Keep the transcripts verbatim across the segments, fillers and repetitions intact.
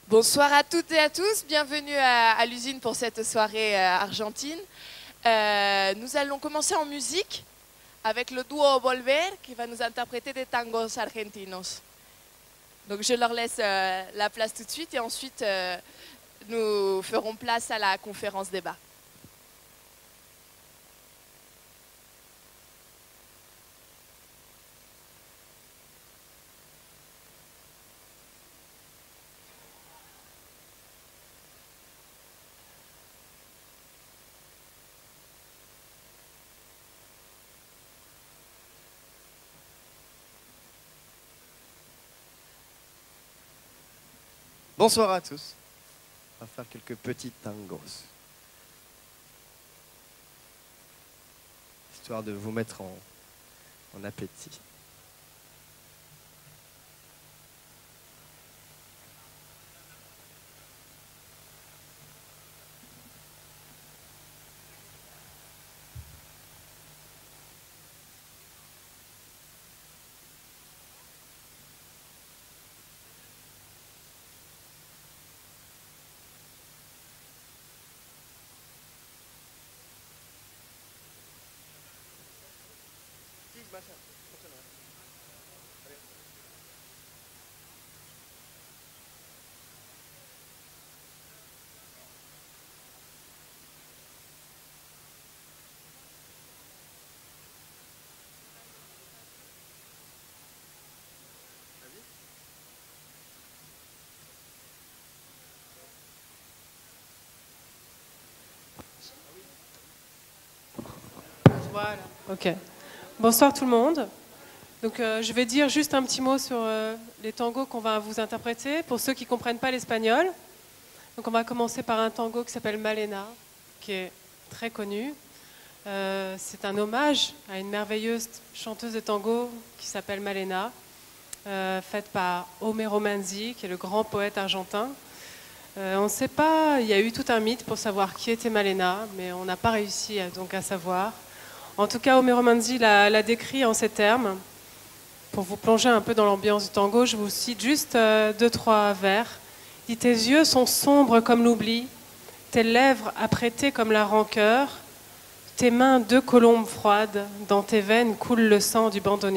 Bonsoir à toutes et à tous, bienvenue à, à l'usine pour cette soirée euh, argentine. Euh, nous allons commencer en musique avec le duo Volver qui va nous interpréter des tangos argentinos. Donc je leur laisse euh, la place tout de suite et ensuite euh, nous ferons place à la conférence débat. Bonsoir à tous. On va faire quelques petits tangos. Histoire de vous mettre en, en appétit. Voilà, ok. Bonsoir tout le monde. Donc, euh, je vais dire juste un petit mot sur euh, les tangos qu'on va vous interpréter pour ceux qui ne comprennent pas l'espagnol. Donc, on va commencer par un tango qui s'appelle Malena, qui est très connu. Euh, c'est un hommage à une merveilleuse chanteuse de tango qui s'appelle Malena, euh, faite par Homero Manzi, qui est le grand poète argentin. Euh, on ne sait pas, il y a eu tout un mythe pour savoir qui était Malena, mais on n'a pas réussi à, donc à savoir. En tout cas, Homero Manzi l'a, l'a décrit en ces termes. Pour vous plonger un peu dans l'ambiance du tango, je vous cite juste euh, deux, trois vers. Il dit « Tes yeux sont sombres comme l'oubli, tes lèvres apprêtées comme la rancœur, tes mains deux colombes froides, dans tes veines coule le sang du bandoneon. »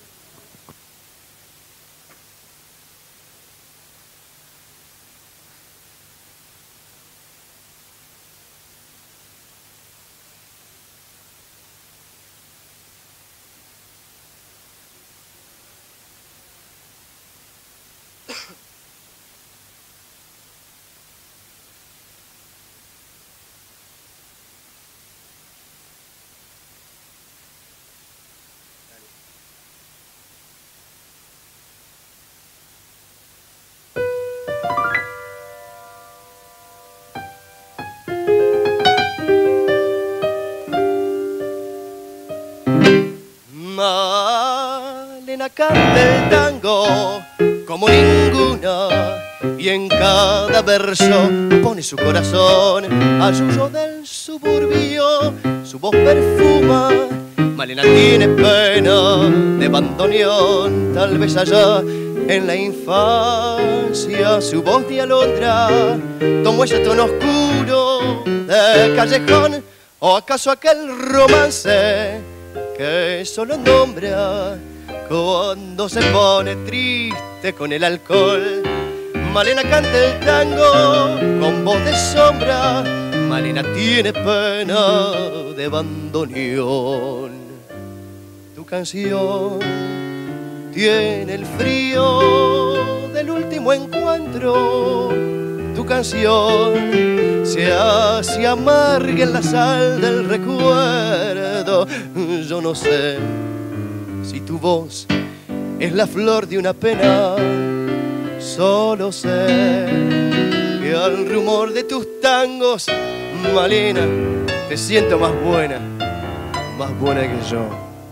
Malena canta el tango como ninguna y en cada verso pone su corazón al suyo del suburbio, su voz perfuma. Malena tiene pena de bandoneón, tal vez allá en la infancia su voz de alondra tomó ese tono oscuro de callejón, o acaso aquel romance que solo nombra cuando se pone triste con el alcohol. Malena canta el tango con voz de sombra, Malena tiene pena de bandoneón. Tu canción tiene el frío del último encuentro, tu canción se hace amarga en la sal del recuerdo. Yo no sé si tu voz es la flor de una pena, solo sé que al rumor de tus tangos, Malena, te siento más buena, más buena que yo.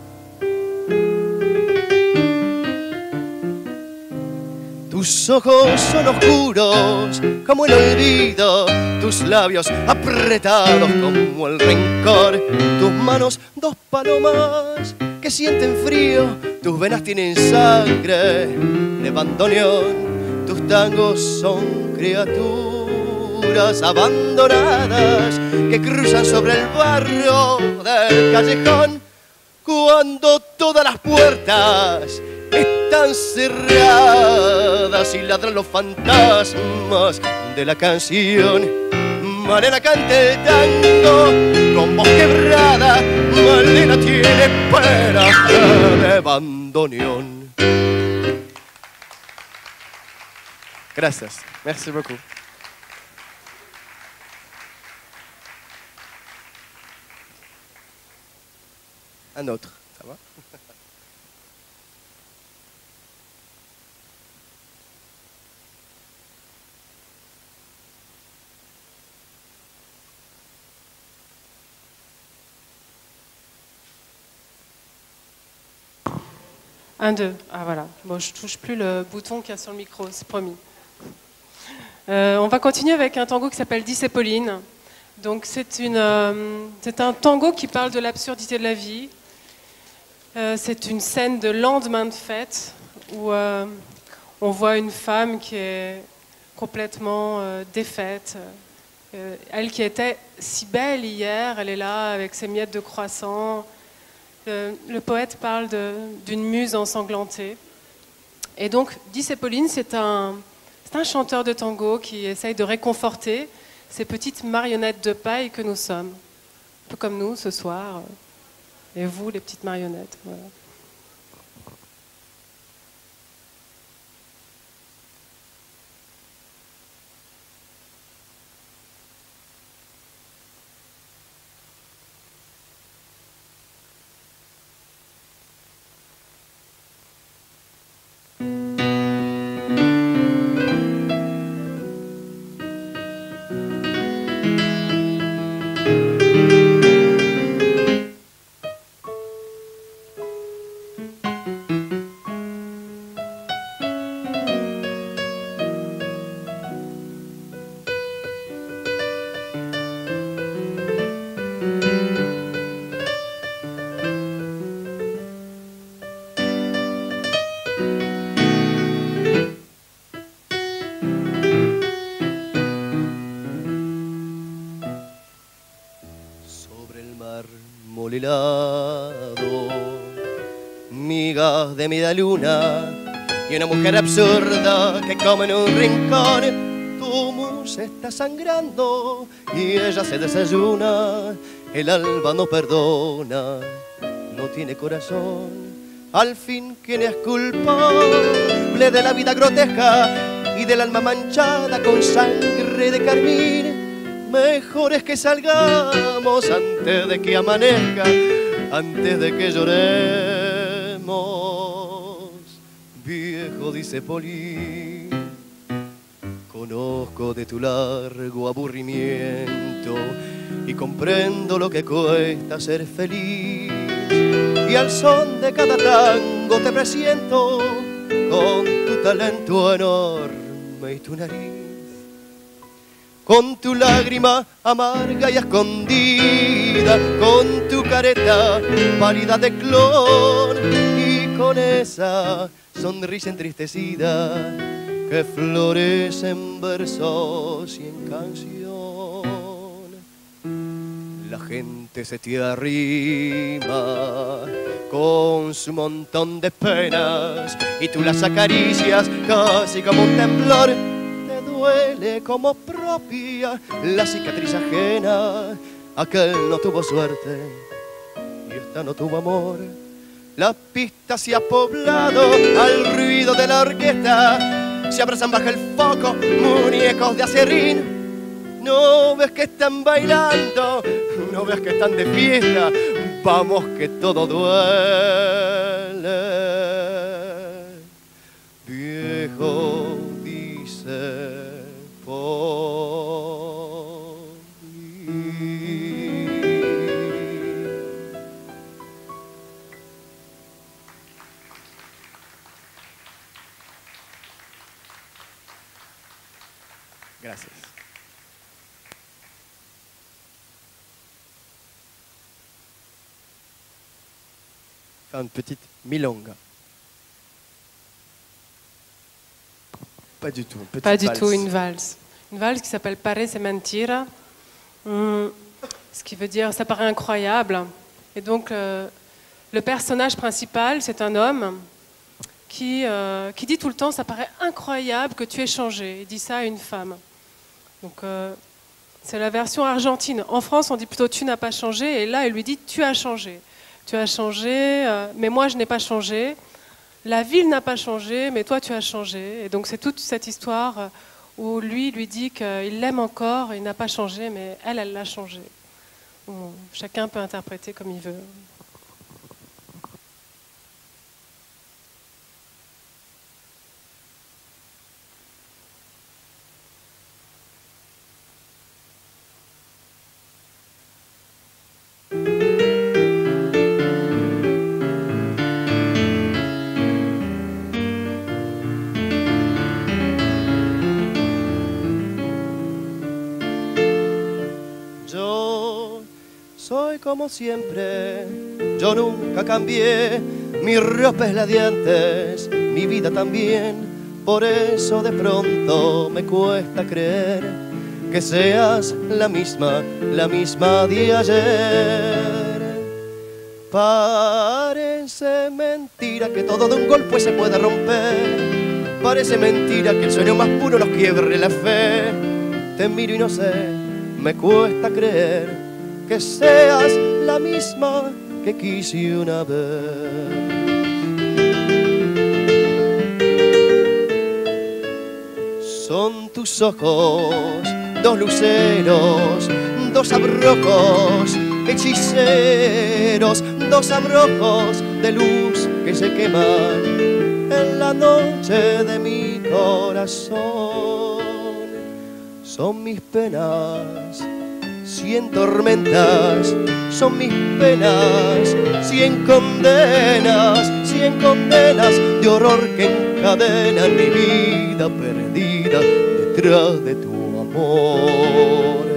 Tus ojos son oscuros como el olvido, tus labios apretados como el rencor, tus manos dos palomas que sienten frío, tus venas tienen sangre de bandoneón, tus tangos son criaturas abandonadas que cruzan sobre el barro del callejón cuando todas las puertas están cerradas y ladran los fantasmas de la canción. Malena canta el tango con voz quebrada, Malena tiene pena de bandoneón. Gracias. Merci beaucoup. Un autre, ça va? Un, deux. Ah voilà. Bon, je touche plus le bouton qu'il y a sur le micro, c'est promis. Euh, on va continuer avec un tango qui s'appelle Discipline. Donc c'est une, euh, c'est un tango qui parle de l'absurdité de la vie. Euh, c'est une scène de lendemain de fête où euh, on voit une femme qui est complètement euh, défaite. Euh, elle qui était si belle hier, elle est là avec ses miettes de croissant. Le, le poète parle de, d'une muse ensanglantée. Et donc Discipline, c'est un, c'est un chanteur de tango qui essaye de réconforter ces petites marionnettes de paille que nous sommes. Un peu comme nous ce soir. Et vous, les petites marionnettes. Voilà. helado, migas de media luna y una mujer absurda que come en un rincón. Tu mus está sangrando y ella se desayuna, el alba no perdona, no tiene corazón. Al fin, ¿quién es culpable de la vida grotesca y del alma manchada con sangre de carmín? Mejor es que salgamos antes de que amanezca, antes de que lloremos. Viejo, dice Polín, conozco de tu largo aburrimiento y comprendo lo que cuesta ser feliz. Y al son de cada tango te presiento con tu talento enorme y tu nariz, con tu lágrima amarga y escondida, con tu careta pálida de clon y con esa sonrisa entristecida que florece en versos y en canción. La gente se te arrima con su montón de penas y tú las acaricias casi como un temblor. Te duele como propia la cicatriz ajena. Aquel no tuvo suerte y esta no tuvo amor. La pista se ha poblado al ruido de la orquesta. Se abrazan bajo el foco muñecos de acerrín. No ves que están bailando, no ves que están de fiesta. Vamos que todo duele. Viejo, dice Polín. Gracias. Faire une petite milonga. Pas du tout. Une petite Pas du valse. tout, une valse. Une valse qui s'appelle Parece Mentira, hum, ce qui veut dire ça paraît incroyable. Et donc euh, le personnage principal, c'est un homme qui, euh, qui dit tout le temps ça paraît incroyable que tu aies changé. Il dit ça à une femme. Donc euh, c'est la version argentine. En France, on dit plutôt tu n'as pas changé, et là, il lui dit tu as changé. Tu as changé, euh, mais moi, je n'ai pas changé. La ville n'a pas changé, mais toi, tu as changé. Et donc, c'est toute cette histoire euh, où lui lui dit qu'il l'aime encore, il n'a pas changé, mais elle, elle l'a changé. Bon, chacun peut interpréter comme il veut. Yo soy como siempre, yo nunca cambié, mi ropa es la de antes, mi vida también, por eso de pronto me cuesta creer que seas la misma, la misma de ayer. Parece mentira que todo de un golpe se pueda romper, parece mentira que el sueño más puro nos quiebre la fe. Te miro y no sé, me cuesta creer que seas la misma que quise una vez. Son tus ojos, dos luceros, dos abrojos hechiceros, dos abrojos de luz que se queman en la noche de mi corazón. Son mis penas, cien tormentas, son mis penas, cien condenas, cien condenas de horror que encadenan mi vida perdida detrás de tu amor.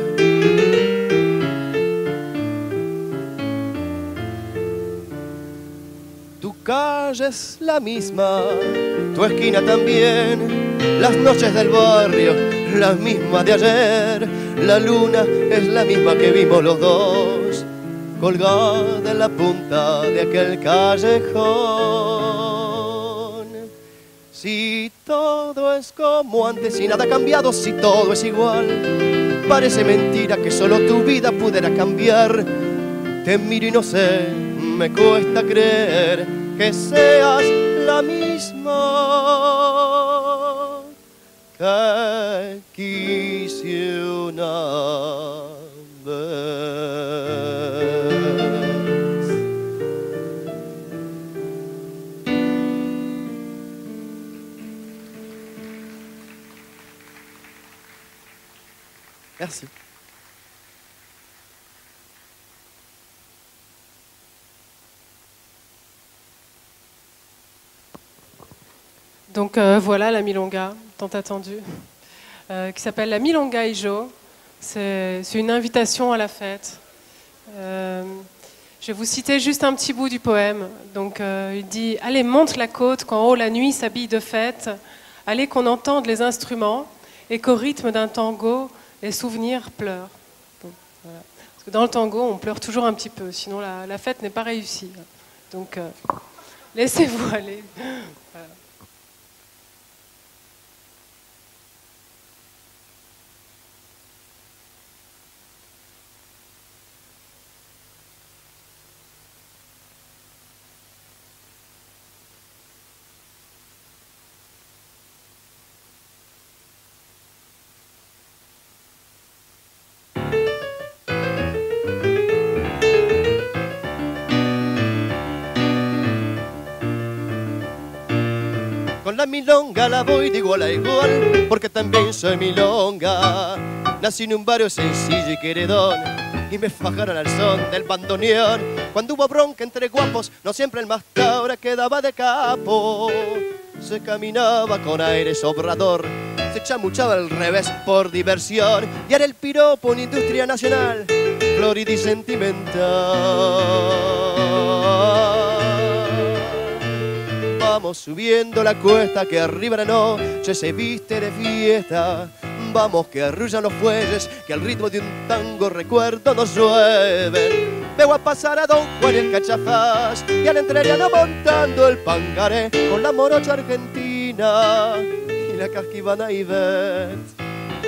Tu calle es la misma, tu esquina también, las noches del barrio, las mismas de ayer, la luna es la misma que vimos los dos, colgada en la punta de aquel callejón. Si todo es como antes y nada ha cambiado, si todo es igual, parece mentira que solo tu vida pudiera cambiar. Te miro y no sé, me cuesta creer que seas la misma que quise una vez. Merci. Donc euh, voilà la milonga, tant attendue, euh, qui s'appelle la Milonga Ijo. C'est c'est une invitation à la fête. Euh, je vais vous citer juste un petit bout du poème. Donc euh, il dit « Allez, monte la côte quand en haut la nuit s'habille de fête. Allez qu'on entende les instruments et qu'au rythme d'un tango, les souvenirs pleurent. » Bon, voilà. Parce que dans le tango, on pleure toujours un petit peu, sinon la, la fête n'est pas réussie. Donc euh, laissez-vous aller. Voilà. Con la milonga la voy de igual a igual, porque también soy milonga. Nací en un barrio sencillo y queredón, y me fajaron al son del bandoneón. Cuando hubo bronca entre guapos, no siempre el más taura quedaba de capo. Se caminaba con aire sobrador, se chamuchaba al revés por diversión, y era el piropo una industria nacional, florida y sentimental. Vamos subiendo la cuesta que arriba la noche se viste de fiesta. Vamos que arrullan los fuelles, que al ritmo de un tango recuerdo nos llueven. Veo a pasar a Don Juan el Cachafaz y al entrerriano montando el pangaré con la morocha argentina y la casquivana Ivette.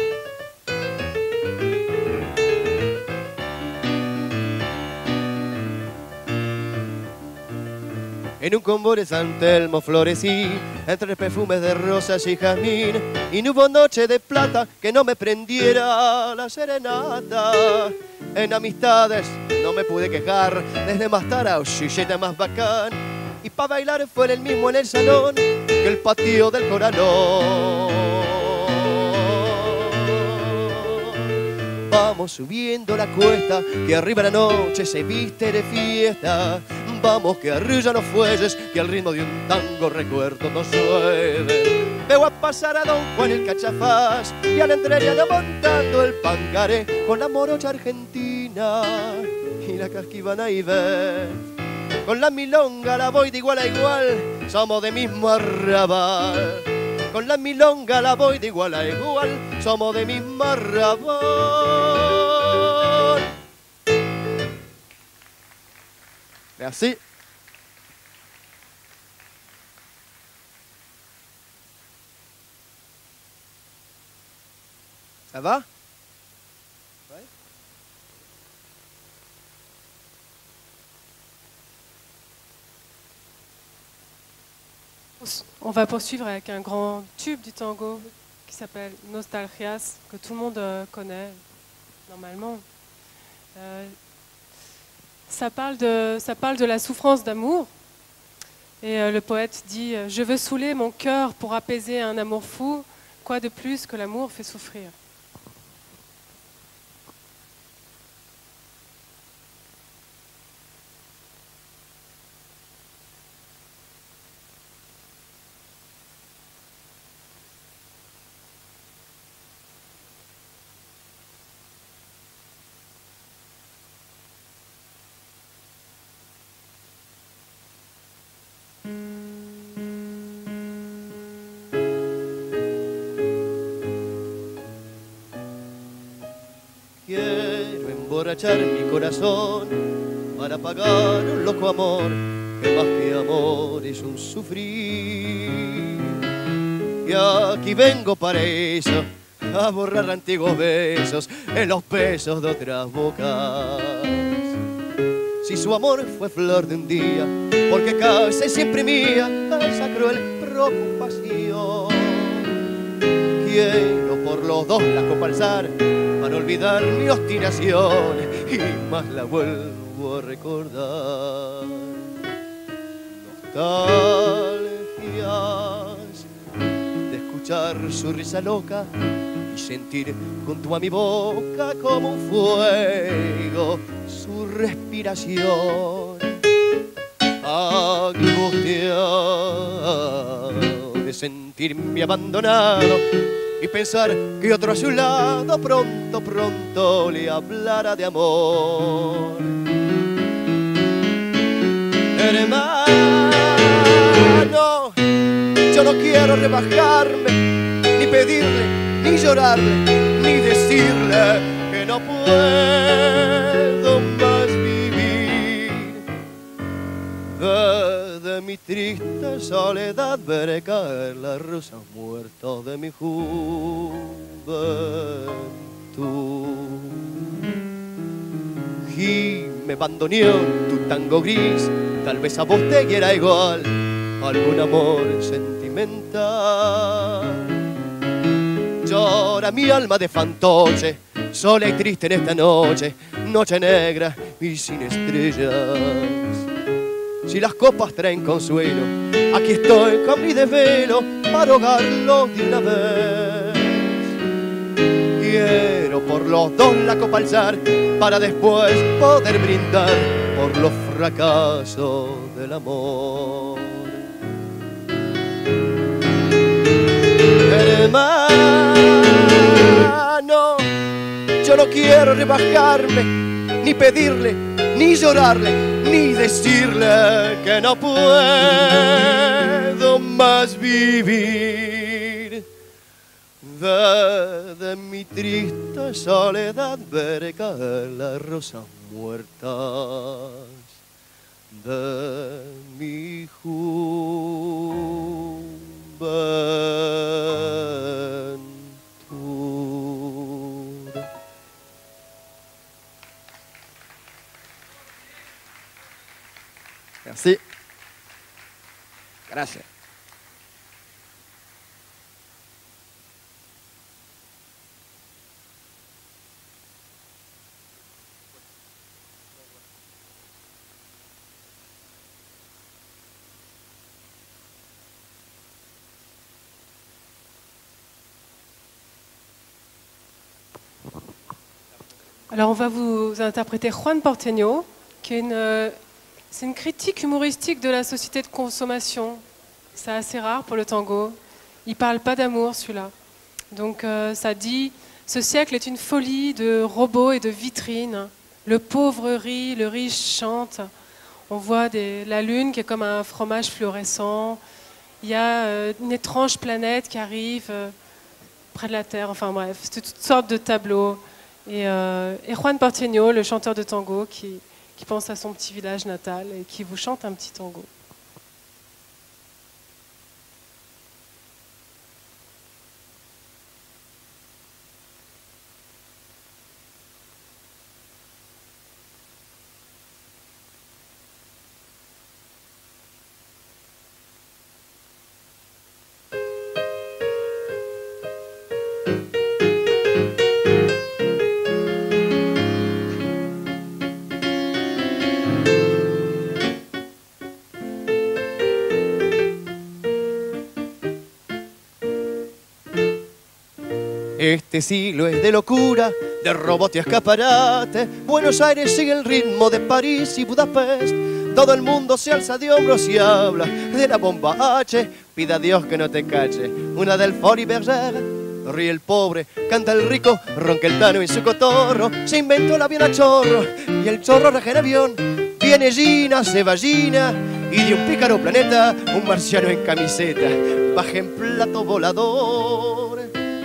En un combo de San Telmo florecí, entre perfumes de rosas y jazmín, y no hubo noche de plata que no me prendiera la serenata. En amistades no me pude quejar, desde más tarao, chilleta más bacán, y pa' bailar fue el mismo en el salón que el patio del Coralón. Vamos subiendo la cuesta, que arriba la noche se viste de fiesta. Vamos que arrullan los fuelles, que al ritmo de un tango recuerdo nos llueve. Veo a pasar a Don Juan el Cachafaz y al entrerriano montando el pangaré con la morocha argentina y la casquivana Ivette. Con la milonga la voy de igual a igual, somos de mismo arrabal. Con la milonga la voy de igual a igual, somos de mismo arrabal. Merci. Ça va? Ouais. On va poursuivre avec un grand tube du tango qui s'appelle Nostalgias, que tout le monde euh, connaît normalement. Euh, ça, parle de, ça parle de la souffrance d'amour. Et euh, le poète dit « Je veux saouler mon cœur pour apaiser un amour fou, quoi de plus que l'amour fait souffrir ?» Quiero emborrachar mi corazón para pagar un loco amor que más que amor es un sufrir. Y aquí vengo para eso, a borrar antiguos besos en los besos de otras bocas. Si su amor fue flor de un día, porque casi siempre mía esa cruel preocupación. Quiero por los dos la copa alzar para olvidar mi obstinación y más la vuelvo a recordar. Nostalgias de escuchar su risa loca y sentir junto a mi boca como un fuego su respiración. Angustia de sentirme abandonado y pensar que otro a su lado pronto, pronto le hablara de amor. Hermano, yo no quiero rebajarme, ni pedirle, ni llorarle, ni decirle que no puedo más vivir. Desde mi triste soledad veré caer las rosas muertas de mi juventud. Gime bandoneón, tu tango gris, tal vez a vos te quiera igual algún amor sentimental. Llora mi alma de fantoche, sola y triste en esta noche, noche negra y sin estrellas. Si las copas traen consuelo, aquí estoy con mi desvelo para ahogarlo de una vez. Quiero por los dos la copa alzar para después poder brindar por los fracasos del amor. Hermano, yo no quiero rebajarme, ni pedirle, ni llorarle, ni decirle que no puedo más vivir. Desde mi triste soledad veré caer las rosas muertas de mi juventud. Merci. Gracias. Alors on va vous interpréter Juan Porteño, qui est une, euh, c'est une critique humoristique de la société de consommation. C'est assez rare pour le tango. Il parle pas d'amour celui-là. Donc euh, ça dit, ce siècle est une folie de robots et de vitrines. Le pauvre rit, le riche chante. On voit des, la lune qui est comme un fromage fluorescent. Il y a euh, une étrange planète qui arrive euh, près de la Terre. Enfin bref, c'est toutes sortes de tableaux. Et, euh, et Juan Porteño, le chanteur de tango, qui, qui pense à son petit village natal et qui vous chante un petit tango. Este siglo es de locura, de robots y escaparates. Buenos Aires sigue el ritmo de París y Budapest. Todo el mundo se alza de hombros y habla de la bomba H. Pida a Dios que no te cache. Una del Fori Berger. Ríe el pobre, canta el rico, ronca el tano en su cotorro. Se inventó el avión a chorro y el chorro rajea en avión. Viene Gina, se va Gina y de un pícaro planeta un marciano en camiseta baja en plato volador.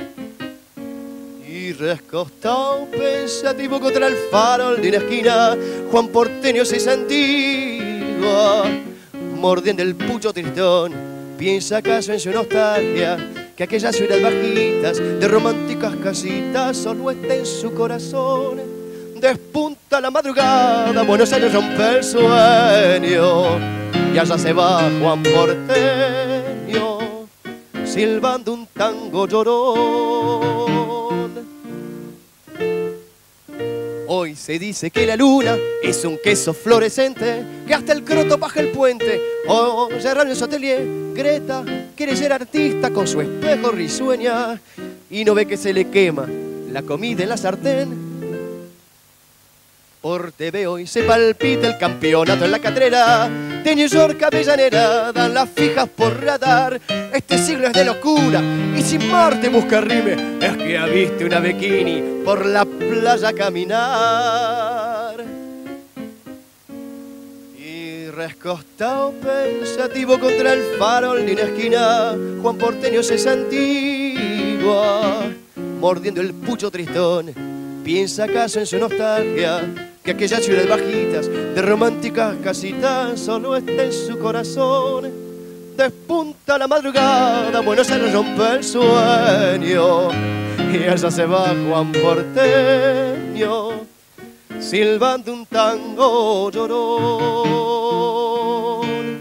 Y rescostado pensativo contra el farol de una esquina, Juan Porteño se santigua, mordiendo el pucho tristón. Piensa acaso en su nostalgia, que aquellas ciudades bajitas de románticas casitas solo está en su corazón. Despunta la madrugada, Buenos Aires rompe el sueño y allá se va Juan Porteño silbando un tango llorón. Hoy se dice que la luna es un queso fluorescente que hasta el croto baja el puente. Oh, cerraron en su atelier, Greta quiere ser artista con su espejo risueña y no ve que se le quema la comida en la sartén. Por T V hoy se palpita el campeonato en la catrera de New York, Avellaneda, dan las fijas por radar. Este siglo es de locura y si Marte busca rime es que ha visto una bikini por la playa caminar. Y rescostado pensativo contra el farol de una esquina, Juan Porteño se santigua, mordiendo el pucho tristón. Piensa acaso en su nostalgia, que aquellas ciudades bajitas de románticas casitas solo está en su corazón. Despunta la madrugada, Buenos Aires rompe el sueño y allá se va Juan Porteño silbando un tango llorón.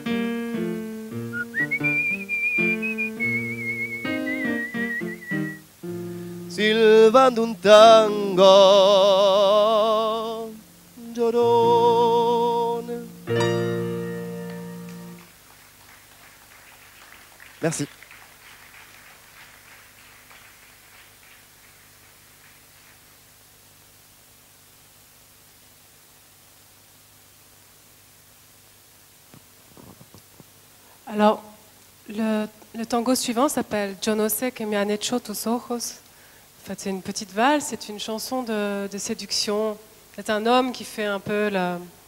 Silbando un tango llorón. Merci. Alors, le, le tango suivant s'appelle Yo no sé que me han hecho tus ojos. En fait, c'est une petite valse, c'est une chanson de, de séduction. C'est un homme qui fait un peu la,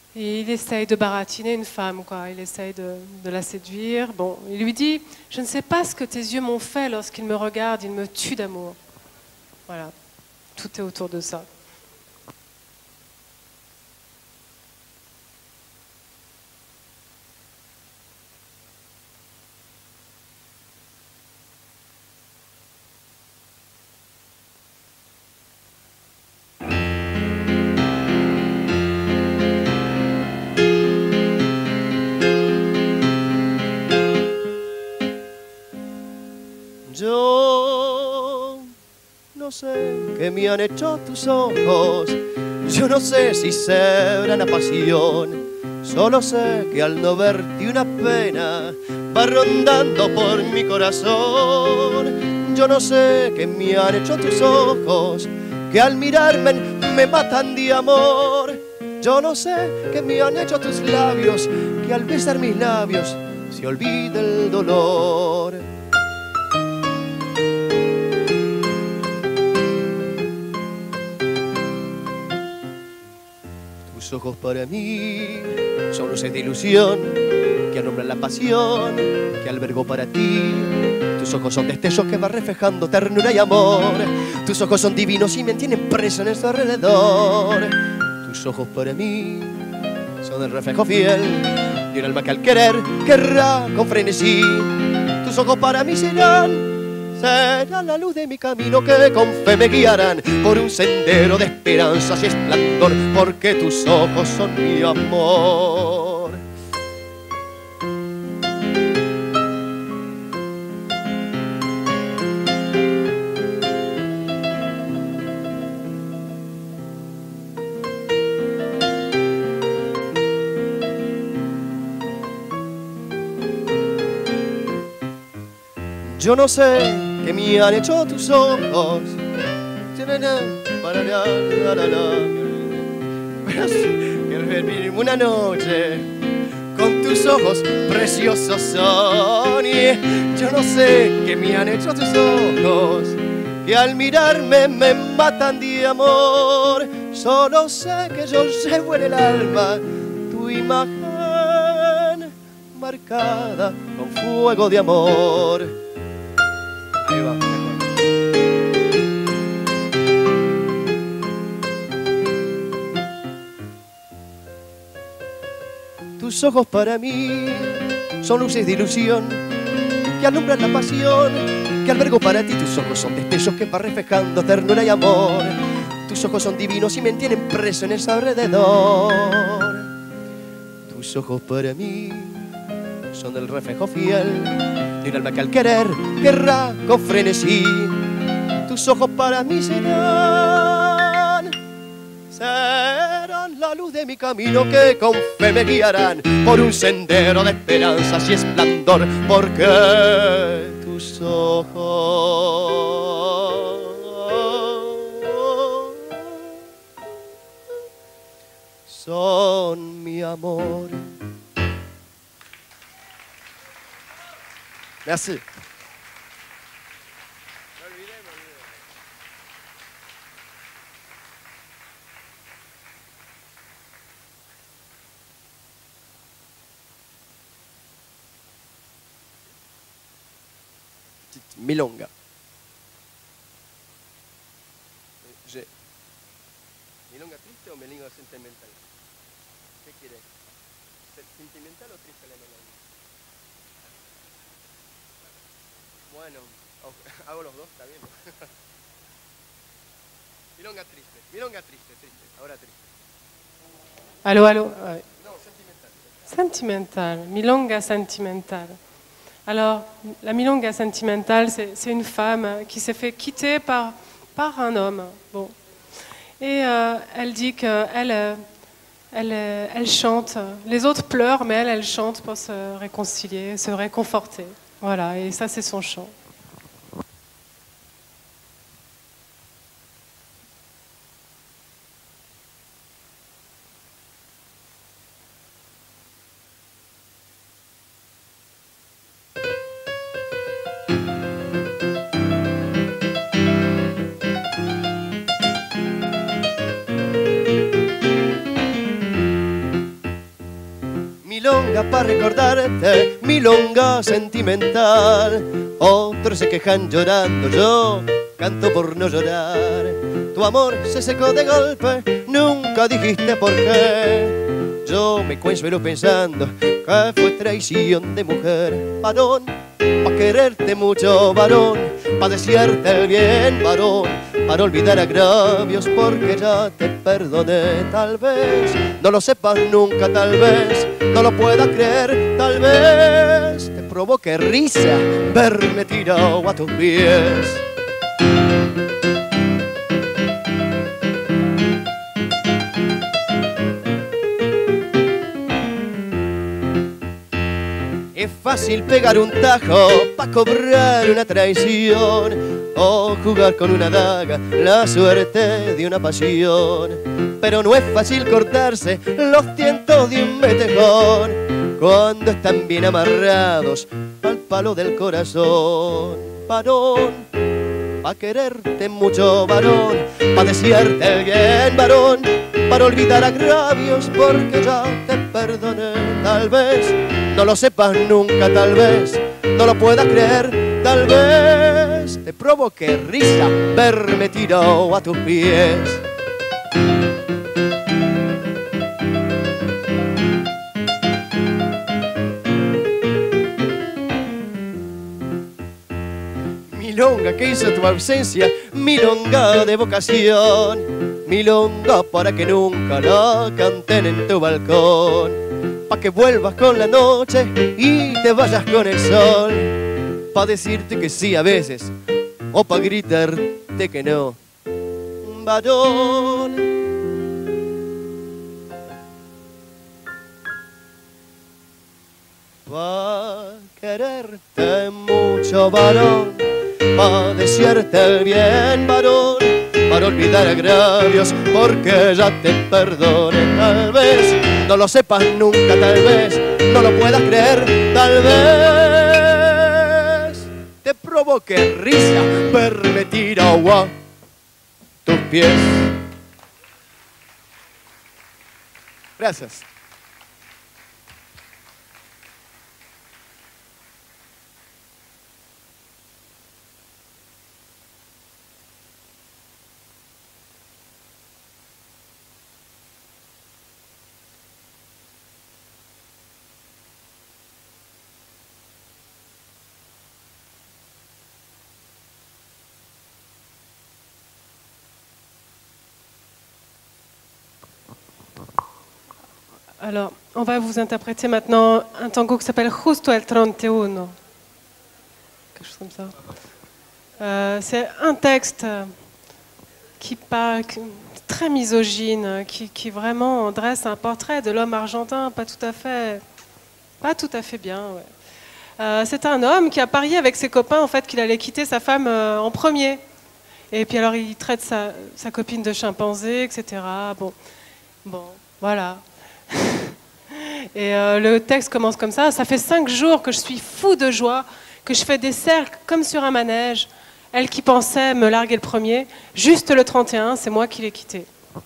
Et il essaye de baratiner une femme, quoi. Il essaye de, de la séduire. Bon, il lui dit « Je ne sais pas ce que tes yeux m'ont fait lorsqu'ils me regardent, ils me tuent d'amour. » Voilà, tout est autour de ça. Yo no sé qué me han hecho tus ojos, yo no sé si serán a pasión, solo sé que al no verte una pena va rondando por mi corazón. Yo no sé qué me han hecho tus ojos, que al mirarme me matan de amor. Yo no sé qué me han hecho tus labios, que al besar mis labios se olvida el dolor. Tus ojos para mí son luces de ilusión que alumbran la pasión que albergo para ti. Tus ojos son destellos que van reflejando ternura y amor. Tus ojos son divinos y me tienen preso en su alrededor. Tus ojos para mí son el reflejo fiel de un alma que al querer querrá con frenesí. Tus ojos para mí serán Serán la luz de mi camino que con fe me guiarán por un sendero de esperanzas y esplendor, porque tus ojos son mi amor. Yo no sé qué me han hecho tus ojos, pero sí, quiero vivir una noche con tus ojos preciosos son. Y yo no sé qué me han hecho tus ojos, que al mirarme me matan de amor. Solo sé que yo llevo en el alma tu imagen marcada con fuego de amor. Ahí va, mejor. Tus ojos para mí son luces de ilusión que alumbran la pasión que albergo para ti. Tus ojos son destellos que van reflejando ternura y amor. Tus ojos son divinos y me tienen preso en el alrededor. Tus ojos para mí son el reflejo fiel de un alma que al querer querrá con frenesí. Tus ojos para mí serán, serán la luz de mi camino que con fe me guiarán por un sendero de esperanzas y esplendor, porque tus ojos son mi amor. Merci. Me olvidé, me olvidé. Petite milonga. J'ai... ¿Milonga triste o milonga sentimental? ¿Qué quiere? ¿Sentimental o triste la milonga? Bueno, hago los dos, está bien. Milonga triste, milonga triste, triste, ahora triste. Allô, allô. Ouais. Non, sentimental. Sentimental, milonga sentimentale. Alors, la milonga sentimentale, c'est c'est une femme qui s'est fait quitter par, par un homme. Bon. Et euh, elle dit qu'elle euh, elle, euh, elle chante. Les autres pleurent, mais elle, elle chante pour se réconcilier, se réconforter. Voilà, et ça, c'est son chant. milonga para recordarte, milonga sentimental. Otros se quejan llorando, yo canto por no llorar. Tu amor se secó de golpe, nunca dijiste por qué. Yo me consuelo pensando que fue traición de mujer. Varón, pa' quererte mucho, varón, pa' desearte el bien, varón, para olvidar agravios porque ya te perdoné. Tal vez no lo sepas nunca, tal vez no lo puedas creer, tal vez te provoque risa verme tirado a tus pies. Es fácil pegar un tajo pa' cobrar una traición o jugar con una daga la suerte de una pasión. Pero no es fácil cortarse los tientos de un metejón cuando están bien amarrados al palo del corazón. Varón, pa' quererte mucho, varón, pa' desearte el bien, varón, para olvidar agravios porque ya te perdoné. Tal vez no lo sepas nunca, tal vez no lo puedas creer, tal vez te provoque risa verme tirado a tus pies. Milonga que hizo tu ausencia, milonga de vocación, milonga para que nunca la canten en tu balcón, pa' que vuelvas con la noche y te vayas con el sol, pa' decirte que sí a veces o pa' gritarte que no. Varón, pa' quererte mucho, varón, pa' desearte el bien, varón, para olvidar agravios porque ya te perdoné. Tal vez no lo sepas nunca, tal vez no lo puedas creer, tal vez te provoque risa verme tirado a tus pies. Gracias. Alors, on va vous interpréter maintenant un tango qui s'appelle Justo el treinta y uno. Quelque chose comme ça. Euh, c'est un texte qui parle, très misogyne, qui, qui vraiment dresse un portrait de l'homme argentin, pas tout à fait, pas tout à fait bien. Ouais. Euh, c'est un homme qui a parié avec ses copains en fait qu'il allait quitter sa femme euh, en premier. Et puis alors il traite sa, sa copine de chimpanzé, et cetera. Bon, bon, voilà. Et euh, le texte commence comme ça. Ça fait cinq jours que je suis fou de joie, que je fais des cercles comme sur un manège. Elle qui pensait me larguer le premier, juste le trente et un, c'est moi qui l'ai quitté.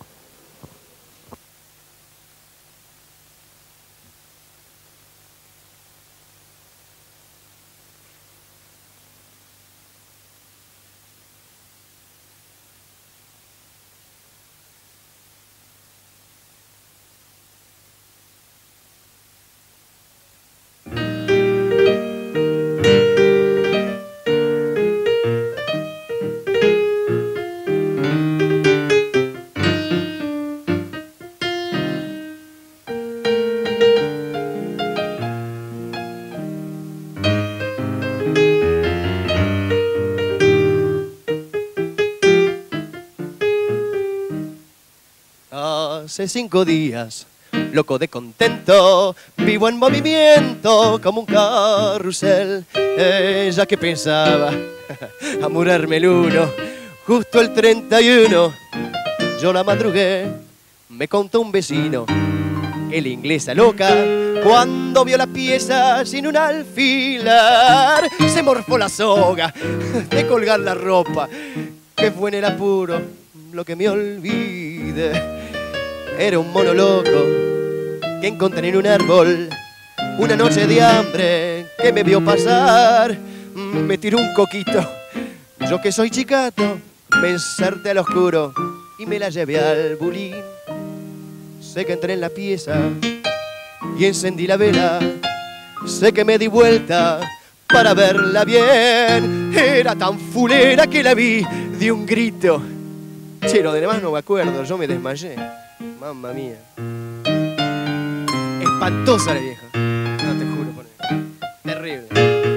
Hace cinco días, loco de contento, vivo en movimiento como un carrusel. Ella que pensaba amurarme el uno, justo el treinta y uno, yo la madrugué. Me contó un vecino que la inglesa loca, cuando vio la pieza sin un alfilar, se morfó la soga de colgar la ropa, que fue en el apuro lo que me olvide. Era un mono loco que encontré en un árbol una noche de hambre que me vio pasar, me tiró un coquito. Yo que soy chicato, me ensarté al oscuro y me la llevé al bulín. Sé que entré en la pieza y encendí la vela. Sé que me di vuelta para verla bien. Era tan fulera que la vi de un grito. Che, lo demás no me acuerdo, yo me desmayé. Mamma mía. Espantosa la vieja. No, te juro por ahí. Terrible.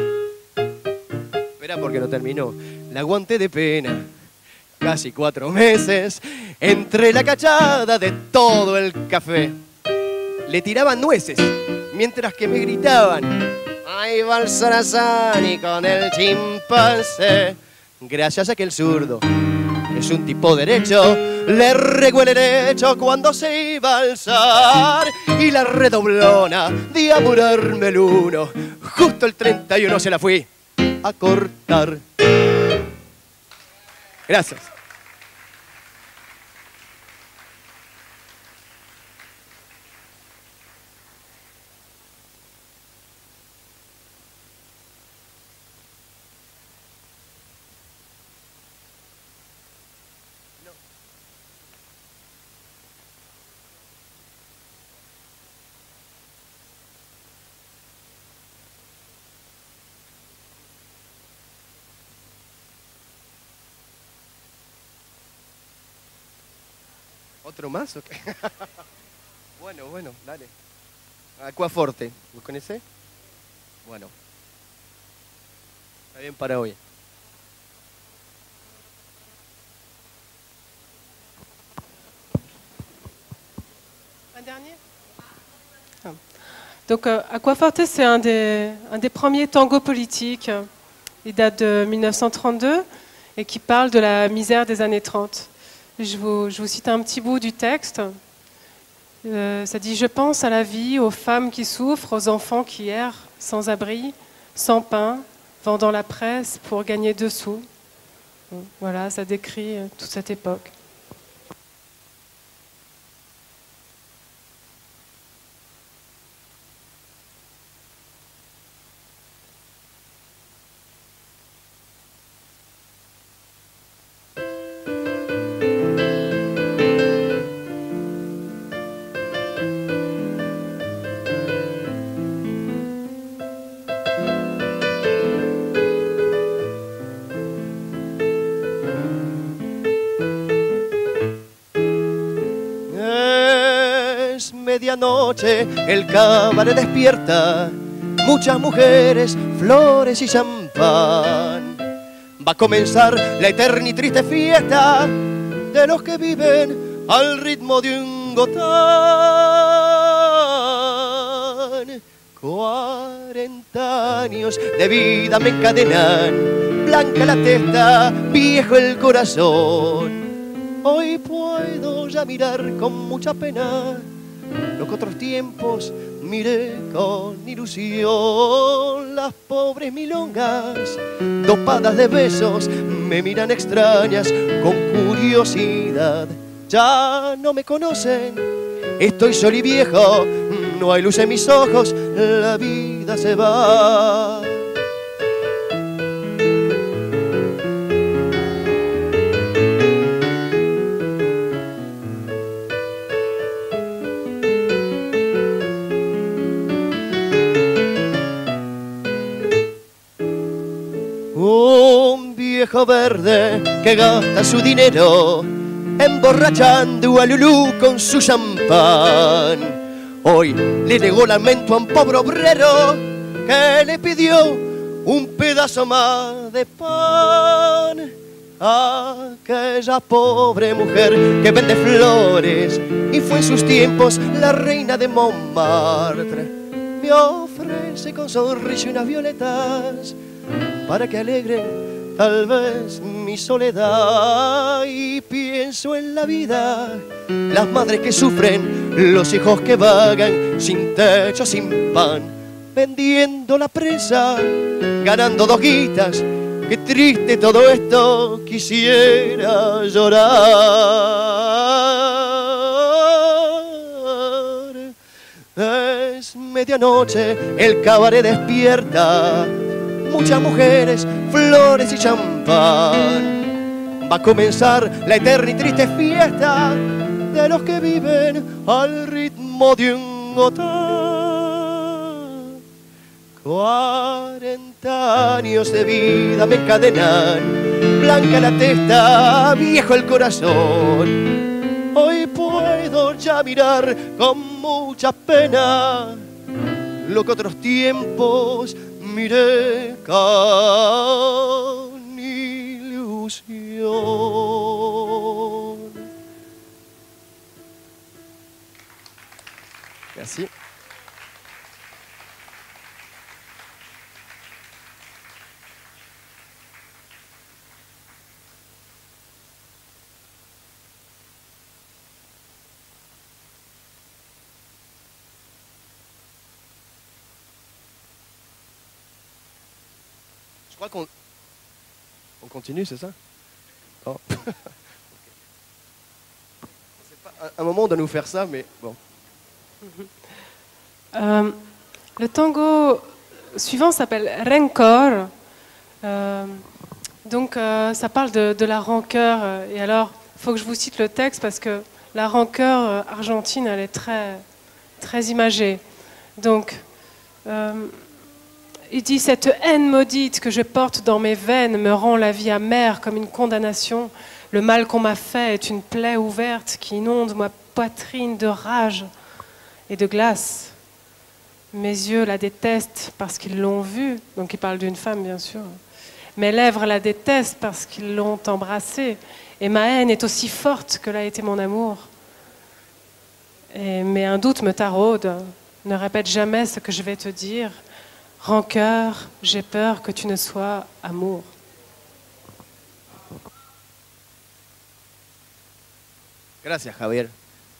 Esperá porque no terminó. La aguanté de pena. Casi cuatro meses. Entre la cachada de todo el café. Le tiraban nueces, mientras que me gritaban: ahí va el Sarazani con el chimpancé. Gracias a que el zurdo es un tipo derecho, le regó el derecho cuando se iba a alzar. Y la redoblona de apurarme el uno, justo el treinta y uno se la fui a cortar. Gracias. ¿Otro más o qué? Bueno, bueno, dale. Aquaforte, ¿lo conoces? Bueno. Está bien para hoy. Un dernier? Ah. Donc, euh, Aquaforte, c'est un des, un des premiers tangos politiques. Il date de mille neuf cent trente-deux et qui parle de la misère des années trente. Je vous, je vous cite un petit bout du texte. Euh, ça dit « Je pense à la vie, aux femmes qui souffrent, aux enfants qui errent, sans abri, sans pain, vendant la presse pour gagner deux sous. » Voilà, ça décrit toute cette époque. Medianoche el cabaret despierta, muchas mujeres, flores y champán. Va a comenzar la eterna y triste fiesta de los que viven al ritmo de un gotán. Cuarenta años de vida me encadenan, blanca la testa, viejo el corazón. Hoy puedo ya mirar con mucha pena lo que otros tiempos miré con ilusión. Las pobres milongas, dopadas de besos, me miran extrañas con curiosidad. Ya no me conocen, estoy solo y viejo, no hay luz en mis ojos, la vida se va. Un viejo verde que gasta su dinero emborrachando a Lulú con su champán. Hoy le negó lamento a un pobre obrero que le pidió un pedazo más de pan. Aquella pobre mujer que vende flores y fue en sus tiempos la reina de Montmartre, me ofrece con sonrisa unas violetas para que alegren tal vez mi soledad. Y pienso en la vida, las madres que sufren, los hijos que vagan sin techo, sin pan, vendiendo la presa, ganando dos guitas. Qué triste todo esto, quisiera llorar. Es medianoche el cabaret despierta, muchas mujeres, flores y champán. Va a comenzar la eterna y triste fiesta de los que viven al ritmo de un gotán. Cuarenta años de vida me encadenan, blanca la testa, viejo el corazón. Hoy puedo ya mirar con mucha pena lo que otros tiempos miré con ilusión. Merci. Je crois qu'on on continue, c'est ça? Oh. C'est pas un, un moment de nous faire ça, mais bon. Euh, le tango suivant s'appelle Rencor. Euh, donc euh, ça parle de, de la rancœur. Et alors, il faut que je vous cite le texte parce que la rancœur euh, argentine, elle est très, très imagée. Donc, euh, il dit « Cette haine maudite que je porte dans mes veines me rend la vie amère comme une condamnation. Le mal qu'on m'a fait est une plaie ouverte qui inonde ma poitrine de rage et de glace. Mes yeux la détestent parce qu'ils l'ont vue. » Donc il parle d'une femme, bien sûr. « Mes lèvres la détestent parce qu'ils l'ont embrassée. Et ma haine est aussi forte que l'a été mon amour. Et, mais un doute me taraude. Ne répète jamais ce que je vais te dire. Rancœur, j'ai peur que tu ne sois amour. » Gracias, Javier.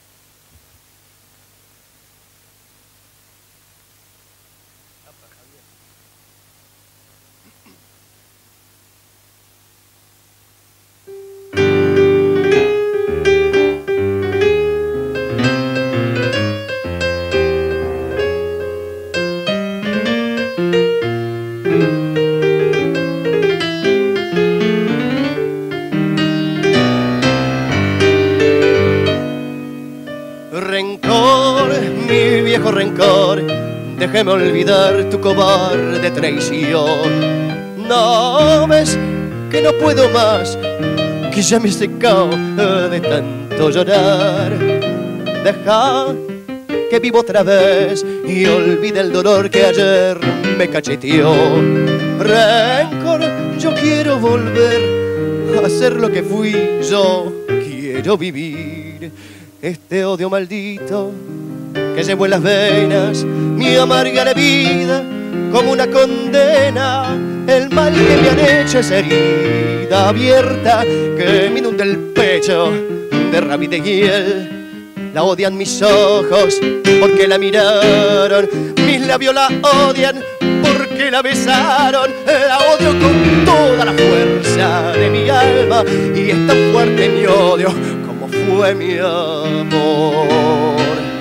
Rencor, mi viejo rencor, déjeme olvidar tu cobarde traición. No ves que no puedo más, que ya me he secado de tanto llorar. Deja que vivo otra vez y olvide el dolor que ayer me cacheteó. Rencor, yo quiero volver a ser lo que fui, yo quiero vivir. Este odio maldito que llevo en las venas me amarga la vida como una condena. El mal que me han hecho es herida abierta que me inunda el pecho de rabia y de hiel. La odian mis ojos porque la miraron, mis labios la odian porque la besaron. La odio con toda la fuerza de mi alma y es tan fuerte mi odio como fue mi amor.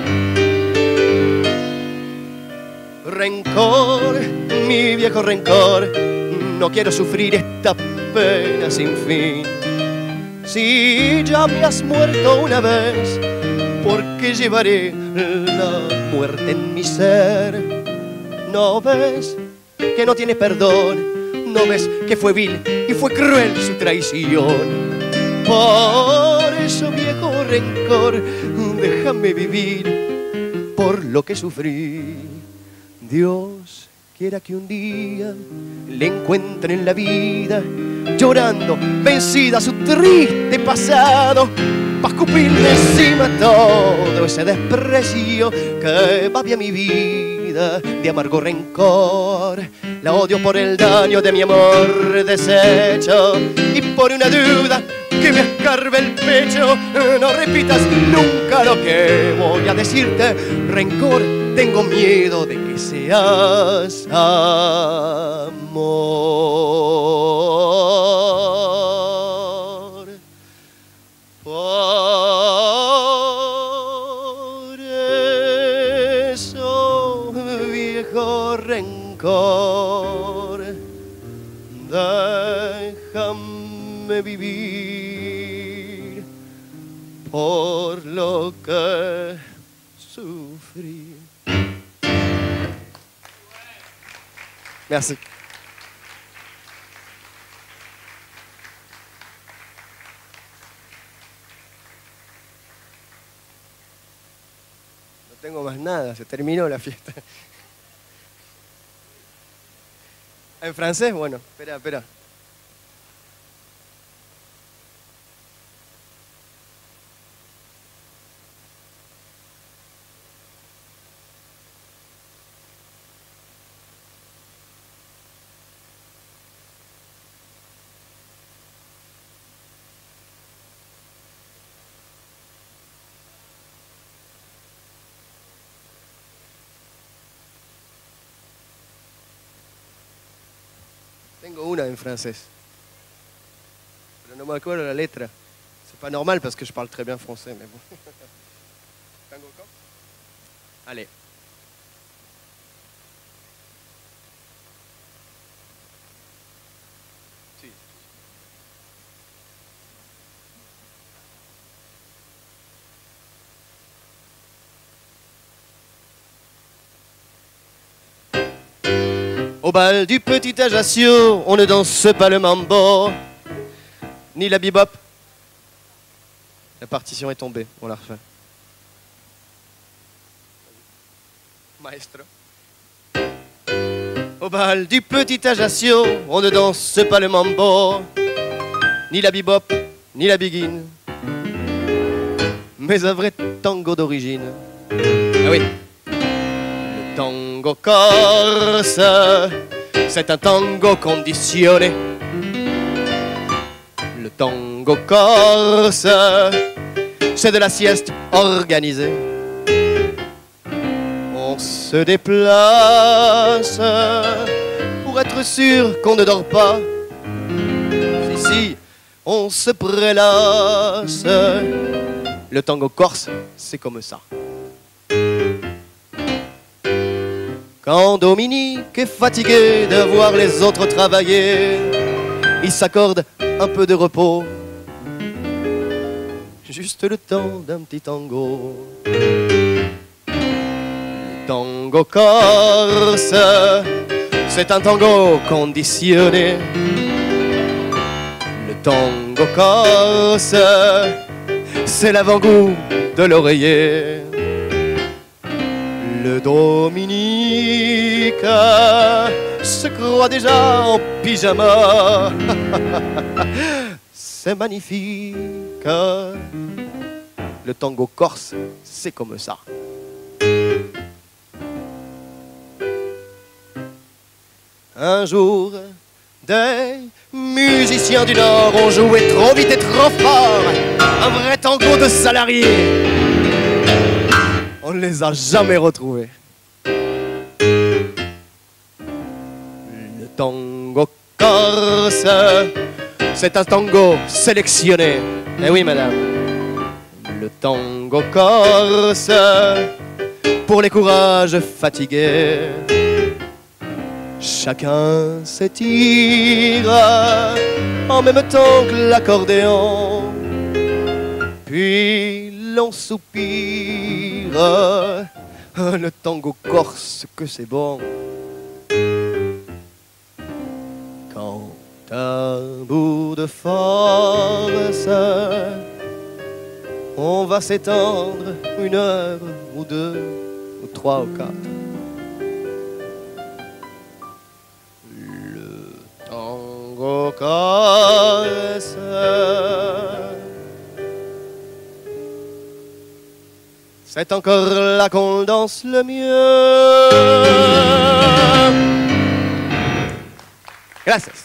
Rencor, mi viejo rencor, no quiero sufrir esta pena sin fin. Si ya me has muerto una vez, ¿por qué llevaré la muerte en mi ser? ¿No ves que no tiene perdón? ¿No ves que fue vil y fue cruel su traición? Por eso, viejo rencor, déjame vivir por lo que sufrí. Dios quiera que un día le encuentre en la vida llorando, vencida su triste pasado, pa' escupirle encima todo ese desprecio que babia mi vida de amargo rencor. La odio por el daño de mi amor deshecho y por una duda que me escarbe el pecho. No repitas nunca lo que voy a decirte, rencor, tengo miedo de que seas amor. Por eso, encore, déjame vivir por lo que sufrí. Merci. No tengo más nada, se terminó la fiesta. ¿En francés? Bueno, espera, espera. Tengo una en francés, pero no me acuerdo la letra. C'est pas normal parce que je parle très bien français, mais bon. Tango quand? Allez. Si. Au bal du petit Ajaccio, on ne danse pas le mambo, ni la bebop. La partition est tombée, on la refait. Maestro. Au bal du petit Ajaccio, on ne danse pas le mambo, ni la bebop, ni la biguine, mais un vrai tango d'origine. Ah oui. Le tango corse, c'est un tango conditionné. Le tango corse, c'est de la sieste organisée. On se déplace pour être sûr qu'on ne dort pas. Ici, on se prélasse. Le tango corse, c'est comme ça. Quand Dominique est fatigué de voir les autres travailler, il s'accorde un peu de repos, juste le temps d'un petit tango. Le tango corse, c'est un tango conditionné. Le tango corse, c'est l'avant-goût de l'oreiller. Le Dominique se croit déjà en pyjama. C'est magnifique. Le tango corse, c'est comme ça. Un jour, des musiciens du Nord ont joué trop vite et trop fort. Un vrai tango de salariés. On ne les a jamais retrouvés. Le tango corse, c'est un tango sélectionné. Eh oui, madame. Le tango corse, pour les courages fatigués. Chacun s'étire en même temps que l'accordéon. Puis l'on soupire. Le tango corse, que c'est bon. Quand à bout de force, on va s'étendre une heure ou deux, ou trois ou quatre. Le tango corse, c'est encore là qu'on danse le mieux. Gracias.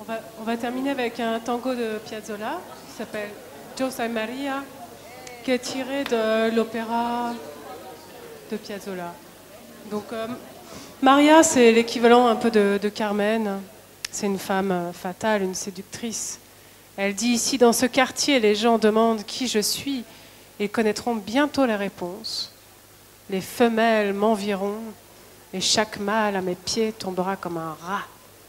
va, on va terminer avec un tango de Piazzolla qui s'appelle Yo soy Maria, qui est tiré de l'opéra de Piazzolla. Donc, euh, Maria, c'est l'équivalent un peu de, de Carmen. C'est une femme fatale, une séductrice. Elle dit ici, dans ce quartier, les gens demandent qui je suis. Ils connaîtront bientôt la réponse. Les femelles m'envieront et chaque mâle à mes pieds tombera comme un rat.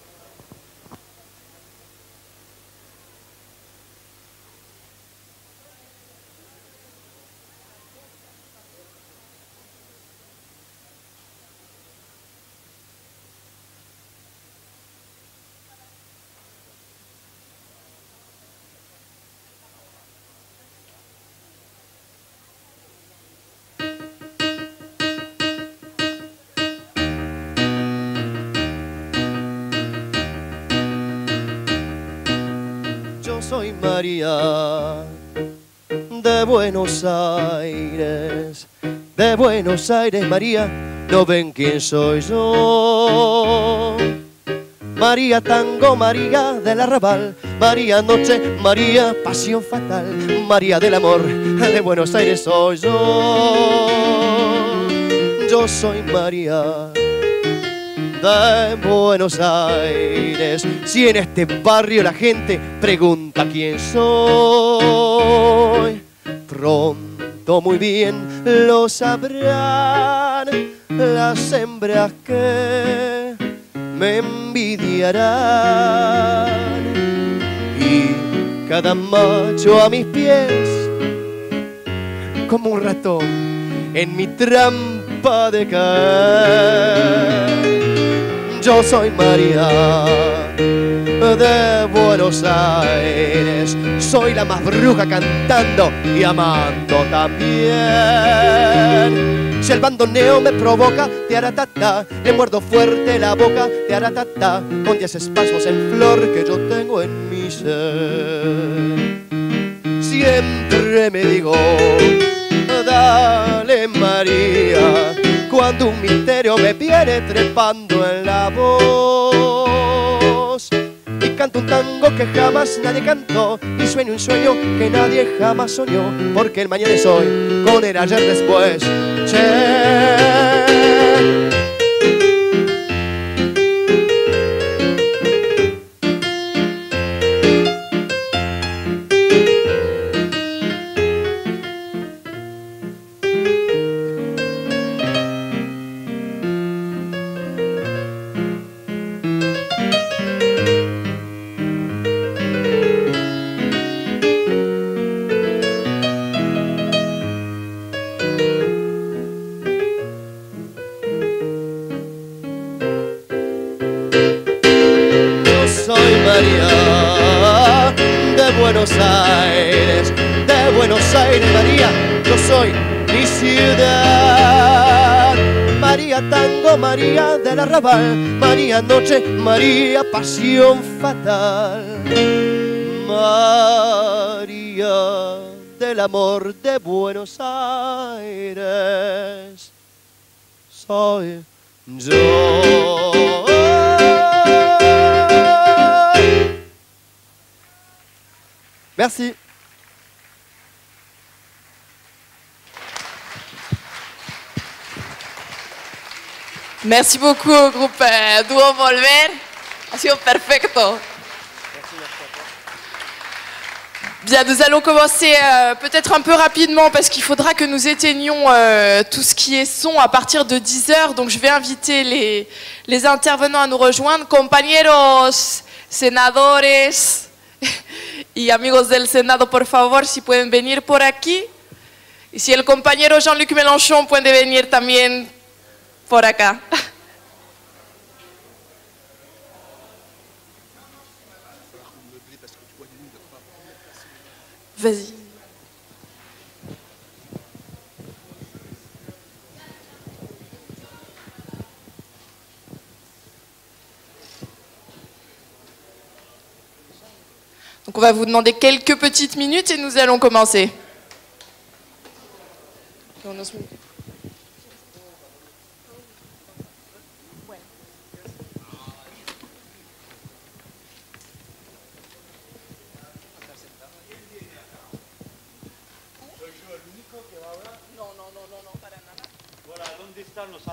Soy María de Buenos Aires, de Buenos Aires, María, no ven quién soy yo. María tango, María del arrabal, María noche, María pasión fatal, María del amor, de Buenos Aires soy yo. Yo soy María de Buenos Aires. Si en este barrio la gente pregunta quién soy, pronto muy bien lo sabrán las hembras que me envidiarán. Y cada macho a mis pies, como un ratón en mi trampa de caer. Yo soy María de Buenos Aires, soy la más bruja cantando y amando también. Si el bandoneo me provoca, te hará tata, le muerdo fuerte la boca, te hará tata, con diez espasmos en flor que yo tengo en mi ser. Siempre me digo, dale María, cuando un misterio me viene trepando en la voz. Y canto un tango que jamás nadie cantó, y sueño un sueño que nadie jamás soñó, porque el mañana es hoy, con el ayer después. Che. Buenos Aires, de Buenos Aires, María, yo soy mi ciudad. María tango, María del arrabal, María noche, María pasión fatal. María del amor de Buenos Aires, soy yo. Merci. Merci beaucoup au groupe euh, Duo Volver. Ha sido perfecto. Bien, nous allons commencer euh, peut-être un peu rapidement parce qu'il faudra que nous éteignions euh, tout ce qui est son à partir de dix heures. Donc je vais inviter les, les intervenants à nous rejoindre. Compañeros senadores y amigos del Senado, por favor, si pueden venir por aquí. Y si el compañero Jean-Luc Mélenchon puede venir también por acá. Vas-y. Donc on va vous demander quelques petites minutes et nous allons commencer.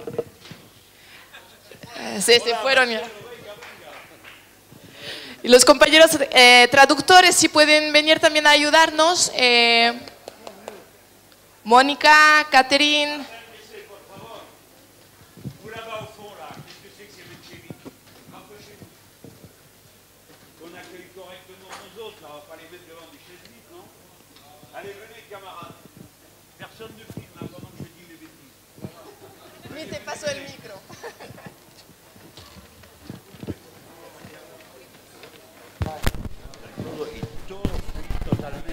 Eh, se, se fueron ya. Y los compañeros eh, traductores, si pueden venir también a ayudarnos. Eh, Mónica, Catherine. Allez, venez, camarades. Personne ne filme hein, pendant que je dis les bêtises. Oui, te paso el micro. Todo, y todo totalmente.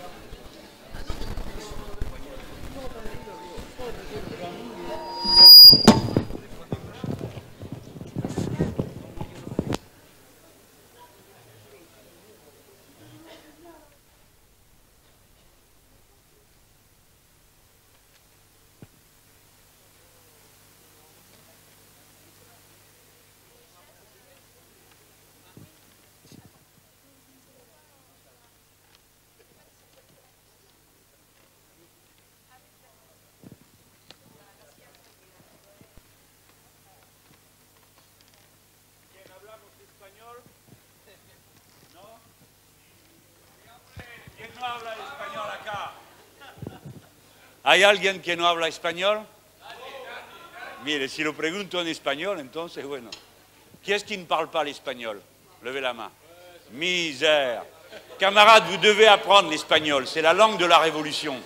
No habla español acá. ¿Hay alguien que no habla español? Mire, si lo pregunto en español, entonces, bueno. Qui est-ce qui ne parle pas l'espagnol? Levez la main. Misère. Camarades, vous devez apprendre l'espagnol. C'est la langue de la révolution.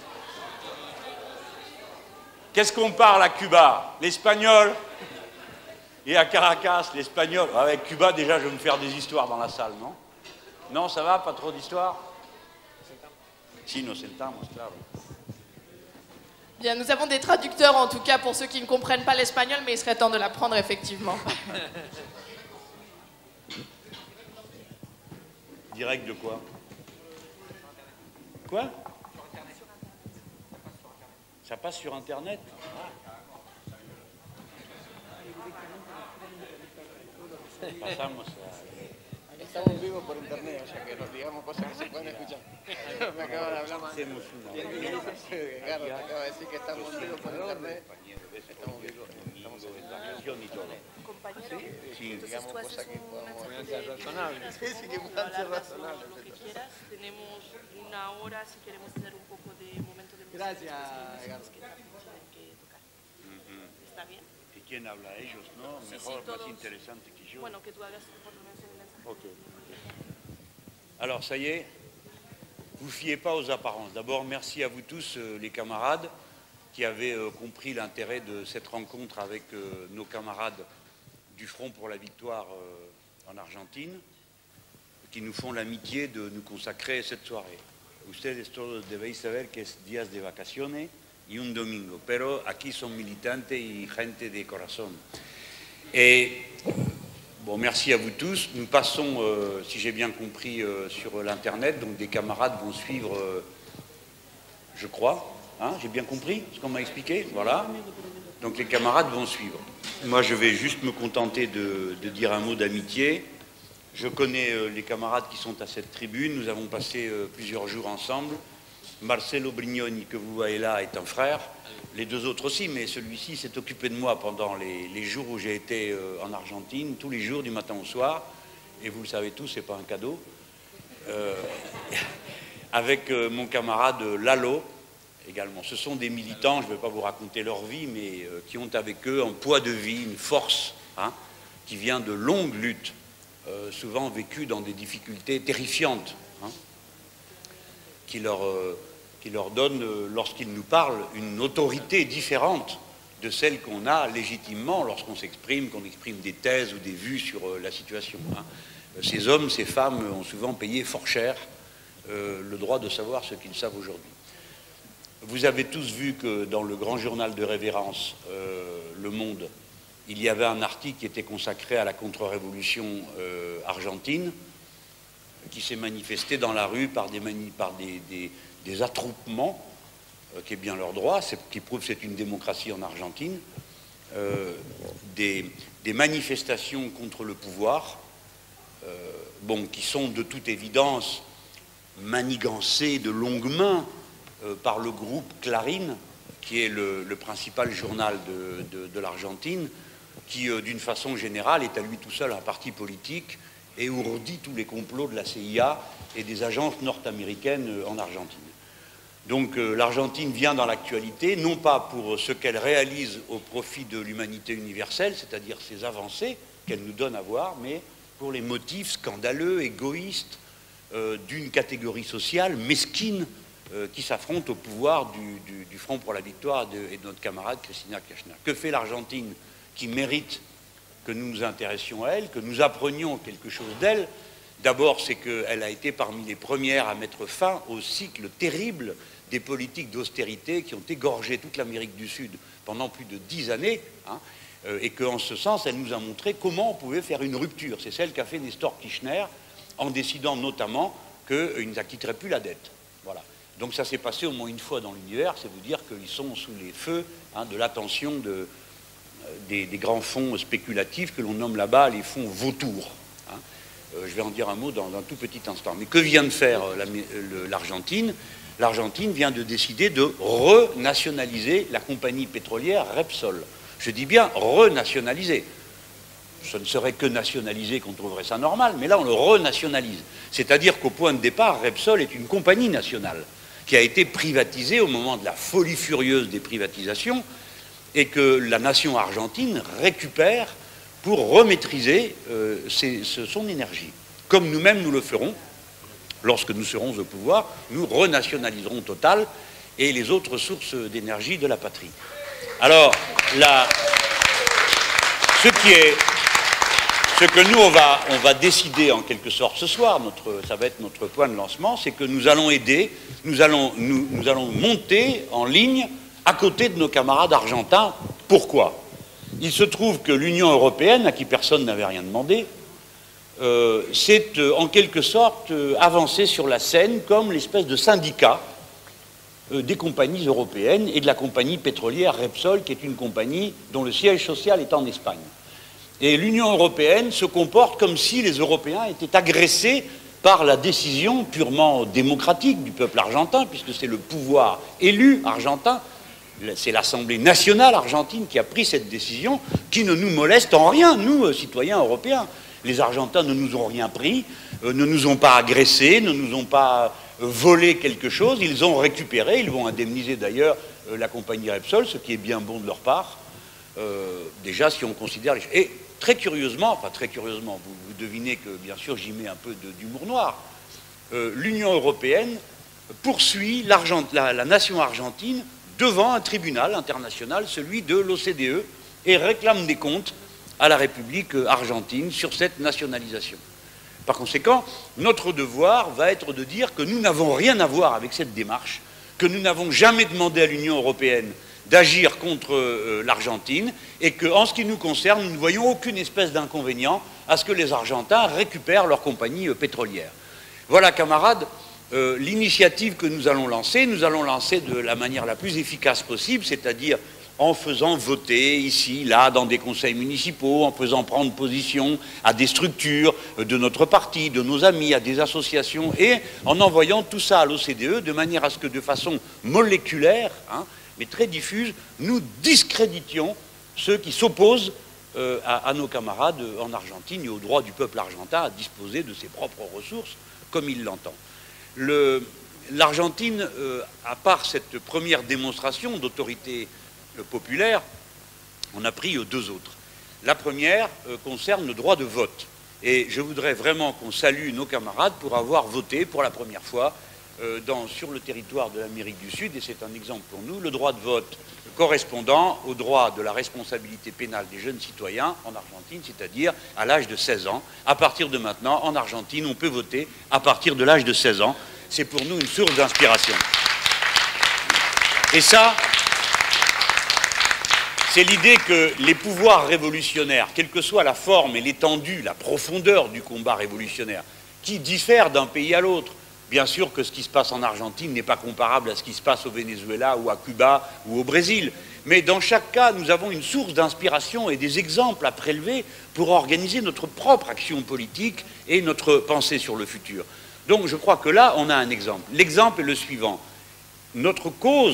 Qu'est-ce qu'on parle à Cuba? L'espagnol. Et à Caracas, l'espagnol. Avec Cuba, déjà, je vais me faire des histoires dans la salle, non? Non, ça va? Pas trop d'histoires? Si, nos sentamos, claro. Bien, nous avons des traducteurs en tout cas pour ceux qui ne comprennent pas l'espagnol, mais il serait temps de l'apprendre effectivement. Direct de quoi? Quoi? Ça passe sur Internet? Pasamos a... Estamos vivos por internet, o sea que nos digamos cosas que se pueden escuchar. Me acaba de hablar más. Hacemos una... Carlos me acaba de decir que estamos vivos por internet. Estamos vivos, estamos en la canción y todo. Compañero, sí, digamos cosas que podamos ser razonables. Sí, sí, que puedan ser razonables. Lo que quieras, tenemos una hora si queremos tener un poco de momento de música. Gracias, Carlos. Que tienen que tocar. Uh-huh. ¿Está bien? ¿Y quién habla? Ellos, ¿no? Sí, Mejor, sí, todos, más interesante que yo. Bueno, que tú hagas por lo menos el mensaje. Ok. Alors, ça y est, vous ne fiez pas aux apparences. D'abord, merci à vous tous, euh, les camarades, qui avez euh, compris l'intérêt de cette rencontre avec euh, nos camarades du Front pour la Victoire euh, en Argentine, qui nous font l'amitié de nous consacrer cette soirée. Ustedes todos debéis saber que es días de vacaciones y un domingo, pero aquí son militantes y gente de corazón. Et bon, merci à vous tous. Nous passons, euh, si j'ai bien compris, euh, sur l'Internet, donc des camarades vont suivre, euh, je crois, hein, j'ai bien compris ce qu'on m'a expliqué, voilà. Donc les camarades vont suivre. Moi, je vais juste me contenter de, de dire un mot d'amitié. Je connais euh, les camarades qui sont à cette tribune. Nous avons passé euh, plusieurs jours ensemble. Marcelo Brignoni, que vous voyez là, est un frère. Les deux autres aussi, mais celui-ci s'est occupé de moi pendant les, les jours où j'ai été euh, en Argentine, tous les jours, du matin au soir. Et vous le savez tous, c'est pas un cadeau. Euh, avec euh, mon camarade Lalo, également. Ce sont des militants, je ne vais pas vous raconter leur vie, mais euh, qui ont avec eux un poids de vie, une force, hein, qui vient de longues luttes, euh, souvent vécues dans des difficultés terrifiantes, hein, qui leur... Euh, qui leur donne, lorsqu'ils nous parlent, une autorité différente de celle qu'on a légitimement lorsqu'on s'exprime, qu'on exprime des thèses ou des vues sur euh, la situation. Hein. Ces hommes, ces femmes ont souvent payé fort cher euh, le droit de savoir ce qu'ils savent aujourd'hui. Vous avez tous vu que dans le grand journal de révérence, euh, Le Monde, il y avait un article qui était consacré à la contre-révolution euh, argentine, qui s'est manifesté dans la rue par des, mani par des, des des attroupements, euh, qui est bien leur droit, qui prouve que c'est une démocratie en Argentine, euh, des, des manifestations contre le pouvoir, euh, bon, qui sont de toute évidence manigancées de longue main euh, par le groupe Clarín, qui est le, le principal journal de, de, de l'Argentine, qui, euh, d'une façon générale, est à lui tout seul un parti politique et ourdit tous les complots de la C I A et des agences nord-américaines euh, en Argentine. Donc euh, l'Argentine vient dans l'actualité, non pas pour ce qu'elle réalise au profit de l'humanité universelle, c'est-à-dire ses avancées qu'elle nous donne à voir, mais pour les motifs scandaleux, égoïstes, euh, d'une catégorie sociale mesquine euh, qui s'affronte au pouvoir du, du, du Front pour la Victoire de, et de notre camarade Cristina Kirchner. Que fait l'Argentine qui mérite que nous nous intéressions à elle, que nous apprenions quelque chose d'elle? D'abord, c'est qu'elle a été parmi les premières à mettre fin au cycle terrible des politiques d'austérité qui ont égorgé toute l'Amérique du Sud pendant plus de dix années, hein, euh, et qu'en ce sens, elle nous a montré comment on pouvait faire une rupture. C'est celle qu'a fait Nestor Kirchner en décidant notamment qu'il n'acquitterait plus la dette. Voilà. Donc ça s'est passé au moins une fois dans l'univers, c'est vous dire qu'ils sont sous les feux hein, de l'attention de, euh, des, des grands fonds spéculatifs que l'on nomme là-bas les fonds vautours. Hein. Euh, je vais en dire un mot dans un tout petit instant. Mais que vient de faire euh, l'Argentine? L'Argentine vient de décider de renationaliser la compagnie pétrolière Repsol. Je dis bien renationaliser. Ce ne serait que nationaliser qu'on trouverait ça normal, mais là on le renationalise. C'est-à-dire qu'au point de départ, Repsol est une compagnie nationale qui a été privatisée au moment de la folie furieuse des privatisations et que la nation argentine récupère pour remaîtriser euh, ses, son énergie. Comme nous-mêmes nous le ferons, lorsque nous serons au pouvoir, nous renationaliserons Total et les autres sources d'énergie de la patrie. Alors, la, ce qui est, ce que nous on va, on va décider en quelque sorte ce soir, notre, ça va être notre point de lancement, c'est que nous allons aider, nous allons, nous, nous allons monter en ligne à côté de nos camarades argentins. Pourquoi? Il se trouve que l'Union européenne, à qui personne n'avait rien demandé, Euh, c'est euh, en quelque sorte euh, avancé sur la scène comme l'espèce de syndicat euh, des compagnies européennes et de la compagnie pétrolière Repsol, qui est une compagnie dont le siège social est en Espagne. Et l'Union européenne se comporte comme si les Européens étaient agressés par la décision purement démocratique du peuple argentin, puisque c'est le pouvoir élu argentin, c'est l'Assemblée nationale argentine qui a pris cette décision, qui ne nous moleste en rien, nous, citoyens européens. Les Argentins ne nous ont rien pris, euh, ne nous ont pas agressés, ne nous ont pas euh, volé quelque chose. Ils ont récupéré, ils vont indemniser d'ailleurs euh, la compagnie Repsol, ce qui est bien bon de leur part. Euh, déjà, si on considère les choses. Et très curieusement, enfin très curieusement, vous, vous devinez que bien sûr j'y mets un peu d'humour noir, euh, l'Union européenne poursuit la, la nation argentine devant un tribunal international, celui de l'O C D E, et réclame des comptes à la République argentine sur cette nationalisation. Par conséquent, notre devoir va être de dire que nous n'avons rien à voir avec cette démarche, que nous n'avons jamais demandé à l'Union européenne d'agir contre euh, l'Argentine et qu'en ce qui nous concerne, nous ne voyons aucune espèce d'inconvénient à ce que les Argentins récupèrent leur compagnie euh, pétrolière. Voilà, camarades, euh, l'initiative que nous allons lancer. Nous allons lancer de la manière la plus efficace possible, c'est-à-dire en faisant voter ici, là, dans des conseils municipaux, en faisant prendre position à des structures de notre parti, de nos amis, à des associations, et en envoyant tout ça à l'O C D E, de manière à ce que, de façon moléculaire, hein, mais très diffuse, nous discréditions ceux qui s'opposent euh, à, à nos camarades en Argentine et au droit du peuple argentin à disposer de ses propres ressources, comme il l'entend. L'Argentine, euh, à part cette première démonstration d'autorité populaire, on a pris deux autres. La première euh, concerne le droit de vote. Et je voudrais vraiment qu'on salue nos camarades pour avoir voté pour la première fois euh, dans, sur le territoire de l'Amérique du Sud, et c'est un exemple pour nous, le droit de vote correspondant au droit de la responsabilité pénale des jeunes citoyens en Argentine, c'est-à-dire à, à l'âge de seize ans. À partir de maintenant, en Argentine, on peut voter à partir de l'âge de seize ans. C'est pour nous une source d'inspiration. Et ça, c'est l'idée que les pouvoirs révolutionnaires, quelle que soit la forme et l'étendue, la profondeur du combat révolutionnaire, qui diffèrent d'un pays à l'autre, bien sûr que ce qui se passe en Argentine n'est pas comparable à ce qui se passe au Venezuela ou à Cuba ou au Brésil, mais dans chaque cas, nous avons une source d'inspiration et des exemples à prélever pour organiser notre propre action politique et notre pensée sur le futur. Donc je crois que là, on a un exemple. L'exemple est le suivant. Notre cause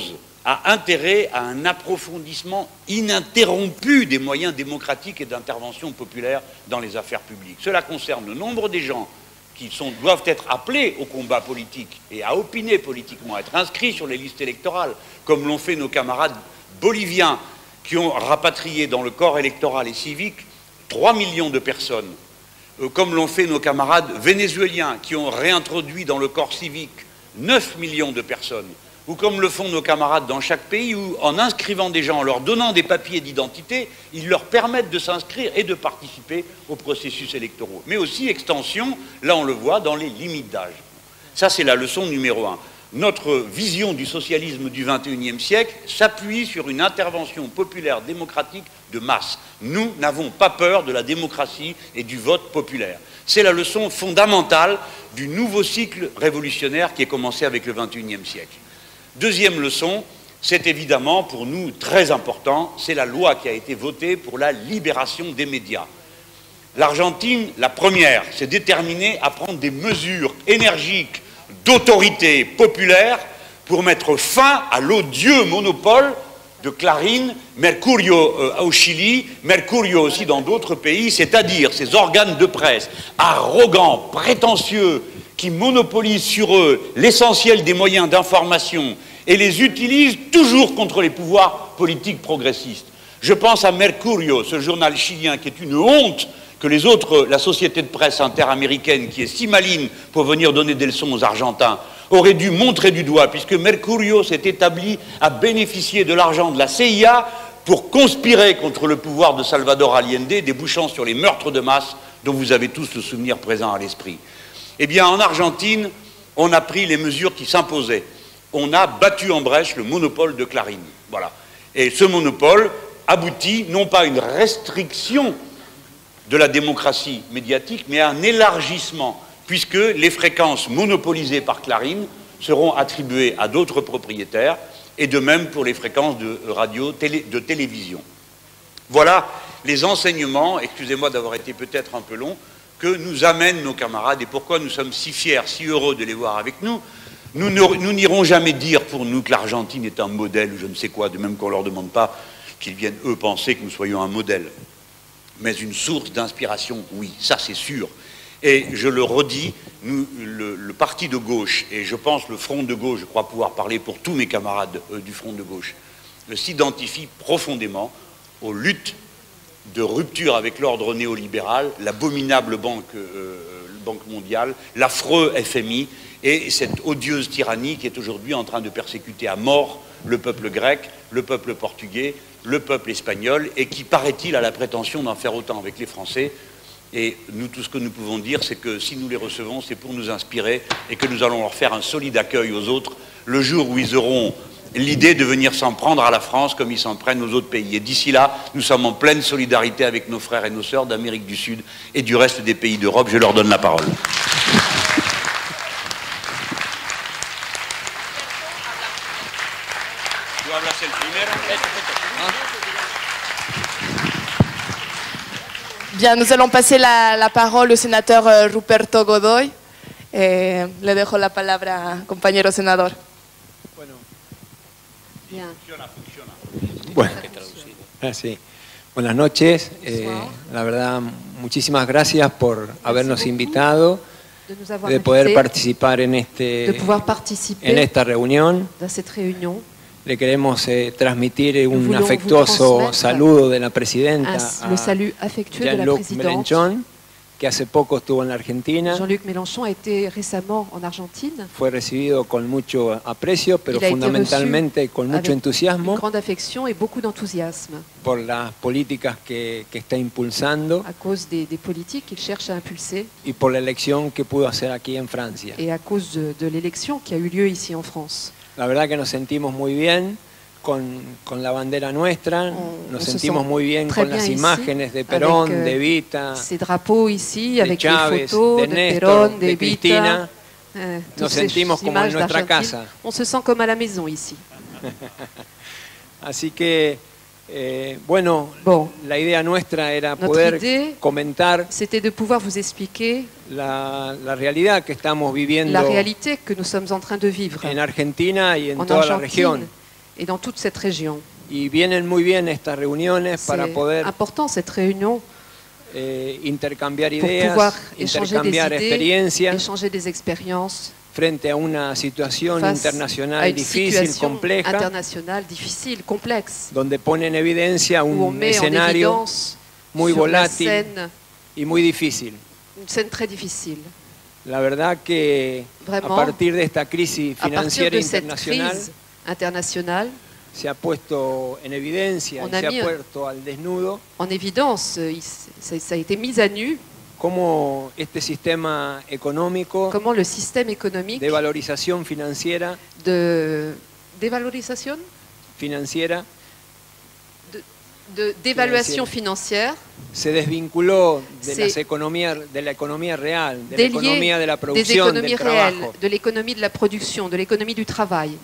a intérêt à un approfondissement ininterrompu des moyens démocratiques et d'intervention populaire dans les affaires publiques. Cela concerne le nombre des gens qui sont, doivent être appelés au combat politique et à opiner politiquement, à être inscrits sur les listes électorales, comme l'ont fait nos camarades boliviens qui ont rapatrié dans le corps électoral et civique trois millions de personnes, euh, comme l'ont fait nos camarades vénézuéliens qui ont réintroduit dans le corps civique neuf millions de personnes, ou comme le font nos camarades dans chaque pays, où en inscrivant des gens, en leur donnant des papiers d'identité, ils leur permettent de s'inscrire et de participer aux processus électoraux. Mais aussi extension, là on le voit, dans les limites d'âge. Ça c'est la leçon numéro un. Notre vision du socialisme du vingt et unième siècle s'appuie sur une intervention populaire démocratique de masse. Nous n'avons pas peur de la démocratie et du vote populaire. C'est la leçon fondamentale du nouveau cycle révolutionnaire qui est commencé avec le vingt et unième siècle. Deuxième leçon, c'est évidemment pour nous très important, c'est la loi qui a été votée pour la libération des médias. L'Argentine, la première, s'est déterminée à prendre des mesures énergiques d'autorité populaire pour mettre fin à l'odieux monopole de Clarín, Mercurio euh, au Chili, Mercurio aussi dans d'autres pays, c'est-à-dire ces organes de presse arrogants, prétentieux, qui monopolisent sur eux l'essentiel des moyens d'information et les utilisent toujours contre les pouvoirs politiques progressistes. Je pense à Mercurio, ce journal chilien qui est une honte que les autres, la société de presse interaméricaine qui est si maligne pour venir donner des leçons aux Argentins, aurait dû montrer du doigt, puisque Mercurio s'est établi à bénéficier de l'argent de la C I A pour conspirer contre le pouvoir de Salvador Allende, débouchant sur les meurtres de masse dont vous avez tous le souvenir présent à l'esprit. Eh bien, en Argentine, on a pris les mesures qui s'imposaient. On a battu en brèche le monopole de Clarín. Voilà. Et ce monopole aboutit non pas à une restriction de la démocratie médiatique, mais à un élargissement, puisque les fréquences monopolisées par Clarín seront attribuées à d'autres propriétaires, et de même pour les fréquences de radio, télé, de télévision. Voilà les enseignements, excusez-moi d'avoir été peut-être un peu long, que nous amènent nos camarades et pourquoi nous sommes si fiers, si heureux de les voir avec nous. Nous n'irons jamais dire pour nous que l'Argentine est un modèle ou je ne sais quoi, de même qu'on ne leur demande pas qu'ils viennent eux penser que nous soyons un modèle. Mais une source d'inspiration, oui, ça c'est sûr. Et je le redis, nous, le, le parti de gauche, et je pense le front de gauche, je crois pouvoir parler pour tous mes camarades euh, du front de gauche, euh, s'identifie profondément aux luttes de rupture avec l'ordre néolibéral, l'abominable banque, euh, banque mondiale, l'affreux F M I et cette odieuse tyrannie qui est aujourd'hui en train de persécuter à mort le peuple grec, le peuple portugais, le peuple espagnol et qui, paraît-il, a la prétention d'en faire autant avec les Français. Et nous, tout ce que nous pouvons dire, c'est que si nous les recevons, c'est pour nous inspirer et que nous allons leur faire un solide accueil aux autres le jour où ils auront l'idée de venir s'en prendre à la France comme ils s'en prennent aux autres pays. Et d'ici là, nous sommes en pleine solidarité avec nos frères et nos sœurs d'Amérique du Sud et du reste des pays d'Europe. Je leur donne la parole. Bien, nous allons passer la, la parole au sénateur euh, Ruperto Godoy. Eh, le dejo la palabra, compañero senador. Bueno, bien. Bueno, ah, sí. Buenas noches. Eh, la verdad, muchísimas gracias por habernos invitado, de poder participar en este, en esta reunión. Le queremos eh, transmitir un afectuoso saludo de la presidenta a Jean-Luc Mélenchon, que hace poco estuvo en la Argentina. Jean-Luc Mélenchon a été récemment en Argentine. Fue recibido con mucho aprecio, pero fundamentalmente con mucho entusiasmo. Une grande affection et beaucoup d'enthousiasme. Por las políticas que, que está impulsando. À cause des, des politiques qu'il cherche à impulser. Y por la elección que pudo hacer aquí en Francia. Et à cause de, de l'élection qui a eu lieu ici en France. La verdad que nos sentimos muy bien con, con la bandera nuestra, on, nos on sentimos se muy bien con bien las imágenes de Perón, avec, de Evita, ces drapeaux ici, de avec Chávez, les photos de, de Néstor, Perón, de, de Cristina. Euh, nos sentimos como en nuestra casa. On se sent comme à la maison ici. Así que, eh, bueno, bon, la idea nuestra era poder idée, comentar c'était de pouvoir vous expliquer la, la realidad que estamos viviendo la réalité que nous sommes en train de vivre en Argentina y en en toda Argentine la región. et dans toute cette région. Y vienen muy bien estas reuniones para C'est poder important cette réunion eh, intercambiar pour ideas, pouvoir échanger des intercambiar idées, experiencias échanger des expériences frente a una situación face à internacional une difícil, situation compleja, internationale difficile, complexe, donde pone en evidencia où on un met en escenario évidence muy sur la volátil scène y muy difícil. une scène très difficile. La verdad que Vraiment, a partir de esta crisis À partir financiera de cette internacional crise internationale, se ha puesto en evidencia On y a se ha mis- puesto al desnudo en évidence, euh, il s- ça, ça a été mis à nu cómo este sistema económico comment le système économique de valorización financiera, de dévalorisation, financiera de d'évaluation financière, se desvinculó de, Se- las economías, de la economía real, de la délié economía de la des producción, del économies réelles, trabajo. de l'économie de la production, de l'économie du travail.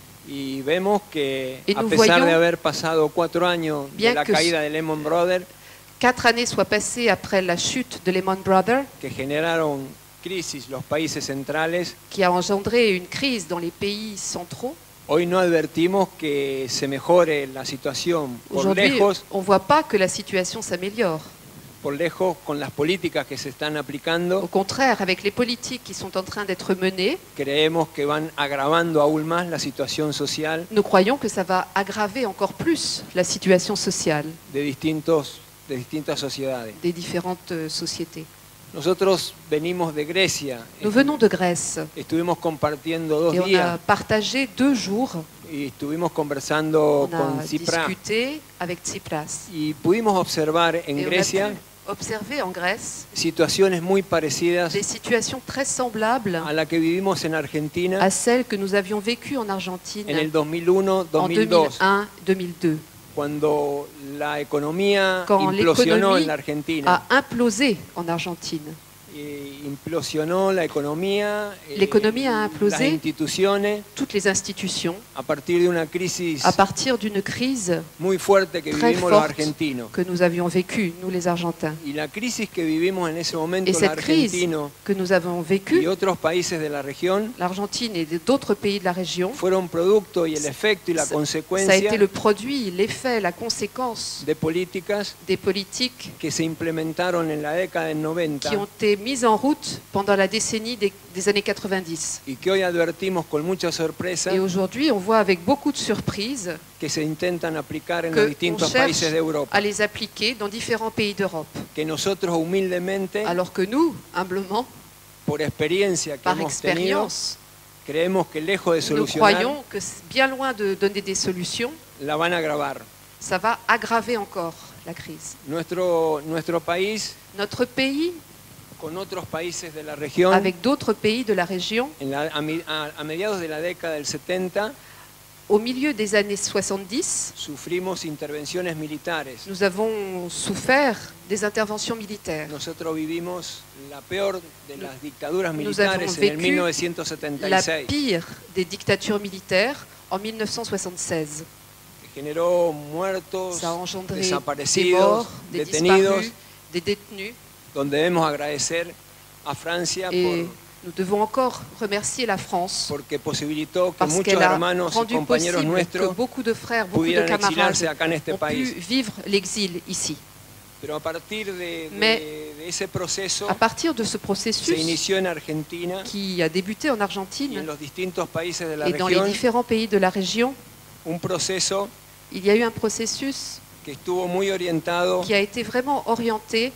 Y vemos que Et a nous pesar de voyons, haber pasado cuatro años bien de la que caída de Lehman Brothers, Quatre années soient passées après la chute de Lehman Brothers, que generaron crisis los países centrales, qui a engendré une crise dans les pays centraux. hoy no advertimos que se mejore la situación por Aujourd'hui, lejos, on ne voit pas que la situation s'améliore. por lejos con las políticas que se están Au aplicando, contraire, avec les politiques qui sont en train d'être menées, creemos que van agravando aún más la situación social nous croyons que ça va aggraver encore plus la situation sociale de, distintos, de distintas sociedades. des différentes euh, sociétés. Nosotros venimos de Grecia, Nous venons de Grèce estuvimos compartiendo dos et on a días partagé deux jours, y estuvimos conversando on con a Tsipras discuté avec Tsipras. y pudimos observar en Et on a Grecia pu observer en Grèce situaciones muy parecidas des situations très semblables a la que vivimos en Argentina à celles que nous avions vécues en Argentine en el dos mil uno en dos mil dos, deux mille un deux mille deux, cuando la economía quand implosionó en l'économie la Argentina. a implosé en Argentine. Eh, implosionó la economía, eh, L'économie a las implosé, instituciones, toutes les institutions, a partir de una crisis à partir d'une crise muy fuerte que très vivimos los forte argentinos. que nous avions vécue, nous les Argentins. Y la crisis que vivimos en ese momento Et los cette crise argentinos que nous avons y vécue, otros países de la región l'Argentine et d'autres pays de la région, fueron producto y el efecto y la ça a consecuencia été le produit, l'effet, la conséquence de políticas des politiques que se implementaron en la década del noventa qui ont été mises en route pendant la décennie des, des années quatre-vingt-dix. y que hoy advertimos con mucha sorpresa Et aujourd'hui, on voit avec beaucoup de surprise que se intentan aplicar en los qu'on distintos cherche países de Europa. à les appliquer dans différents pays d'Europe. Que nosotros humildemente, Alors que nous, humblement, por experiencia que par hemos tenido, expérience, creemos que lejos de nous solucionar, croyons que c'est bien loin de donner des solutions, la van a agravar. ça va aggraver encore la crise. Nuestro, nuestro país, Notre pays, con otros países de la región, avec d'autres pays de la région, en la- a, mi- a- a mediados de la década del setenta, au milieu des années soixante-dix, sufrimos intervenciones militares. nous avons souffert des interventions militaires. Nosotros vivimos la peor de las dictaduras Nous militares avons en el vécu mil novecientos setenta y la seis, pire des dictatures militaires en mille neuf cent soixante-seize. que generó muertos, Ça a engendré des desaparecidos, morts, des detenidos, disparus, des détenus. donde debemos agradecer a Francia Et por, nous devons encore remercier la France porque posibilitó que parce muchos qu'elle a hermanos y rendu compañeros possible que nuestros beaucoup de frères, beaucoup de pudieran camarades exiliarse acá en este ont pu país. vivre l'exil ici. Pero a partir de, de- Mais de ese proceso à partir de ce se processus inició en Argentina qui a débuté en y Argentine en los distintos países de la et dans les región différents pays de la région, un proceso il y a eu un processus que estuvo muy orientado qui a été vraiment orienté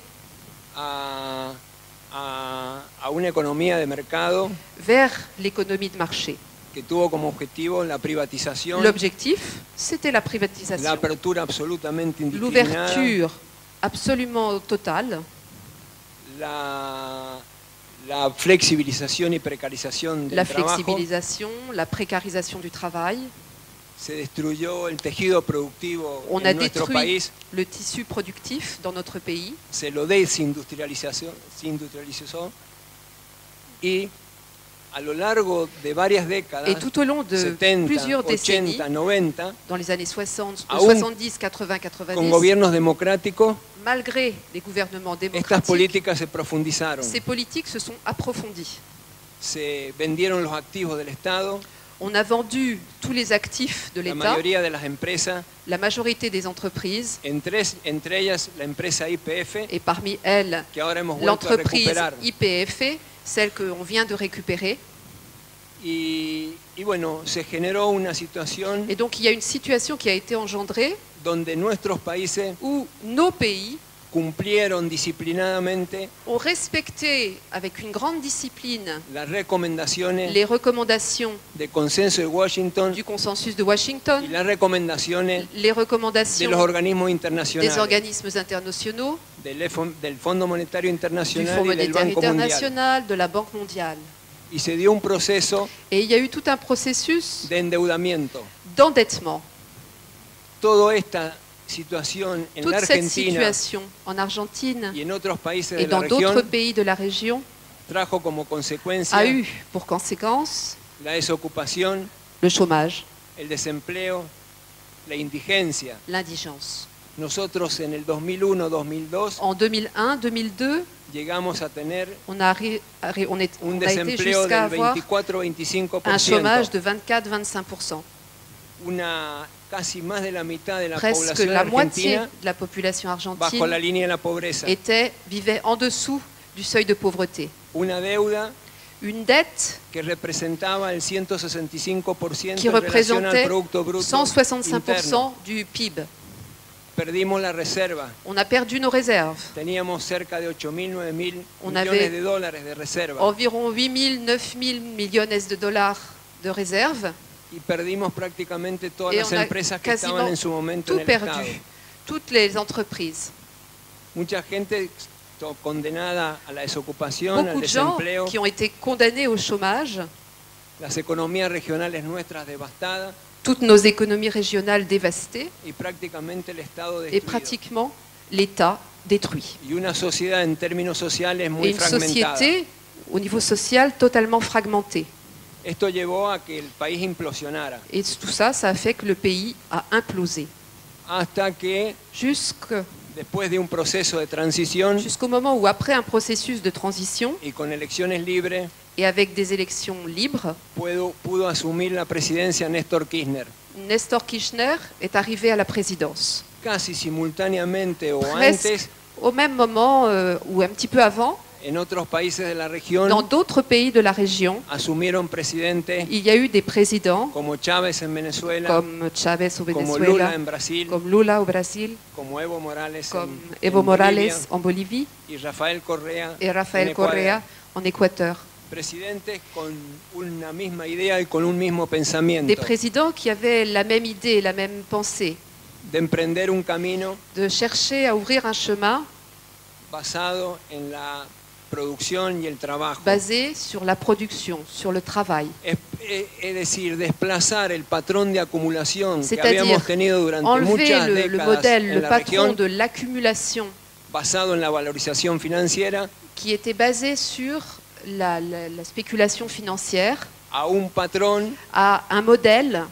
a, a- a una economía de mercado vers l'économie de marché. que tuvo como objetivo la privatización, L'objectif, c'était la la privatisation, apertura absolutamente indiscriminada, l'ouverture absolument totale, la, la flexibilización y precarización del la trabajo. flexibilisation, la précarisation du travail. Se destruyó el tejido productivo On en a nuestro détruit país, le tissu productif dans notre pays. se lo desindustrializó se industrializó, y a lo largo de varias décadas, Et tout au long de setenta, plusieurs décennies, ochenta, noventa, dans les années soixante, Aún soixante-dix, quatre-vingts, con quatre-vingt-dix, gobiernos democráticos, malgré les gouvernements estas démocratiques, políticas se profundizaron. ces politiques se sont approfondies. Se vendieron los activos del Estado, On a vendu tous les actifs de La l'État, mayoría de las empresas, la majorité des entreprises, entre, entre ellas la empresa Y P F, et parmi elles, que ahora hemos vuelto a l'entreprise recuperar. Y P F, celle qu'on vient de récupérer. Y, y bueno, se generó una situación Et donc il y a une situation qui a été engendrée donde nuestros países où nos pays cumplieron disciplinadamente ont respecté avec une grande discipline las recomendaciones les recommandations de consenso de Washington du consensus de y Washington, las recomendaciones les de los recommandations organismos des internacionales, organismes internationaux, del, F- del Fondo Monetario du Internacional Fonds y del monétaire Banco Mundial. international, de la Banque mondiale. Y se dio un proceso Et il y a eu tout un processus de endeudamiento. d'endettement. Toda esta situación en la Toute cette Argentina situation en Argentine y en otros países et de la dans d'autres región pays de la région trajo como consecuencia a eu pour conséquence la desocupación, le chômage, el desempleo, la indigencia. l'indigence. Nosotros en el dos mil uno dos mil dos En deux mille un deux mille deux, llegamos a tener on a, arri- arri- on est- un on a été desempleo jusqu'à del avoir veinticuatro veinticinco por un chômage ciento, de vingt-quatre à vingt-cinq pour cent. una casi más de la mitad de la Presque población la moitié argentina de la population bajo la argentine línea de la pobreza, était, vivait en dessous du seuil de pauvreté. una deuda Une dette que representaba el ciento sesenta y cinco por ciento qui en relación al représentait Producto Bruto cent soixante-cinq pour Interno. cent du P I B. Perdimos la reserva. On a perdu nos réserves. Teníamos cerca de ocho mil, nueve mil On millones avait de dólares de reserva. Environ huit mille, neuf mille millones de dollars de réserves Y perdimos prácticamente todas et las on a empresas que estaban quasiment en su momento tout en el Estado. perdu. Toutes les entreprises. Mucha gente to- condenada a la desocupación, al Beaucoup de gens desempleo, qui ont été condamnés au chômage, las economías regionales nuestras devastadas toutes nos économies régionales dévastées y prácticamente el Estado et destruido. pratiquement l'État détruit. Y una sociedad en términos sociales Et muy une fragmentada. société au niveau social totalement fragmentée. Esto llevó a que el país implosionara, Et tout ça, ça a fait que le pays a implosé. hasta que Jusque- después de un proceso de transición Jusqu'au moment où, après un processus de transition y con elecciones libres, et avec des élections libres, pudo, pudo asumir la presidencia Néstor Kirchner. Nestor Kirchner est arrivé à la présidence. Casi simultáneamente o Presque antes, au même moment euh, ou un petit peu avant, en otros países de la región dans d'autres pays de la région, asumieron presidentes il y a eu des présidents como Chávez en Venezuela, comme Chavez au como Venezuela, Lula en Brasil, comme Lula au Brésil, como Evo Morales comme en, Evo en Morales Bolivia en Bolivie y Rafael Correa et Rafael en Ecuador. Correa en Équateur. Presidentes con una misma idea y con un mismo pensamiento Des présidents qui avaient la même idée, la même pensée, de emprender un camino de chercher à ouvrir un chemin basado en la producción y el trabajo. basé sur la production, sur le travail. Es, es- es decir, desplazar el patrón de acumulación que C'est-à-dire habíamos tenido durante enlever muchas le, le décadas modèle, en le la patron región, de l'accumulation basado en la valorización financiera, qui était basé sur la, la- la spéculation financière, a un patrón à un modèle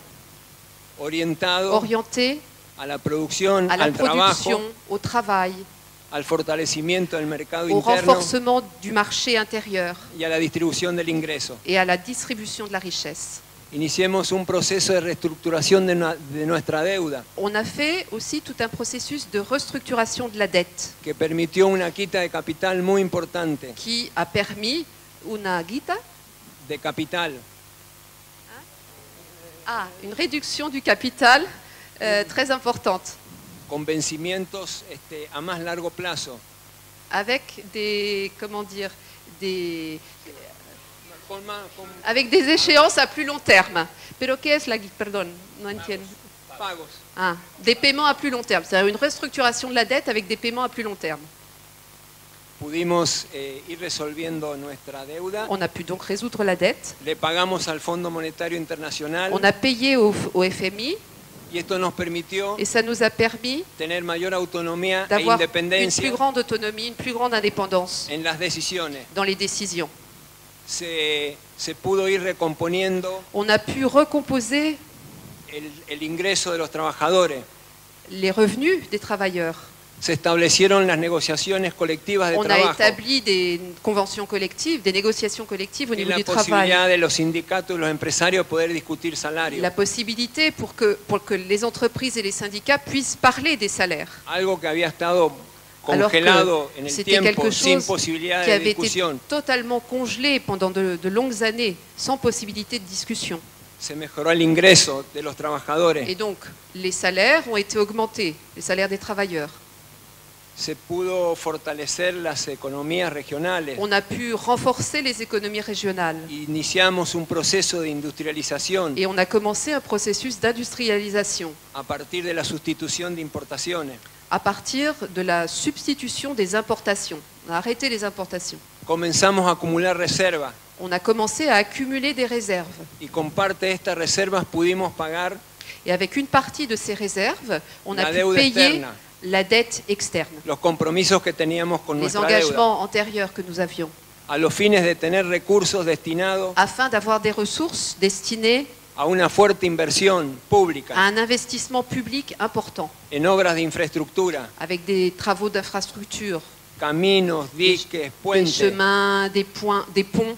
orientado orienté a la producción, à la al production, trabajo, au travail, al fortalecimiento del mercado au interno renforcement du marché intérieur y a la distribución del ingreso. et à la distribution de la richesse. Iniciemos un proceso de reestructuración de, na- de nuestra deuda On a fait aussi tout un processus de restructuration de la dette que permitió una quita de capital muy importante, qui a permis una guita, de capital, ah, une réduction du capital euh, très importante, con vencimientos este, a más largo plazo. avec des, comment dire, des, Con más- con avec des échéances à plus long terme. Pero qué es la guita? Perdón, no entiendo. pagos. Ah, des paiements à plus long terme, c'est-à-dire une restructuration de la dette avec des paiements à plus long terme. Pudimos eh, ir resolviendo nuestra deuda. On a pu donc résoudre la dette. Le pagamos al Fondo Monetario Internacional On a payé au, au F M I y esto nos permitió et ça nous a permis tener mayor autonomía e d'avoir une independencia plus grande autonomie, une plus grande indépendance en las decisiones. dans les décisions. Se, se pudo ir recomponiendo On a pu recomposer el, el ingreso de los trabajadores. les revenus des travailleurs. se establecieron las negociaciones colectivas de On a trabajo établi des conventions collectives, des négociations collectives au y niveau la du posibilidad travail. de los sindicatos y los empresarios poder discutir salarios. La possibilité pour que, pour que les entreprises et les syndicats puissent parler des salaires. Algo que había estado Alors congelado que en el c'était tiempo quelque sin chose posibilidad qui de avait été discusión. totalement congelé pendant de, de longues années, sans possibilité de discussion. Se mejoró el ingreso de los trabajadores. Et donc, les salaires ont été augmentés, les salaires des travailleurs. Se pudo fortalecer las economías regionales. On a pu renforcer les économies régionales. Iniciamos un proceso de industrialización Et on a commencé un processus d'industrialisation a partir de la sustitución de importaciones. à partir de la substitution des importations. On a arrêté les importations. Comenzamos a acumular reservas On a commencé à accumuler des réserves. y con parte de estas reservas pudimos pagar Et avec une partie de ces réserves, on a la pu deuda payer externa, la dette externe, los compromisos que teníamos con les nuestra deuda, engagements antérieurs que nous avions, a los fines de tener recursos destinados afin d'avoir des ressources destinées a una fuerte inversión à pública un investissement public important, en obras de infraestructura, avec des travaux d'infrastructure, caminos, diques, des puentes, chemins, des, points, des ponts,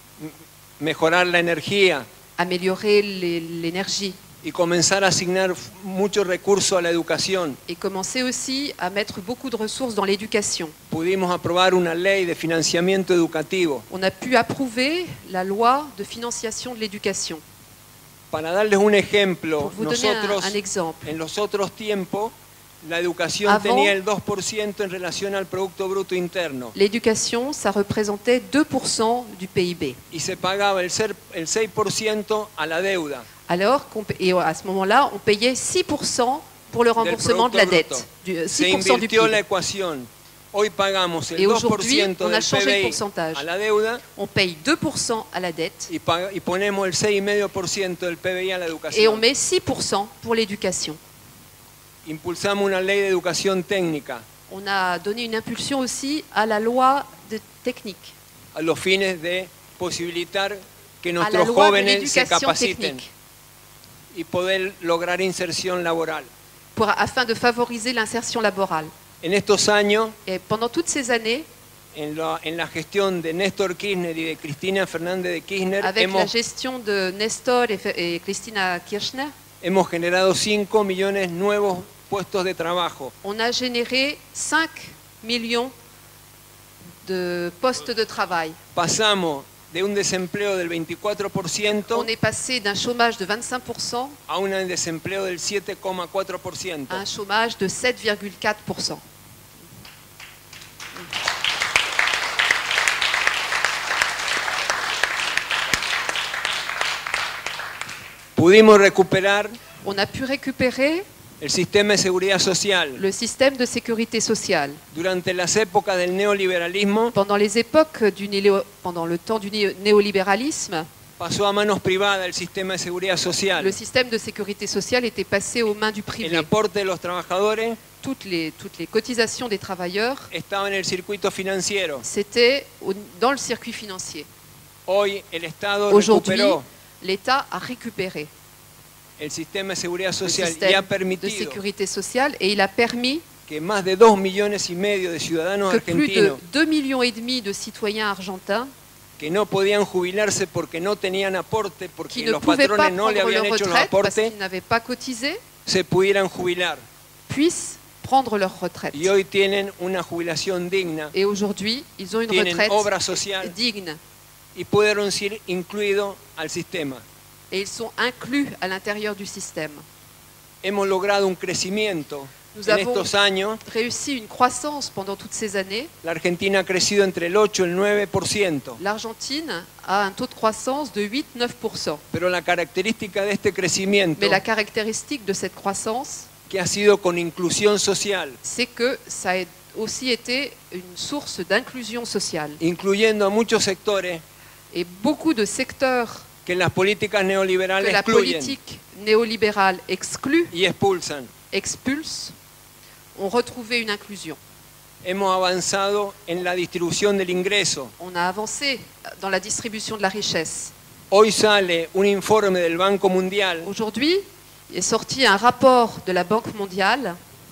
mejorar la energía améliorer les- l'énergie. y comenzar a asignar muchos recursos a la educación. Et commencer aussi à mettre beaucoup de ressources dans l'éducation. Pudimos aprobar una ley de financiamiento educativo. On a pu approuver la loi de financiation de l'éducation. Para darles un Pour ejemplo, vous donner un, nosotros un exemple, en los otros tiempos la educación Avant- tenía el dos por ciento en relación al Producto Bruto Interno l'éducation, ça représentait deux pour cent du P I B. y se pagaba el, ser- el seis por ciento a la deuda. Alors qu'on pa- et à ce moment-là, on payait six pour cent pour le remboursement de la Producto dette, Bruto. du, euh, Se six pour cent du P invirtió I la B. ecuación. Hoy pagamos el Et dos por aujourd'hui, ciento on a del changé le P B I pourcentage. a la deuda On paye deux pour cent à la dette y, paga- y ponemos el seis coma cinco por ciento del P B I a la et on educación. met six pour cent pour l'éducation. Impulsamos una ley de educación técnica On a donné une impulsion aussi à la loi de technique, a los fines de posibilitar que à la nuestros loi de jóvenes se l'éducation capaciten technique, y poder lograr inserción laboral. pour, afin de favoriser l'insertion laborale. En estos años, Et pendant toutes ces années, en la, en la gestión de Néstor Kirchner y de Cristina Fernández de Kirchner, avec la hemos, gestion de Nestor et, Fe- et Christina Kirchner, hemos generado cinco millones nuevos puestos de trabajo. on a généré cinq millions de postes de travail. Pasamos de un desempleo del veinticuatro por ciento On est passé d'un chômage de vingt-cinq pour cent a un desempleo del siete coma cuatro por ciento. à un chômage de sept virgule quatre pour cent. Pudimos recuperar On a pu récupérer el sistema de seguridad social. le système de sécurité sociale. Durante las épocas del neoliberalismo Pendant les époques du néo- pendant le temps du néo- néolibéralisme, pasó a manos privadas el sistema de seguridad social. le système de sécurité sociale était passé aux mains du El privé. aporte de los trabajadores Toutes les, toutes les cotisations des travailleurs, estaba en el circuito financiero. c'était au- dans le circuit financier. Hoy el Estado Aujourd'hui, recuperó l'État a récupéré el sistema de seguridad le social y ha système de permitido sécurité sociale et il a permis que más de dos millones y medio de ciudadanos que plus de argentinos deux millions et demi de citoyens argentins que no podían jubilarse porque no tenían aporte, porque qui ne los pouvaient pas patrones no le prendre leur habían hecho los retraite parce aportes, qu'ils n'avaient pas cotisé, se pudieran jubilar. puissent prendre leur retraite. Y hoy tienen una jubilación digna, Et aujourd'hui, ils ont une tienen retraite obra social digne y pudieron ser incluidos al sistema. et ils sont inclus à l'intérieur du système. Hemos logrado un crecimiento Nous en avons estos años. réussi une croissance pendant toutes ces années. La Argentina ha crecido entre el ocho y el nueve por ciento, L'Argentine a un taux de croissance de huit à neuf pour cent. pero la característica de este crecimiento, Mais la caractéristique de cette croissance, que ha sido con inclusión social, c'est que ça a aussi été une source d'inclusion sociale. incluyendo a muchos sectores Et beaucoup de secteurs que las políticas que neoliberales la excluyen politique néolibérale exclut, y expulsan. expulse, ont retrouvé une inclusion. Hemos avanzado en la distribución del ingreso. On a avancé dans la distribution de la richesse. Hoy sale un informe del Banco Mundial Aujourd'hui, est sorti un rapport de la Banque mondiale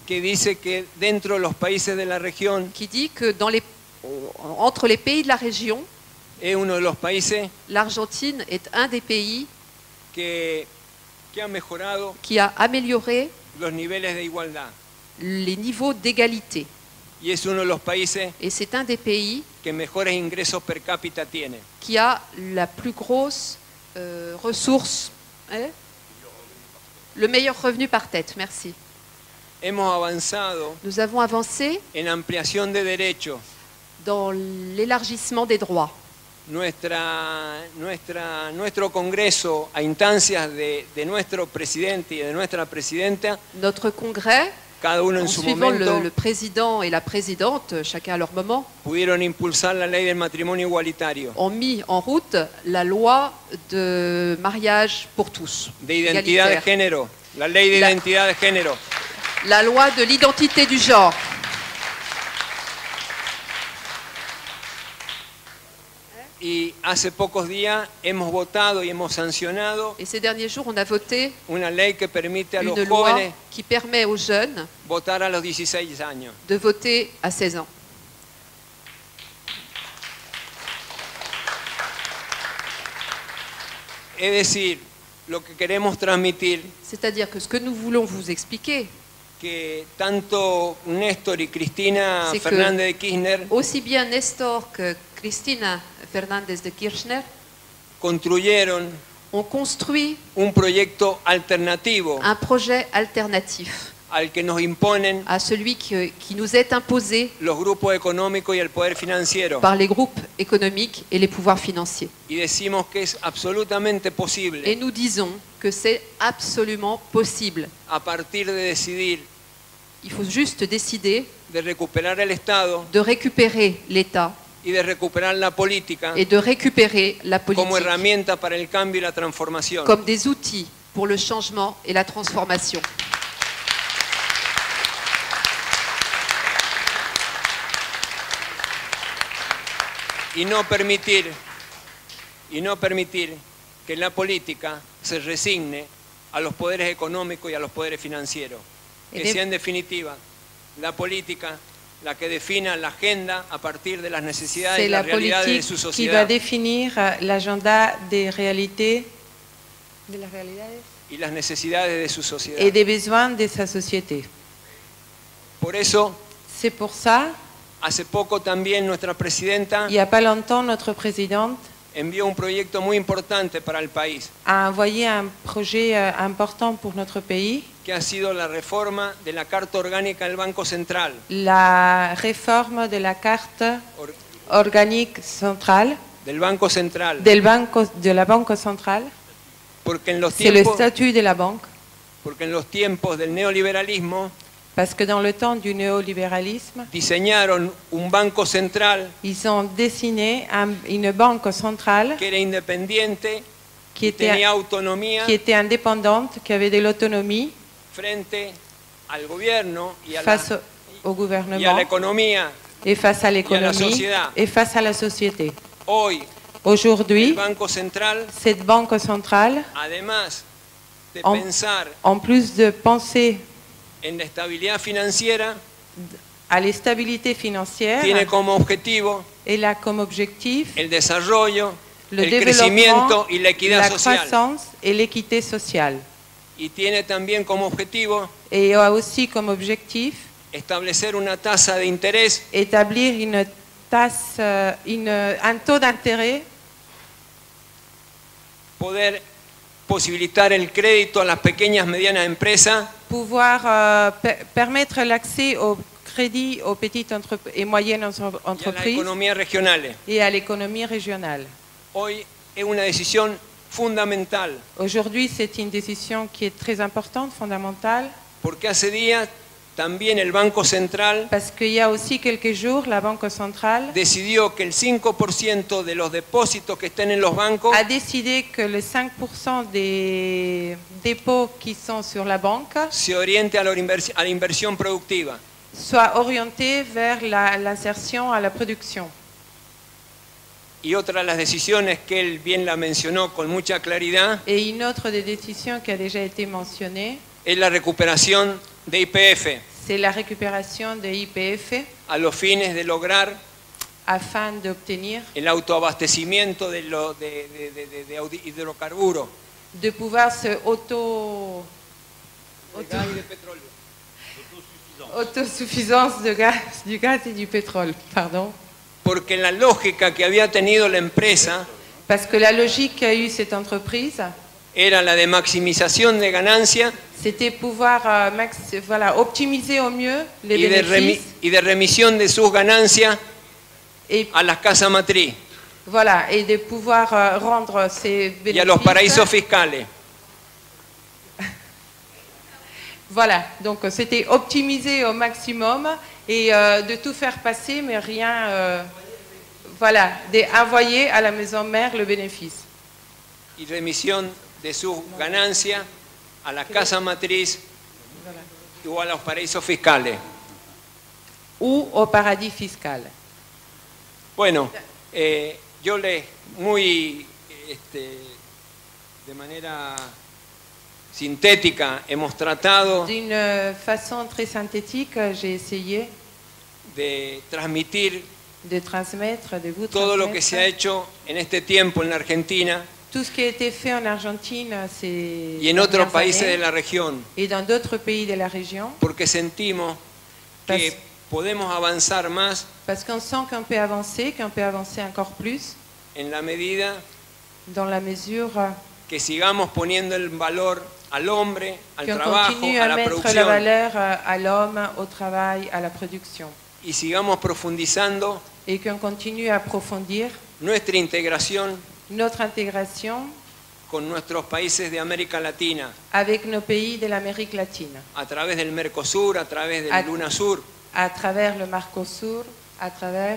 que dice que dentro de los países de la región qui dit que dans les, entre les pays de la région, es uno de los países l'Argentine est un des pays que, que ha mejorado qui a amélioré los niveles de igualdad. les niveaux d'égalité. Y es uno de los países Et c'est un des pays que mejores ingresos per cápita tiene. qui a la plus grosse euh, ressource, hein? Le meilleur revenu par tête, merci. Hemos avanzado Nous avons avancé en ampliación de derechos. dans l'élargissement des droits. Nuestra, nuestra, nuestro Congreso, a instancias de, de nuestro presidente y de nuestra presidenta, Notre congrès, cada uno en en su suivant momento, le, le président et la présidente, chacun à leur moment, pudieron impulsar la ley del matrimonio igualitario, ont mis en route la loi de mariage pour tous, de identidad de égalitaire. género, la ley de La- identidad de género. La loi de l'identité du genre. Y hace pocos días hemos votado y hemos sancionado Et ces derniers jours, on a voté una ley que permite a los une loi jóvenes qui permet aux jeunes votar a los dieciséis años. de voter à seize ans. Es decir, lo que queremos transmitir, C'est-à-dire que ce que nous voulons vous expliquer, que tanto Néstor y Cristina C'est que- Fernández de Kirchner aussi bien Nestor que Cristina Fernández de Kirchner construyeron ont construit un proyecto alternativo un projet alternatif al que nos imponen à celui qui, qui nous est imposé los grupos económicos y el poder financiero. par les groupes économiques et les pouvoirs financiers. Y decimos que es absolutamente posible, Et nous disons que c'est absolument possible. a partir de decidir Il faut juste décider de recuperar el Estado de récupérer l'État y de recuperar la política et de récupérer la como politique herramienta para el cambio y la transformación. comme des outils pour le changement et la transformation. Y no permitir, y no permitir que la política se resigne a los poderes económicos y a los poderes financieros. Que Ele- sea en definitiva la política la que defina la agenda a partir de las necesidades C'est y la las realidades de politique su qui va sociedad définir euh, l'agenda des réalités, de las realidades y las necesidades de su sociedad. et des besoins de sa société. Por eso, C'est pour ça, hace poco también nuestra presidenta il n'y a pas longtemps, notre présidente envió un proyecto muy importante para el país, a envoyé un projet euh, important pour notre pays, que ha sido la reforma de la Carta Orgánica del Banco Central. la réforme de la carte Or- organique centrale, del Banco Central, del banco, de la Banque centrale. porque en los C'est le tiempos, statut de la banque, porque en los tiempos del neoliberalismo parce que dans le temps du néolibéralisme, diseñaron un banco central ils ont dessiné un- une banque centrale que era independiente, qui y était, tenía autonomía qui était indépendante, qui avait de l'autonomie frente al gobierno y a, face la, au, au y a gouvernement la economía. et face à l'économie sociedad. et face à la société. Hoy, el Aujourd'hui, Banco Central, cette banque centrale, además de En- pensar en plus de penser en la estabilidad financiera, à la stabilité financière, tiene como objetivo elle a comme objectif el desarrollo, le el développement, crecimiento y la equidad la social. croissance et l'équité sociale. Y tiene también como objetivo Et a aussi comme objectif establecer una tasa de interés établir une tasse, euh, une, un taux d'intérêt, poder posibilitar el crédito a las pequeñas y medianas empresas pouvoir euh, per- permettre l'accès au crédit aux petites entrep- et moyennes entre- y a las entreprises economías regionales. et à l'économie régionale. Hoy es una decisión fundamental Aujourd'hui, c'est une décision qui est très importante, fondamentale, porque hace días también el Banco Central parce qu'il y a aussi quelques jours, la Banque centrale decidió que el cinco por ciento de los depósitos que estén en los bancos a décidé que le cinq pour cent des dépôts qui sont sur la banque se oriente a la, inversi- a la inversión productiva. soient orientés vers la- l'insertion à la production. Y otra de las decisiones que él bien la mencionó con mucha claridad Et une autre des décisions qui a déjà été mentionnée, es la recuperación de Y P F. c'est la récupération de Y P F a los fines de lograr afin d'obtenir, el autoabastecimiento de, lo- de- de- de- de- de audi- hidrocarburos, de pouvoir se auto, de auto- gas y de petróleo. autosuffisance de gaz, du gaz et du pétrole, pardon. Porque la lógica que había tenido la empresa Parce que la logique qu'a eu cette entreprise, era la de maximización de ganancias c'était pouvoir euh, max, voilà, optimiser au mieux les y de, remi- bénéfices y de remisión de sus ganancias et, a las casas matriz voilà, et de pouvoir euh, rendre ces y a los bénéfices. paraísos fiscales. Voilà, donc euh, c'était optimiser au maximum et euh, de tout faire passer, mais rien, euh, voilà, d'envoyer à la maison mère le bénéfice. Y remisión de sus ganancias a la casa matriz o a los paraísos fiscales. Ou au paradis fiscal. Bueno, eh, yo les muy este, de manera sintética hemos tratado D'une façon très synthétique, j'ai essayé de transmitir de transmettre, de vous todo lo que se ha transmettre hecho en este tiempo en la Argentina tout ce qui a été fait en Argentine ces y en otros dernières países années de la región, et dans d'autres pays de la région, porque sentimos que podemos avanzar más parce qu'on sent qu'on peut avancer, qu'on peut avancer encore plus en la medida dans la mesure que sigamos poniendo el valor al hombre, al qu'on trabajo, continue a à la mettre la producción valeur à l'homme, au travail, à la production y sigamos profundizando et qu'on continue à approfondir nuestra integración notre intégration con nuestros países de América Latina avec nos pays de l'Amérique latine, a través del Mercosur, a través del A- Lunasur, à travers le Mercosur, à travers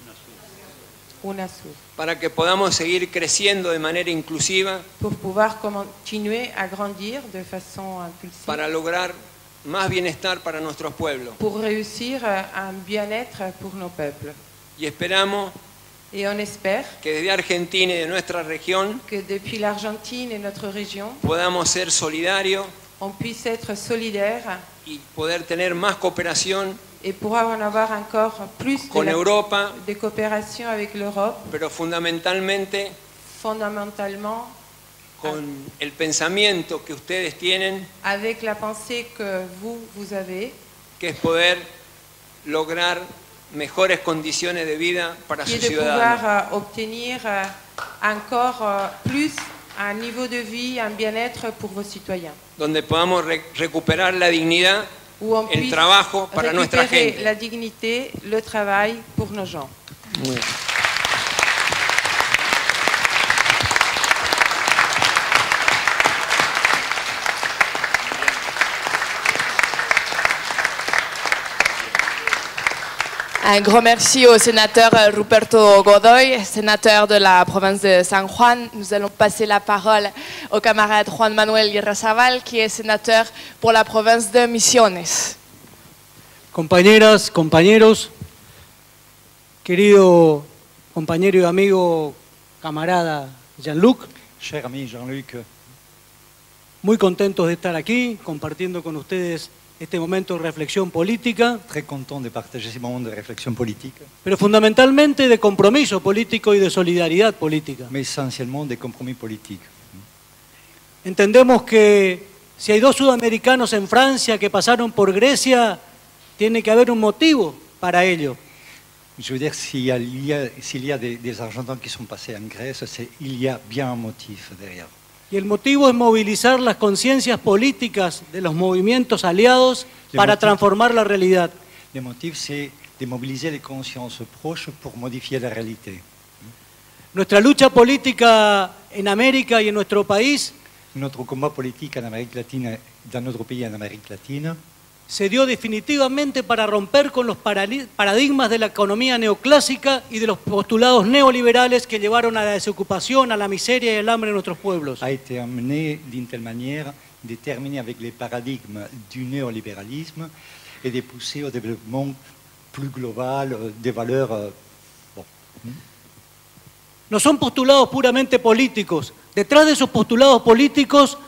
UNASUR, para que podamos seguir creciendo de manera inclusiva, pour pouvoir continuer à grandir de façon impulsive, para lograr más bienestar para nuestros pueblos. pour réussir un bien-être pour nos peuples. Y esperamos Et on espère que desde Argentina y de nuestra región que depuis l'Argentine et notre région, podamos ser solidarios on puisse être solidaires y poder tener más cooperación et pouvoir en avoir encore plus de, con la- Europa, de coopération avec l'Europe, pero fundamentalmente fondamentalement con el pensamiento que ustedes tienen, avec la pensée que vous, vous avez, que es poder lograr mejores condiciones de vida para qui est sus de ciudadanos. pouvoir euh, obtenir euh, encore euh, plus un niveau de vie, un bien-être pour vos citoyens. Donde podamos re- recuperar la dignidad, Où on el puisse trabajo para nuestra récupérer gente. la dignité, le travail pour nos gens. Muy bien. Un grand merci au sénateur euh, Ruperto Godoy, sénateur de la province de San Juan. Nous allons passer la parole au camarade Juan Manuel Guerrazabal, qui est sénateur pour la province de Misiones. Compañeras, compañeros, querido compañero y amigo, camarada Jean-Luc, Cher ami Jean-Luc, muy contentos de estar aquí compartiendo con ustedes este momento de reflexión política, très content de partager ces moments de réflexion politique, pero fundamentalmente de compromiso político y de solidaridad política. mais essentiellement des compromis politiques. Entendemos que si hay dos sudamericanos en Francia que pasaron por Grecia, tiene que haber un motivo para ello. Je veux dire, s'il y a, il y a, s'il y a des, des Argentins qui sont passés en Grèce, c'est, il y a bien un motif derrière. Y el motivo es movilizar las conciencias políticas de los movimientos aliados para motivo- transformar la realidad. Le motif, c'est de mobiliser les consciences proches pour modifier la réalité. Nuestra lucha política en América y en nuestro país Notre combat politique en Amérique latine, dans notre pays en Amérique latine, se dio definitivamente para romper con los parali- paradigmas de la economía neoclásica y de los postulados neoliberales que llevaron a la desocupación, a la miseria y al hambre de nuestros pueblos. a été amené d'une telle manière de terminer avec les paradigmes du néolibéralisme et de pousser au développement plus global euh, des valeurs. euh, bon. No son postulados puramente políticos. Detrás de esos postulados políticos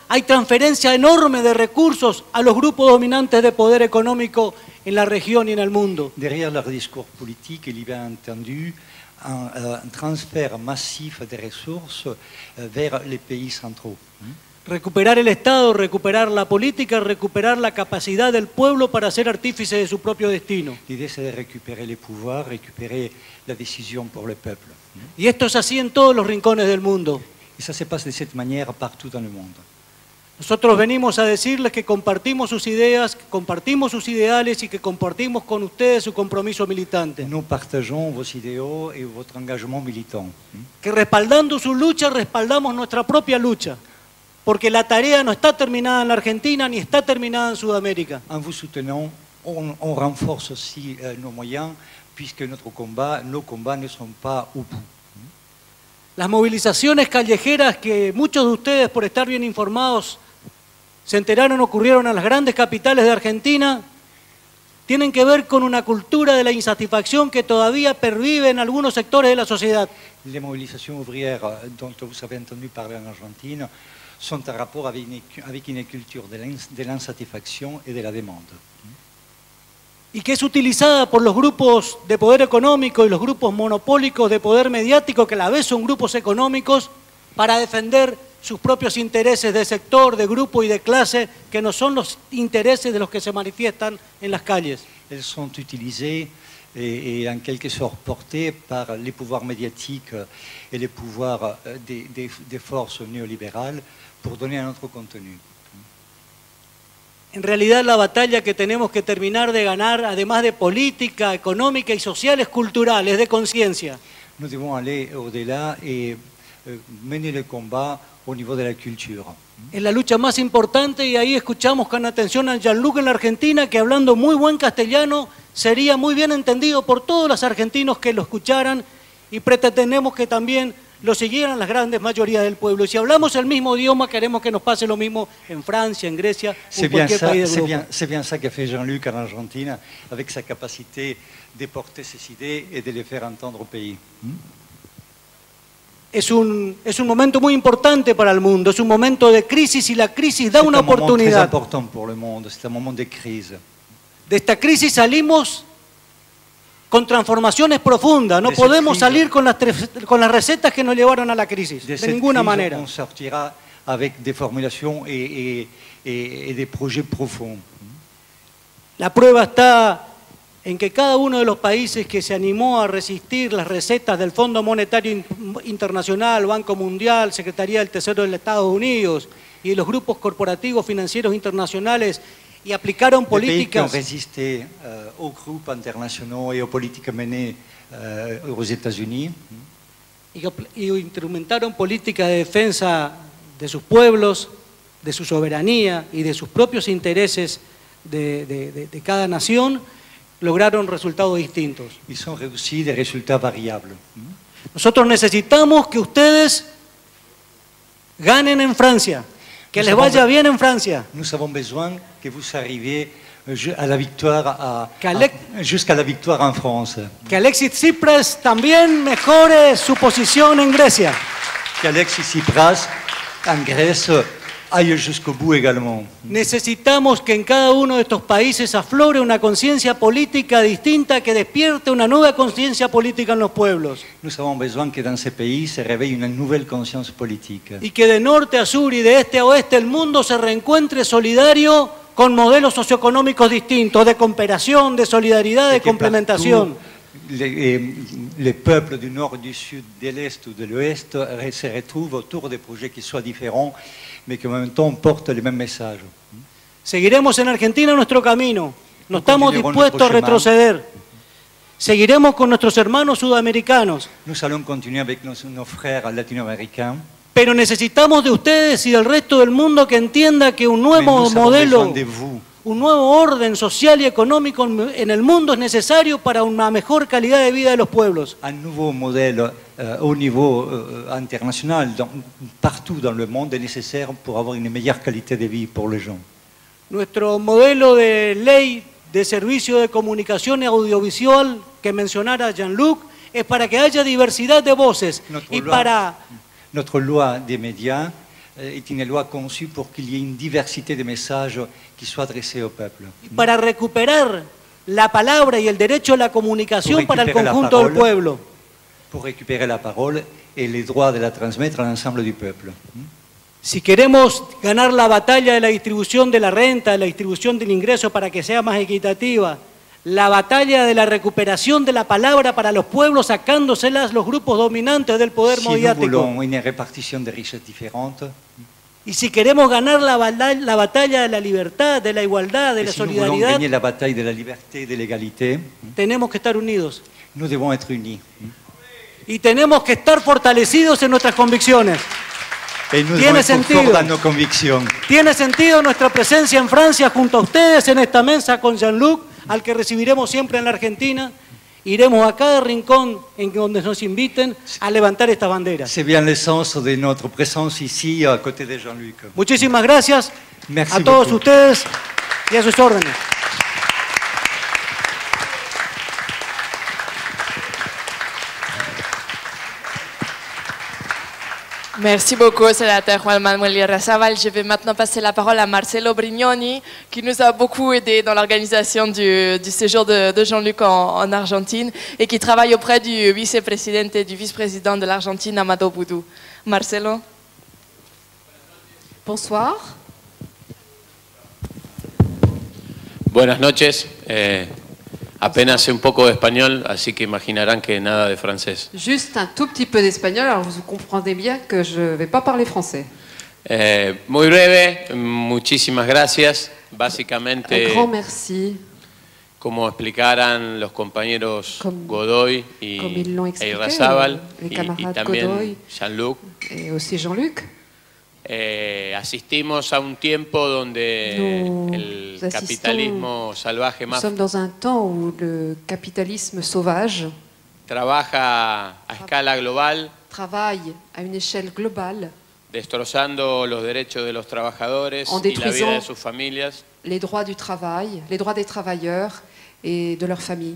hay transferencia enorme de recursos a los grupos dominantes de poder económico en la región y en el mundo. Derrière leur discours politique, il y a entendu un, un transfert massif de ressources vers les pays centraux. Recuperar el Estado, recuperar la política, recuperar la capacidad del pueblo para ser artífice de su propio destino. L'idée, c'est de récupérer les pouvoirs, récupérer la décision pour le peuple. Y esto es así en todos los rincones del mundo. Et ça se passe de cette manière partout dans le monde. Nosotros venimos a decirles que compartimos sus ideas, que compartimos sus ideales y que compartimos con ustedes su compromiso militante. Nous partageons vos idéaux et votre engagement militant. Que respaldando su lucha, respaldamos nuestra propia lucha. Porque la tarea no está terminada en la Argentina ni está terminada en Sudamérica. En vous soutenant, on, on renforce aussi euh, nos moyens, puisque notre combat, nos combats ne sont pas au bout. Las movilizaciones callejeras que muchos de ustedes, por estar bien informados, se enteraron ocurrieron en las grandes capitales de Argentina, tienen que ver con una cultura de la insatisfacción que todavía pervive en algunos sectores de la sociedad. Les movilisations ouvrières dont vous avez entendu parler en Argentine sont en rapport avec une, avec une culture de l'insatisfaction et de la demande. Y que es utilizada por los grupos de poder económico y los grupos monopólicos de poder mediático, que a la vez son grupos económicos, para defender sus propios intereses de sector, de grupo y de clase, que no son los intereses de los que se manifiestan en las calles. Elles sont utilisées et, et en quelque sorte portées par les pouvoirs médiatiques et les pouvoirs des, des, des forces néolibérales pour donner un autre contenu. En realidad la batalla que tenemos que terminar de ganar, además de política, económica y social, es cultural, es de conciencia. Nous devons aller au-delà et euh, mener le combat au niveau de la culture. Es la lucha más importante y ahí escuchamos con atención a Jean-Luc en la Argentina, que hablando muy buen castellano sería muy bien entendido por todos los argentinos que lo escucharan, y pretendemos que también lo siguieran las grandes mayorías del pueblo. Y si hablamos el mismo idioma, queremos que nos pase lo mismo en Francia, en Grecia o en cualquier país de Europa. C'est bien ça qu'a fait Jean-Luc en Argentine, avec sa capacité de porter ses idées et de les faire entendre au pays. Es un, es un momento muy importante para el mundo, es un momento de crisis y la crisis da una oportunidad. C'est un moment très important pour le monde, c'est un moment de crise. De esta crisis salimos con transformaciones profundas. No podemos salir con las, con las recetas que nos llevaron a la crisis, de, de ninguna manera. On sortira avec des formulations et, et, et, et des projets profonds. La prueba está en que cada uno de los países que se animó a resistir las recetas del Fondo Monetario Internacional, Banco Mundial, Secretaría del Tesoro de los Estados Unidos y de los grupos corporativos financieros internacionales, y aplicaron políticas. Les pays qui ont résisté euh, aux groupes internationaux et aux politiques menées euh, aux États-Unis. Y, y instrumentaron políticas de defensa de sus pueblos, de su soberanía y de sus propios intereses de, de, de, de cada nación, lograron resultados distintos. Ils ont réussi des résultats variables. Nosotros necesitamos que ustedes ganen en Francia. Que les vaya bien en Francia. Nous avons besoin que vous arriviez à la victoire, jusqu'à la victoire en France. Que Alexis Tsipras también mejore su posición en Grecia. Que Alexis Tsipras en Grèce aille jusqu'au bout également. Necesitamos que en cada uno de estos países aflore una conciencia política distinta, que despierte una nueva conciencia política en los pueblos. Nous avons besoin que dans ces pays se réveille une nouvelle conscience politique. Y que de norte a sur y de este a oeste el mundo se reencuentre solidario con modelos socioeconómicos distintos, de cooperación, de solidaridad, de complementación. Les, les peuples du nord, du sud, de l'est ou de l'ouest se retrouvent autour de projets qui soient différents, mais qui en même temps portent les mêmes messages. Seguiremos en Argentina nuestro camino, no estamos dispuestos a retroceder. Seguiremos con nuestros hermanos sudamericanos. Nous allons continuer avec nos, nos frères latinoaméricains. Pero necesitamos de ustedes y del resto del mundo que entienda que un nuevo modelo, un nuevo orden social y económico en el mundo es necesario para una mejor calidad de vida de los pueblos. Un nuevo modelo euh, au niveau euh, international, dans, partout dans le monde, est nécessaire pour avoir une meilleure qualité de vie pour les gens. Nuestro modelo de ley de servicio de comunicación audiovisual que mencionara Jean-Luc es para que haya diversidad de voces notre y loi, para... Notre loi des médias est une loi conçue pour qu'il y ait une diversité de messages qui soient adressés au peuple. Para recuperar la palabra y el derecho a la comunicación para el récupérer la conjunto del parole. pueblo. Pour récupérer la parole et les droits de la transmettre à l'ensemble du peuple. Si queremos ganar la batalla de la distribución de la renta, de la distribución del ingreso para que sea más equitativa, la batalla de la recuperación de la palabra para los pueblos, sacándoselas los grupos dominantes del poder Si nous mediático. voulons une répartition de richesses différentes, Y si queremos ganar la, bala- la batalla de la libertad, de la igualdad, de et la si nous voulons solidaridad, gagner la bataille de la liberté et de l'égalité, tenemos que estar unidos. nous devons être unis. Y tenemos que estar fortalecidos en nuestras convicciones. Et nous devons Tiene être sentido. forts dans nos convictions. Tiene sentido nuestra presencia en Francia junto a ustedes en esta mesa con Jean-Luc, al que recibiremos siempre en la Argentina. Iremos a cada rincón en donde nos inviten a levantar estas banderas. C'est bien le sens de notre présence ici à côté de Jean-Luc. Muchísimas gracias Merci a todos beaucoup. ustedes y a sus órdenes. Merci beaucoup, sénateur Juan Manuel Irarrázaval. Je vais maintenant passer la parole à Marcelo Brignoni, qui nous a beaucoup aidé dans l'organisation du, du séjour de, de Jean-Luc en, en Argentine et qui travaille auprès du vice-président et du vice-président de l'Argentine, Amado Boudou. Marcelo. Bonsoir. Buenas noches. Eh, apenas sé un poco de español, así que imaginarán que nada de francés. Juste un tout petit peu d'espagnol, alors vous comprendrez bien que je ne vais pas parler français. Eh, muy breve, muchísimas gracias. Un Básicamente, grand merci. como explicaran los compañeros Comme- Godoy y comme ils l'ont e expliqué, Irarrázaval les y, y camarades también Godoy. Jean-Luc, Et aussi Jean-Luc. eh, asistimos a un tiempo donde Nous el assistons- capitalismo salvaje Nous más sommes dans un temps où le capitalisme sauvage trabaja a escala global, travaille à une échelle globale destrozando los derechos de los trabajadores En y la vida de détruisant sus familias. les droits du travail, les droits des travailleurs et de leurs familles.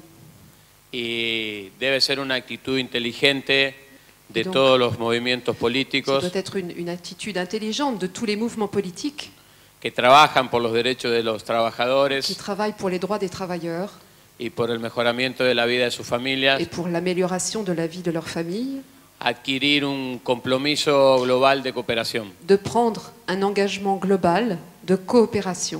Y debe ser una actitud inteligente de Donc, todos los movimientos Ça políticos doit être une, une attitude intelligente de tous les mouvements politiques que trabajan por los derechos de los qui trabajadores travaillent pour les droits des travailleurs y por el mejoramiento de la vida de sus familias, et pour l'amélioration de la vie de leurs familles, adquirir un compromiso global de cooperación. de prendre un engagement global de coopération.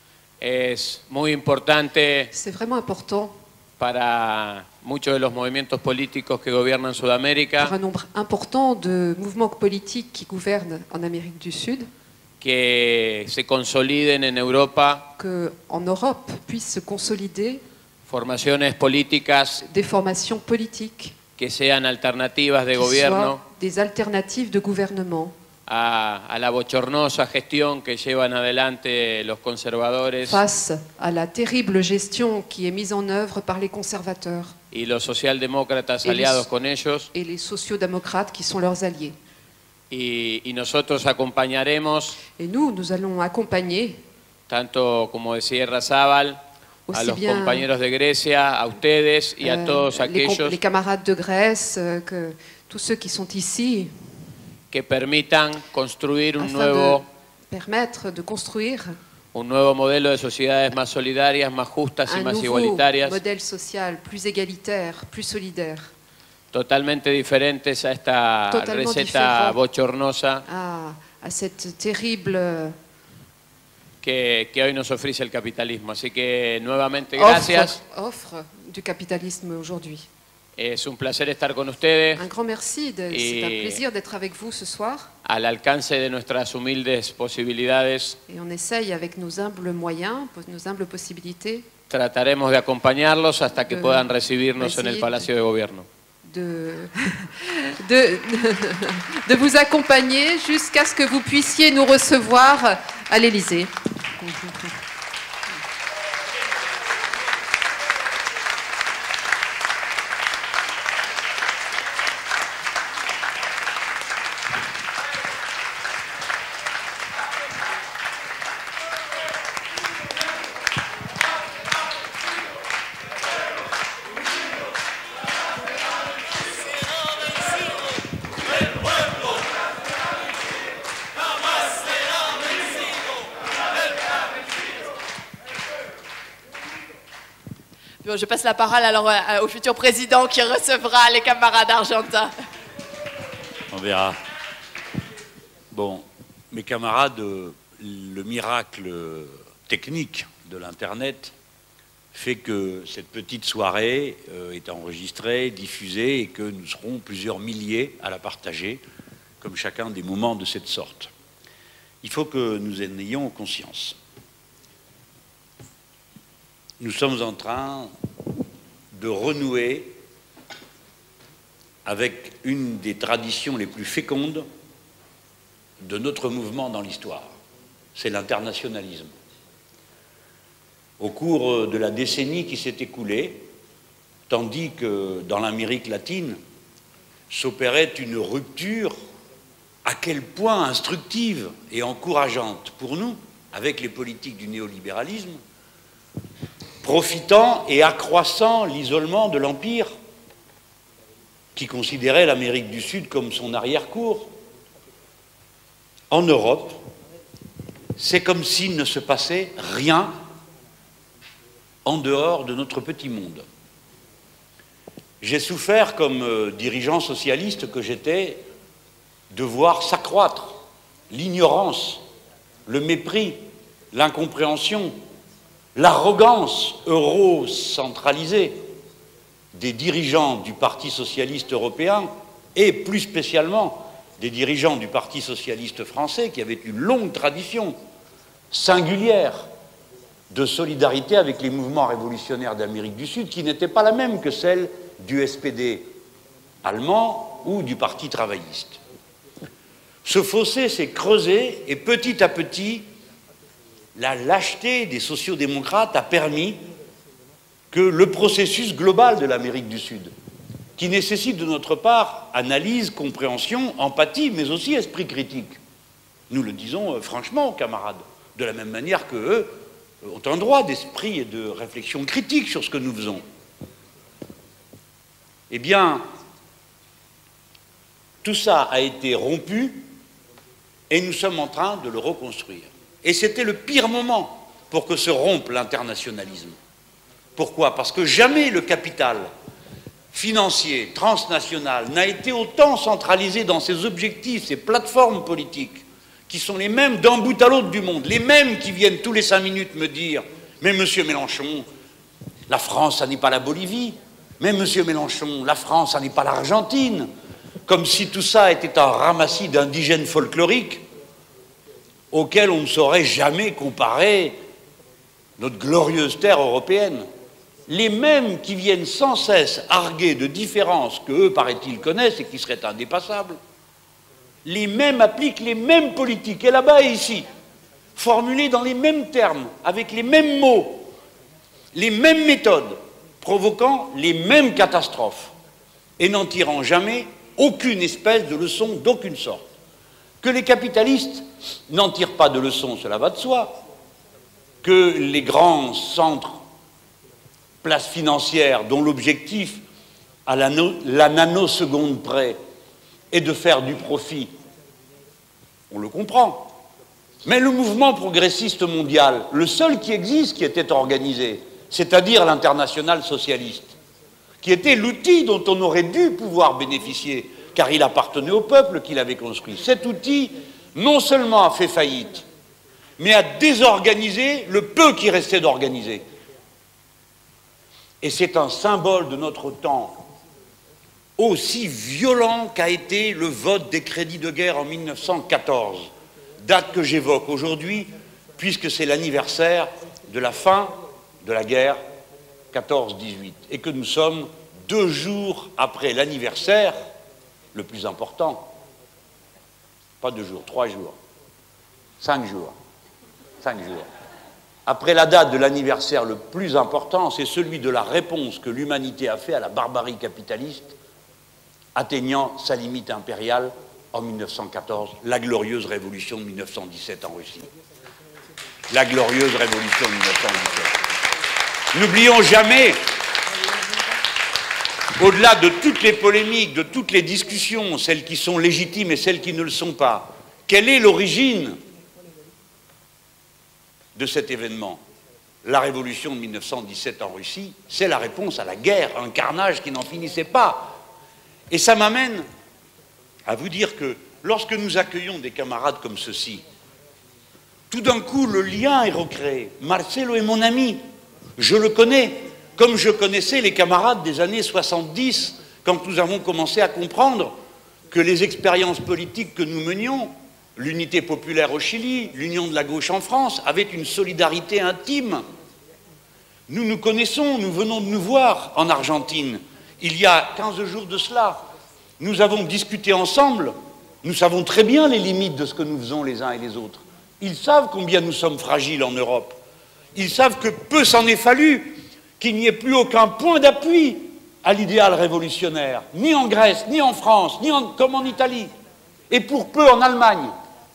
Es muy importante C'est vraiment important para muchos de los movimientos políticos que gobiernan pour Sudamérica un nombre important de mouvements politiques qui gouvernent en Amérique du Sud que se consoliden en Europa qu'en Europe puissent se consolider formaciones políticas des formations politiques que sean alternativas de qui gobierno soient des alternatives de gouvernement a, a la bochornosa gestión que llevan adelante los conservadores face à la terrible gestion qui est mise en œuvre par les conservateurs y los socialdemócratas Et les- aliados con ellos, et les sociodémocrates qui sont leurs alliés. y, y nosotros acompañaremos, Et nous, nous allons accompagner tanto como decía Irarrázaval, a aussi los bien compañeros de Grecia, a ustedes y a euh, todos les, com- aquellos les camarades de Grèce, euh, que tous ceux qui sont ici, que permitan construir un afin nuevo, de permettre de construire un nuevo modelo de sociedades más solidarias, más justas y un más nouveau igualitarias, modèle social plus égalitaire, plus solidaire, totalmente diferentes a esta Totalement receta différent. bochornosa à, à cette terrible euh, que, que hoy nos ofrece el capitalismo. Así que nuevamente offre, gracias. offre du capitalisme aujourd'hui. Es un placer estar con ustedes Un grand merci, de- c'est un Et- plaisir d'être avec vous ce soir al alcance de nuestras humildes posibilidades. et on essaye avec nos humbles moyens, nos humbles possibilités Trataremos de acompañarlos hasta que De- puedan recibirnos en el Así- Palacio de Gobierno. de, de, de vous accompagner jusqu'à ce que vous puissiez nous recevoir à l'Élysée. Jamás Bon, je passe la parole alors euh, au futur président qui recevra les camarades argentins. On verra. Bon, mes camarades, le miracle technique de l'Internet fait que cette petite soirée euh, est enregistrée, diffusée, et que nous serons plusieurs milliers à la partager, comme chacun des moments de cette sorte. Il faut que nous en ayons conscience. Nous sommes en train de renouer avec une des traditions les plus fécondes de notre mouvement dans l'histoire. C'est l'internationalisme. Au cours de la décennie qui s'est écoulée, tandis que dans l'Amérique latine s'opérait une rupture à quel point instructive et encourageante pour nous, avec les politiques du néolibéralisme, profitant et accroissant l'isolement de l'Empire, qui considérait l'Amérique du Sud comme son arrière-cour. En Europe, c'est comme s'il ne se passait rien en dehors de notre petit monde. J'ai souffert, comme euh, dirigeant socialiste que j'étais, de voir s'accroître l'ignorance, le mépris, l'incompréhension, l'arrogance eurocentralisée des dirigeants du Parti socialiste européen et plus spécialement des dirigeants du Parti socialiste français qui avaient une longue tradition singulière de solidarité avec les mouvements révolutionnaires d'Amérique du Sud qui n'était pas la même que celle du S P D allemand ou du Parti travailliste. Ce fossé s'est creusé et petit à petit, la lâcheté des sociodémocrates a permis que le processus global de l'Amérique du Sud, qui nécessite de notre part analyse, compréhension, empathie, mais aussi esprit critique. Nous le disons euh, franchement aux camarades, de la même manière qu'eux ont un droit d'esprit et de réflexion critique sur ce que nous faisons. Eh bien, tout ça a été rompu et nous sommes en train de le reconstruire. Et c'était le pire moment pour que se rompe l'internationalisme. Pourquoi? Parce que jamais le capital financier, transnational, n'a été autant centralisé dans ses objectifs, ses plateformes politiques, qui sont les mêmes d'un bout à l'autre du monde, les mêmes qui viennent tous les cinq minutes me dire « Mais monsieur Mélenchon, la France, ça n'est pas la Bolivie. Mais monsieur Mélenchon, la France, ça n'est pas l'Argentine. » Comme si tout ça était un ramassis d'indigènes folkloriques auxquels on ne saurait jamais comparer notre glorieuse terre européenne. Les mêmes qui viennent sans cesse arguer de différences que eux, paraît-il, connaissent et qui seraient indépassables. Les mêmes appliquent les mêmes politiques, et là-bas et ici, formulées dans les mêmes termes, avec les mêmes mots, les mêmes méthodes, provoquant les mêmes catastrophes, et n'en tirant jamais aucune espèce de leçon d'aucune sorte. Que les capitalistes n'en tirent pas de leçon, cela va de soi. Que les grands centres, places financières, dont l'objectif, à la, no la nanoseconde près, est de faire du profit, on le comprend. Mais le mouvement progressiste mondial, le seul qui existe, qui était organisé, c'est-à-dire l'internationale socialiste, qui était l'outil dont on aurait dû pouvoir bénéficier, car il appartenait au peuple qui l'avait construit. Cet outil, non seulement a fait faillite, mais a désorganisé le peu qui restait d'organiser. Et c'est un symbole de notre temps, aussi violent qu'a été le vote des crédits de guerre en mille neuf cent quatorze, date que j'évoque aujourd'hui, puisque c'est l'anniversaire de la fin de la guerre quatorze dix-huit, et que nous sommes deux jours après l'anniversaire le plus important. Pas deux jours, trois jours, cinq jours, cinq jours. Après la date de l'anniversaire le plus important, c'est celui de la réponse que l'humanité a fait à la barbarie capitaliste, atteignant sa limite impériale en mille neuf cent quatorze, la glorieuse révolution de mille neuf cent dix-sept en Russie. La glorieuse révolution de mille neuf cent dix-sept. N'oublions jamais, au-delà de toutes les polémiques, de toutes les discussions, celles qui sont légitimes et celles qui ne le sont pas, quelle est l'origine de cet événement? la révolution de mille neuf cent dix-sept en Russie, c'est la réponse à la guerre, un carnage qui n'en finissait pas. Et ça m'amène à vous dire que lorsque nous accueillons des camarades comme ceux-ci, tout d'un coup, le lien est recréé. Marcelo est mon ami, je le connais, comme je connaissais les camarades des années soixante-dix, quand nous avons commencé à comprendre que les expériences politiques que nous menions, l'unité populaire au Chili, l'union de la gauche en France, avaient une solidarité intime. Nous nous connaissons, nous venons de nous voir en Argentine, il y a quinze jours de cela. Nous avons discuté ensemble, nous savons très bien les limites de ce que nous faisons les uns et les autres. Ils savent combien nous sommes fragiles en Europe. Ils savent que peu s'en est fallu, qu'il n'y ait plus aucun point d'appui à l'idéal révolutionnaire, ni en Grèce, ni en France, ni en, comme en Italie, et pour peu en Allemagne.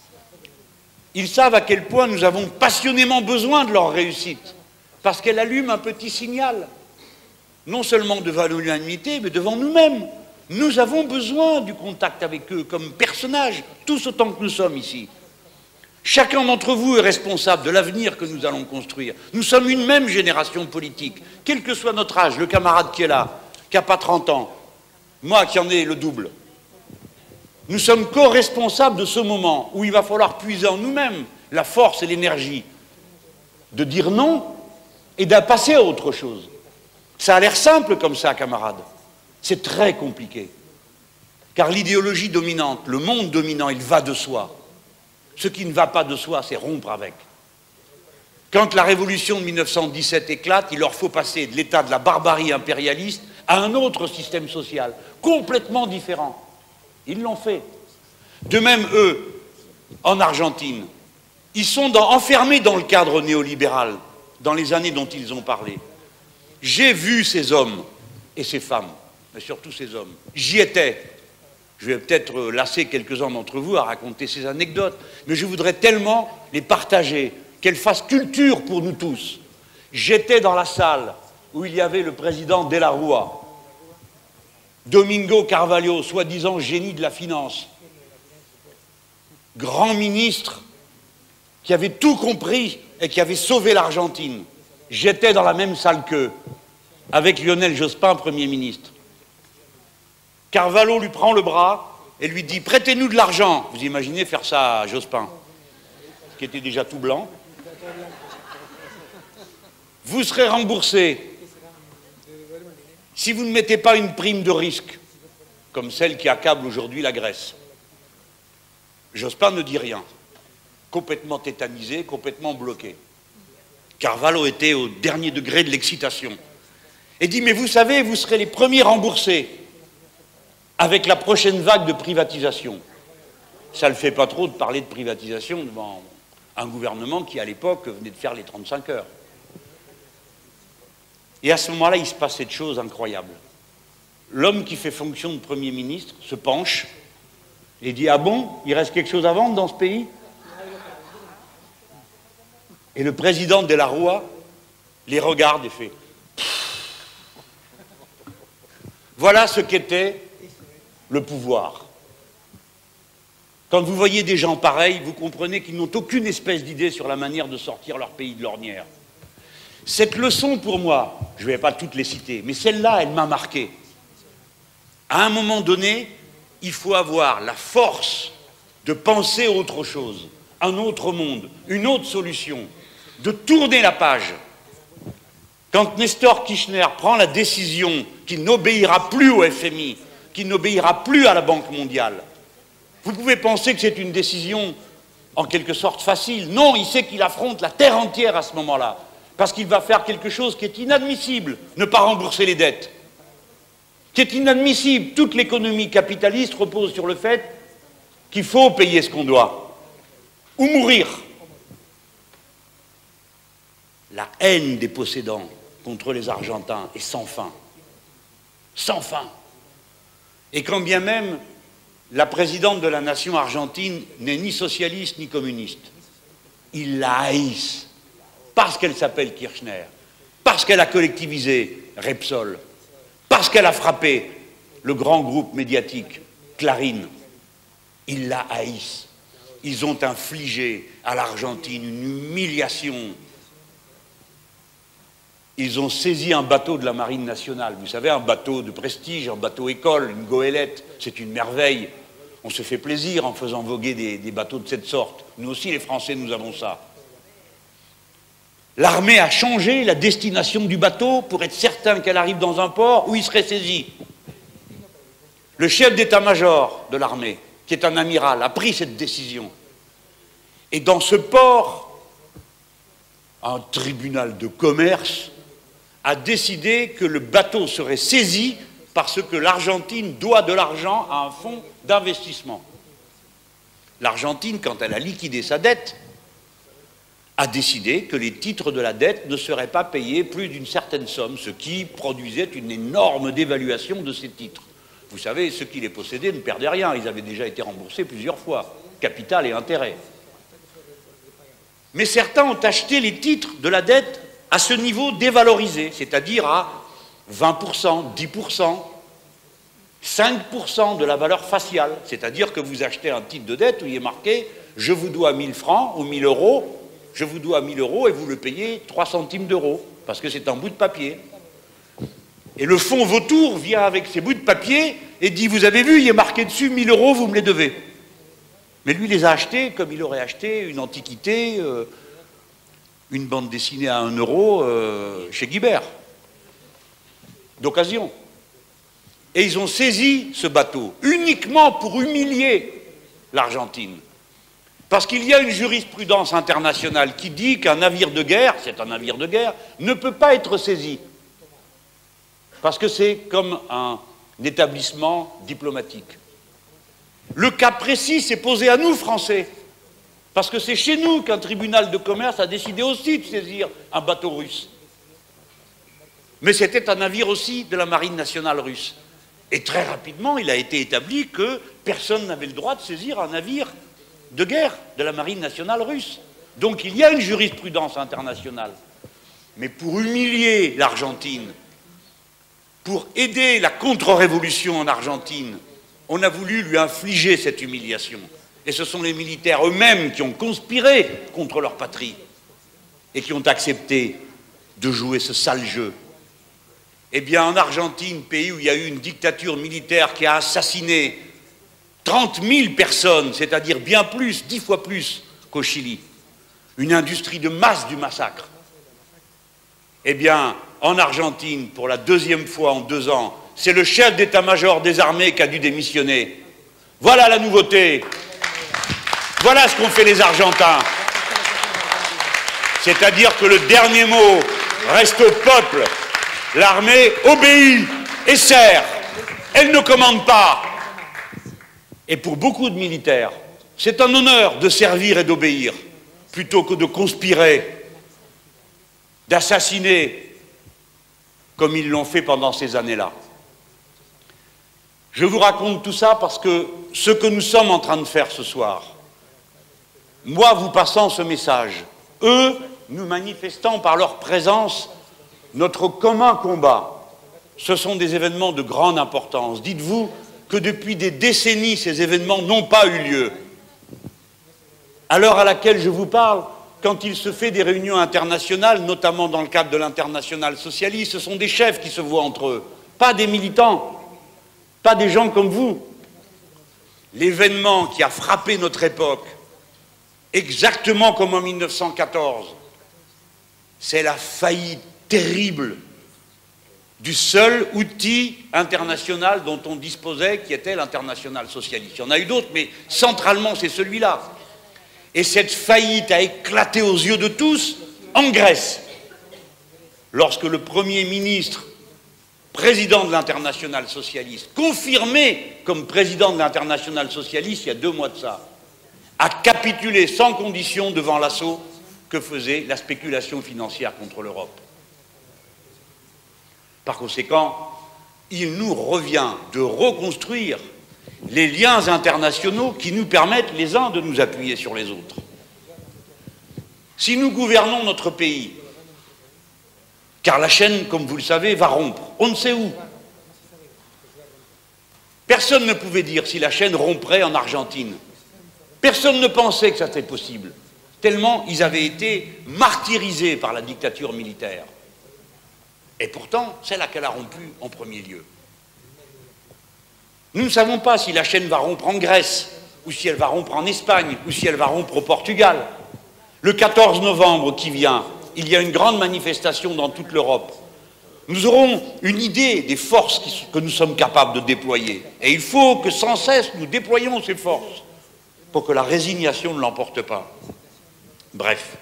Ils savent à quel point nous avons passionnément besoin de leur réussite, parce qu'elle allume un petit signal, non seulement devant l'unanimité, mais devant nous-mêmes. Nous avons besoin du contact avec eux comme personnages, tous autant que nous sommes ici. Chacun d'entre vous est responsable de l'avenir que nous allons construire. Nous sommes une même génération politique, quel que soit notre âge, le camarade qui est là, qui n'a pas trente ans, moi qui en ai le double. Nous sommes co-responsables de ce moment où il va falloir puiser en nous-mêmes la force et l'énergie de dire non et de passer à autre chose. Ça a l'air simple comme ça, camarades. C'est très compliqué. Car l'idéologie dominante, le monde dominant, il va de soi. Ce qui ne va pas de soi, c'est rompre avec. Quand la révolution de mille neuf cent dix-sept éclate, il leur faut passer de l'état de la barbarie impérialiste à un autre système social, complètement différent. Ils l'ont fait. De même, eux, en Argentine, ils sont dans, enfermés dans le cadre néolibéral, dans les années dont ils ont parlé. J'ai vu ces hommes et ces femmes, mais surtout ces hommes. J'y étais. Je vais peut-être lasser quelques-uns d'entre vous à raconter ces anecdotes, mais je voudrais tellement les partager, qu'elles fassent culture pour nous tous. J'étais dans la salle où il y avait le président de la Rúa, Domingo Carvalho, soi-disant génie de la finance, grand ministre qui avait tout compris et qui avait sauvé l'Argentine. J'étais dans la même salle qu'eux, avec Lionel Jospin, Premier ministre. Carvalho lui prend le bras et lui dit « Prêtez-nous de l'argent ». Vous imaginez faire ça à Jospin, qui était déjà tout blanc. « Vous serez remboursé si vous ne mettez pas une prime de risque, comme celle qui accable aujourd'hui la Grèce. » Jospin ne dit rien, complètement tétanisé, complètement bloqué. Carvalho était au dernier degré de l'excitation et dit « Mais vous savez, vous serez les premiers remboursés avec la prochaine vague de privatisation. » Ça ne le fait pas trop de parler de privatisation devant un gouvernement qui, à l'époque, venait de faire les trente-cinq heures. Et à ce moment-là, il se passe cette chose incroyable. L'homme qui fait fonction de Premier ministre se penche et dit « Ah bon, il reste quelque chose à vendre dans ce pays ?» Et le président de la Rúa les regarde et fait « Voilà ce qu'était le pouvoir. » Quand vous voyez des gens pareils, vous comprenez qu'ils n'ont aucune espèce d'idée sur la manière de sortir leur pays de l'ornière. Cette leçon, pour moi, je ne vais pas toutes les citer, mais celle-là, elle m'a marqué. À un moment donné, il faut avoir la force de penser autre chose, un autre monde, une autre solution, de tourner la page. Quand Nestor Kirchner prend la décision qu'il n'obéira plus au F M I, qu'il n'obéira plus à la Banque mondiale, vous pouvez penser que c'est une décision en quelque sorte facile. Non, il sait qu'il affronte la terre entière à ce moment-là, parce qu'il va faire quelque chose qui est inadmissible, ne pas rembourser les dettes. Qui est inadmissible. Toute l'économie capitaliste repose sur le fait qu'il faut payer ce qu'on doit, ou mourir. La haine des possédants contre les Argentins est sans fin. Sans fin. Et quand bien même la présidente de la nation argentine n'est ni socialiste ni communiste, ils la haïssent parce qu'elle s'appelle Kirchner, parce qu'elle a collectivisé Repsol, parce qu'elle a frappé le grand groupe médiatique Clarín. Ils la haïssent. Ils ont infligé à l'Argentine une humiliation ils ont saisi un bateau de la Marine nationale. Vous savez, un bateau de prestige, un bateau école, une goélette, c'est une merveille. On se fait plaisir en faisant voguer des, des bateaux de cette sorte. Nous aussi, les Français, nous avons ça. L'armée a changé la destination du bateau pour être certain qu'elle arrive dans un port où il serait saisi. Le chef d'état-major de l'armée, qui est un amiral, a pris cette décision. Et dans ce port, un tribunal de commerce a décidé que le bateau serait saisi parce que l'Argentine doit de l'argent à un fonds d'investissement. L'Argentine, quand elle a liquidé sa dette, a décidé que les titres de la dette ne seraient pas payés plus d'une certaine somme, ce qui produisait une énorme dévaluation de ces titres. Vous savez, ceux qui les possédaient ne perdaient rien, ils avaient déjà été remboursés plusieurs fois, capital et intérêt. Mais certains ont acheté les titres de la dette à ce niveau dévalorisé, c'est-à-dire à vingt pour cent, dix pour cent, cinq pour cent de la valeur faciale. C'est-à-dire que vous achetez un titre de dette où il est marqué « Je vous dois mille francs ou mille euros », je vous dois mille euros et vous le payez trois centimes d'euros, parce que c'est un bout de papier. Et le fonds vautour vient avec ces bouts de papier et dit « Vous avez vu, il est marqué dessus mille euros, vous me les devez ». Mais lui, il les a achetés comme il aurait acheté une antiquité, euh, une bande dessinée à un euro euh, chez Guibert, d'occasion. Et ils ont saisi ce bateau uniquement pour humilier l'Argentine. Parce qu'il y a une jurisprudence internationale qui dit qu'un navire de guerre, c'est un navire de guerre, ne peut pas être saisi. Parce que c'est comme un établissement diplomatique. Le cas précis s'est posé à nous, Français, parce que c'est chez nous qu'un tribunal de commerce a décidé aussi de saisir un bateau russe. Mais c'était un navire aussi de la Marine nationale russe. Et très rapidement, il a été établi que personne n'avait le droit de saisir un navire de guerre de la Marine nationale russe. Donc il y a une jurisprudence internationale. Mais pour humilier l'Argentine, pour aider la contre-révolution en Argentine, on a voulu lui infliger cette humiliation. Et ce sont les militaires eux-mêmes qui ont conspiré contre leur patrie et qui ont accepté de jouer ce sale jeu. Eh bien, en Argentine, pays où il y a eu une dictature militaire qui a assassiné trente mille personnes, c'est-à-dire bien plus, dix fois plus qu'au Chili, une industrie de masse du massacre. Eh bien, en Argentine, pour la deuxième fois en deux ans, c'est le chef d'état-major des armées qui a dû démissionner. Voilà la nouveauté. Voilà ce qu'ont fait les Argentins. C'est-à-dire que le dernier mot reste au peuple. L'armée obéit et sert. Elle ne commande pas. Et pour beaucoup de militaires, c'est un honneur de servir et d'obéir, plutôt que de conspirer, d'assassiner, comme ils l'ont fait pendant ces années-là. Je vous raconte tout ça parce que ce que nous sommes en train de faire ce soir, moi vous passant ce message, eux nous manifestant par leur présence notre commun combat, ce sont des événements de grande importance. Dites-vous que depuis des décennies, ces événements n'ont pas eu lieu. À l'heure à laquelle je vous parle, quand il se fait des réunions internationales, notamment dans le cadre de l'internationale socialiste, ce sont des chefs qui se voient entre eux, pas des militants, pas des gens comme vous. L'événement qui a frappé notre époque, exactement comme en mille neuf cent quatorze, c'est la faillite terrible du seul outil international dont on disposait, qui était l'internationale socialiste. Il y en a eu d'autres, mais centralement, c'est celui-là. Et cette faillite a éclaté aux yeux de tous en Grèce, lorsque le Premier ministre, président de l'internationale socialiste, confirmé comme président de l'internationale socialiste il y a deux mois de ça, a capitulé sans condition devant l'assaut que faisait la spéculation financière contre l'Europe. Par conséquent, il nous revient de reconstruire les liens internationaux qui nous permettent les uns de nous appuyer sur les autres. Si nous gouvernons notre pays, car la chaîne, comme vous le savez, va rompre, on ne sait où. Personne ne pouvait dire si la chaîne romprait en Argentine. Personne ne pensait que ça était possible, tellement ils avaient été martyrisés par la dictature militaire. Et pourtant, c'est là qu'elle a rompu en premier lieu. Nous ne savons pas si la chaîne va rompre en Grèce, ou si elle va rompre en Espagne, ou si elle va rompre au Portugal. Le quatorze novembre qui vient, il y a une grande manifestation dans toute l'Europe. Nous aurons une idée des forces qui, que nous sommes capables de déployer. Et il faut que sans cesse nous déployions ces forces pour que la résignation ne l'emporte pas. Bref.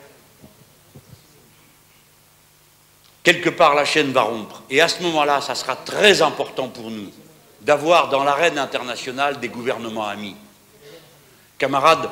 Quelque part, la chaîne va rompre. Et à ce moment-là, ça sera très important pour nous d'avoir dans l'arène internationale des gouvernements amis. Camarades,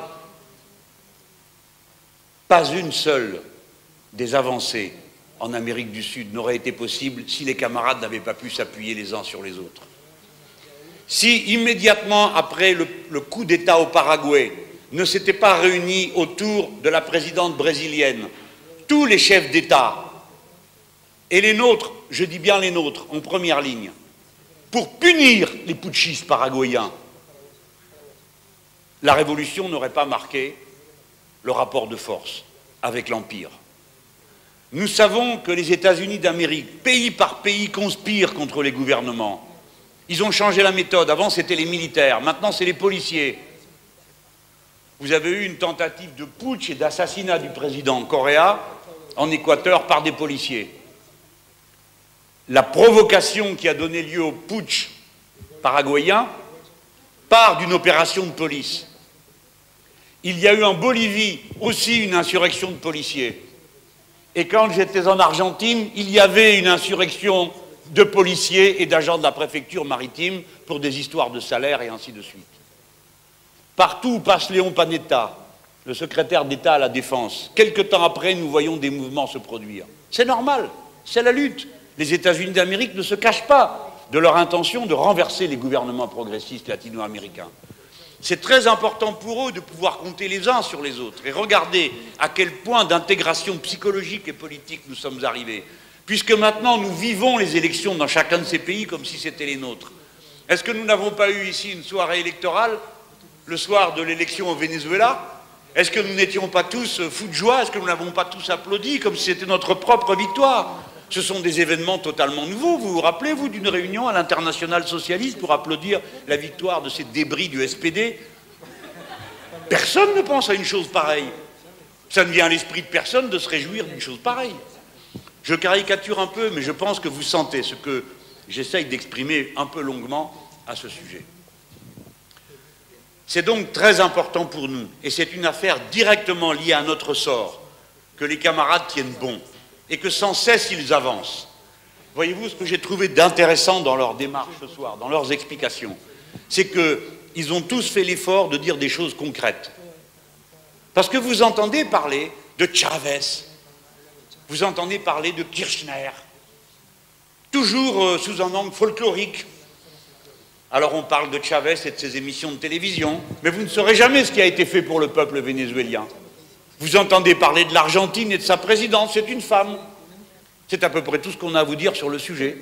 pas une seule des avancées en Amérique du Sud n'aurait été possible si les camarades n'avaient pas pu s'appuyer les uns sur les autres. Si immédiatement après le, le coup d'État au Paraguay ne s'étaient pas réunis autour de la présidente brésilienne tous les chefs d'État, et les nôtres, je dis bien les nôtres, en première ligne, pour punir les putschistes paraguayens, la révolution n'aurait pas marqué le rapport de force avec l'Empire. Nous savons que les États-Unis d'Amérique, pays par pays, conspirent contre les gouvernements. Ils ont changé la méthode. Avant, c'était les militaires. Maintenant, c'est les policiers. Vous avez eu une tentative de putsch et d'assassinat du président Correa en Équateur par des policiers. La provocation qui a donné lieu au putsch paraguayen part d'une opération de police. Il y a eu en Bolivie aussi une insurrection de policiers. Et quand j'étais en Argentine, il y avait une insurrection de policiers et d'agents de la préfecture maritime pour des histoires de salaire et ainsi de suite. Partout où passe Léon Panetta, le secrétaire d'État à la Défense, quelque temps après, nous voyons des mouvements se produire. C'est normal, c'est la lutte. Les États-Unis d'Amérique ne se cachent pas de leur intention de renverser les gouvernements progressistes latino-américains. C'est très important pour eux de pouvoir compter les uns sur les autres et regarder à quel point d'intégration psychologique et politique nous sommes arrivés. Puisque maintenant nous vivons les élections dans chacun de ces pays comme si c'était les nôtres. Est-ce que nous n'avons pas eu ici une soirée électorale le soir de l'élection au Venezuela? Est-ce que nous n'étions pas tous fous de joie? Est-ce que nous n'avons pas tous applaudi comme si c'était notre propre victoire? Ce sont des événements totalement nouveaux. Vous vous rappelez, vous, d'une réunion à l'Internationale socialiste pour applaudir la victoire de ces débris du S P D? Personne ne pense à une chose pareille. Ça ne vient à l'esprit de personne de se réjouir d'une chose pareille. Je caricature un peu, mais je pense que vous sentez ce que j'essaye d'exprimer un peu longuement à ce sujet. C'est donc très important pour nous, et c'est une affaire directement liée à notre sort, que les camarades tiennent bon. Et que sans cesse ils avancent. Voyez-vous, ce que j'ai trouvé d'intéressant dans leur démarche ce soir, dans leurs explications, c'est qu'ils ont tous fait l'effort de dire des choses concrètes. Parce que vous entendez parler de Chavez, vous entendez parler de Kirchner, toujours euh, sous un angle folklorique. Alors on parle de Chavez et de ses émissions de télévision, mais vous ne saurez jamais ce qui a été fait pour le peuple vénézuélien. Vous entendez parler de l'Argentine et de sa présidente, c'est une femme. C'est à peu près tout ce qu'on a à vous dire sur le sujet.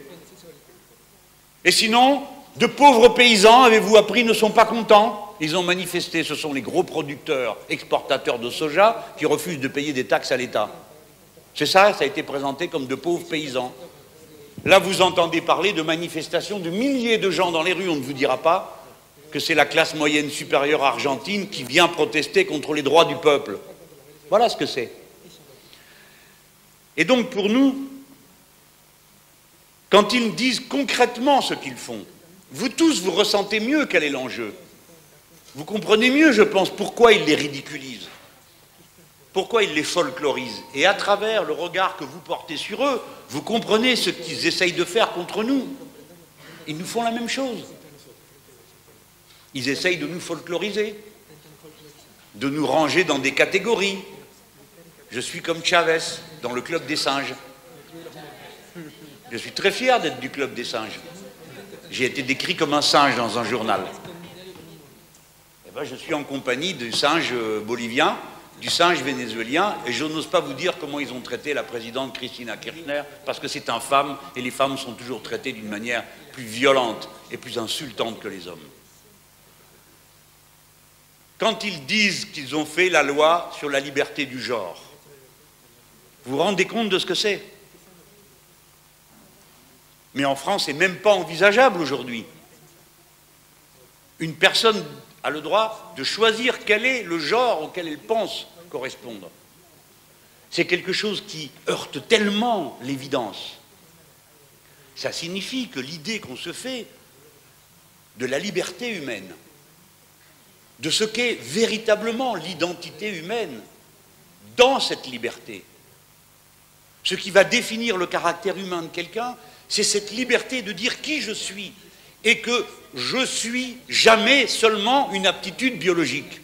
Et sinon, de pauvres paysans, avez-vous appris, ne sont pas contents. Ils ont manifesté, ce sont les gros producteurs, exportateurs de soja, qui refusent de payer des taxes à l'État. C'est ça, ça a été présenté comme de pauvres paysans. Là, vous entendez parler de manifestations de milliers de gens dans les rues, on ne vous dira pas que c'est la classe moyenne supérieure argentine qui vient protester contre les droits du peuple. Voilà ce que c'est. Et donc pour nous, quand ils disent concrètement ce qu'ils font, vous tous, vous ressentez mieux quel est l'enjeu. Vous comprenez mieux, je pense, pourquoi ils les ridiculisent, pourquoi ils les folklorisent. Et à travers le regard que vous portez sur eux, vous comprenez ce qu'ils essayent de faire contre nous. Ils nous font la même chose. Ils essayent de nous folkloriser, de nous ranger dans des catégories. Je suis comme Chavez, dans le club des singes. Je suis très fier d'être du club des singes. J'ai été décrit comme un singe dans un journal. Et ben, je suis en compagnie du singe bolivien, du singe vénézuélien, et je n'ose pas vous dire comment ils ont traité la présidente Cristina Kirchner, parce que c'est infâme, et les femmes sont toujours traitées d'une manière plus violente et plus insultante que les hommes. Quand ils disent qu'ils ont fait la loi sur la liberté du genre, vous vous rendez compte de ce que c'est? Mais en France, c'est même pas envisageable aujourd'hui. Une personne a le droit de choisir quel est le genre auquel elle pense correspondre. C'est quelque chose qui heurte tellement l'évidence. Ça signifie que l'idée qu'on se fait de la liberté humaine, de ce qu'est véritablement l'identité humaine dans cette liberté, ce qui va définir le caractère humain de quelqu'un, c'est cette liberté de dire qui je suis et que je suis jamais seulement une aptitude biologique.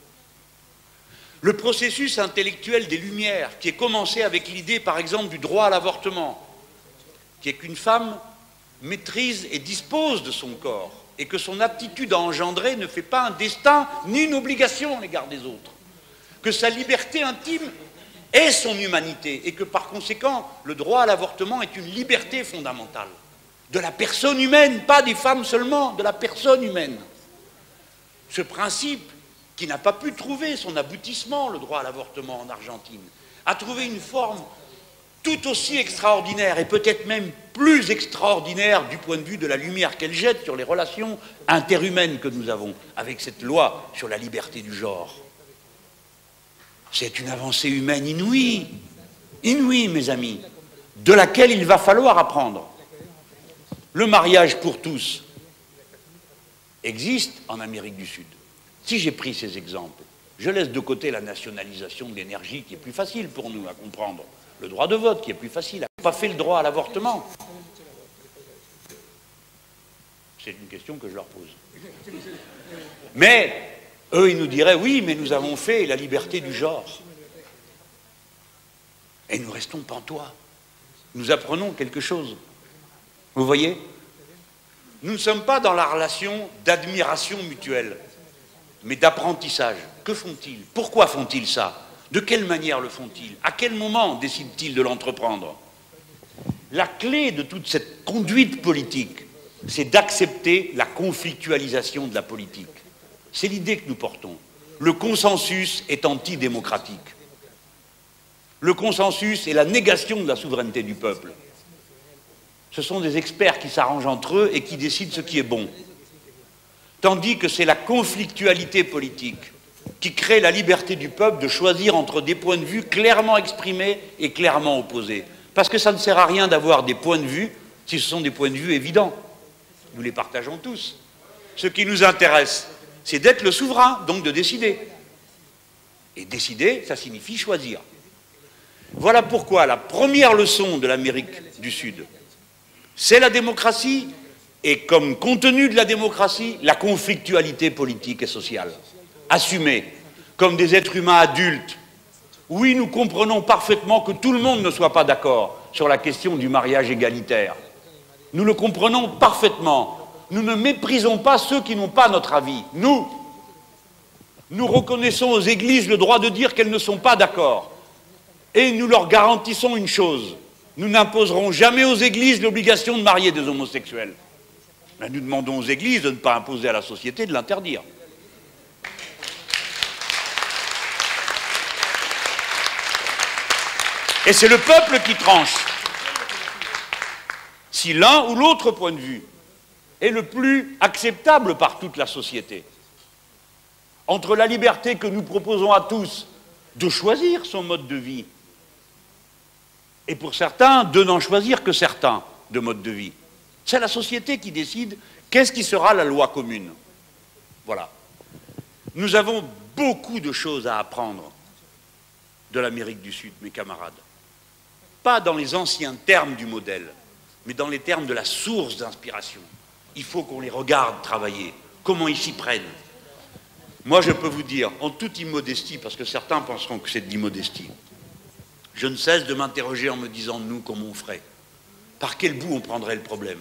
Le processus intellectuel des Lumières, qui est commencé avec l'idée, par exemple, du droit à l'avortement, qui est qu'une femme maîtrise et dispose de son corps, et que son aptitude à engendrer ne fait pas un destin ni une obligation à l'égard des autres, que sa liberté intime est son humanité, et que par conséquent, le droit à l'avortement est une liberté fondamentale, de la personne humaine, pas des femmes seulement, de la personne humaine. Ce principe, qui n'a pas pu trouver son aboutissement, le droit à l'avortement en Argentine, a trouvé une forme tout aussi extraordinaire, et peut-être même plus extraordinaire du point de vue de la lumière qu'elle jette sur les relations interhumaines que nous avons avec cette loi sur la liberté du genre. C'est une avancée humaine inouïe, inouïe, mes amis, de laquelle il va falloir apprendre. Le mariage pour tous existe en Amérique du Sud. Si j'ai pris ces exemples, je laisse de côté la nationalisation de l'énergie qui est plus facile pour nous à comprendre, le droit de vote qui est plus facile, à pas fait le droit à l'avortement. C'est une question que je leur pose. Mais eux, ils nous diraient, oui, mais nous avons fait la liberté du genre. Et nous restons pantois. Nous apprenons quelque chose. Vous voyez? Nous ne sommes pas dans la relation d'admiration mutuelle, mais d'apprentissage. Que font-ils? Pourquoi font-ils ça? De quelle manière le font-ils? À quel moment décident-ils de l'entreprendre? La clé de toute cette conduite politique, c'est d'accepter la conflictualisation de la politique. C'est l'idée que nous portons. Le consensus est antidémocratique. Le consensus est la négation de la souveraineté du peuple. Ce sont des experts qui s'arrangent entre eux et qui décident ce qui est bon. Tandis que c'est la conflictualité politique qui crée la liberté du peuple de choisir entre des points de vue clairement exprimés et clairement opposés. Parce que ça ne sert à rien d'avoir des points de vue si ce sont des points de vue évidents. Nous les partageons tous. Ce qui nous intéresse, c'est d'être le souverain, donc de décider. Et décider, ça signifie choisir. Voilà pourquoi la première leçon de l'Amérique du Sud, c'est la démocratie, et comme contenu de la démocratie, la conflictualité politique et sociale. Assumée comme des êtres humains adultes. Oui, nous comprenons parfaitement que tout le monde ne soit pas d'accord sur la question du mariage égalitaire. Nous le comprenons parfaitement. Nous ne méprisons pas ceux qui n'ont pas notre avis. Nous, nous reconnaissons aux églises le droit de dire qu'elles ne sont pas d'accord. Et nous leur garantissons une chose. Nous n'imposerons jamais aux églises l'obligation de marier des homosexuels. Mais nous demandons aux églises de ne pas imposer à la société de l'interdire. Et c'est le peuple qui tranche. Si l'un ou l'autre point de vue est le plus acceptable par toute la société, entre la liberté que nous proposons à tous de choisir son mode de vie, et pour certains, de n'en choisir que certains de modes de vie. C'est la société qui décide qu'est-ce qui sera la loi commune. Voilà. Nous avons beaucoup de choses à apprendre de l'Amérique du Sud, mes camarades. Pas dans les anciens termes du modèle, mais dans les termes de la source d'inspiration. Il faut qu'on les regarde travailler, comment ils s'y prennent. Moi, je peux vous dire, en toute immodestie, parce que certains penseront que c'est de l'immodestie, je ne cesse de m'interroger en me disant, nous, comment on ferait? Par quel bout on prendrait le problème?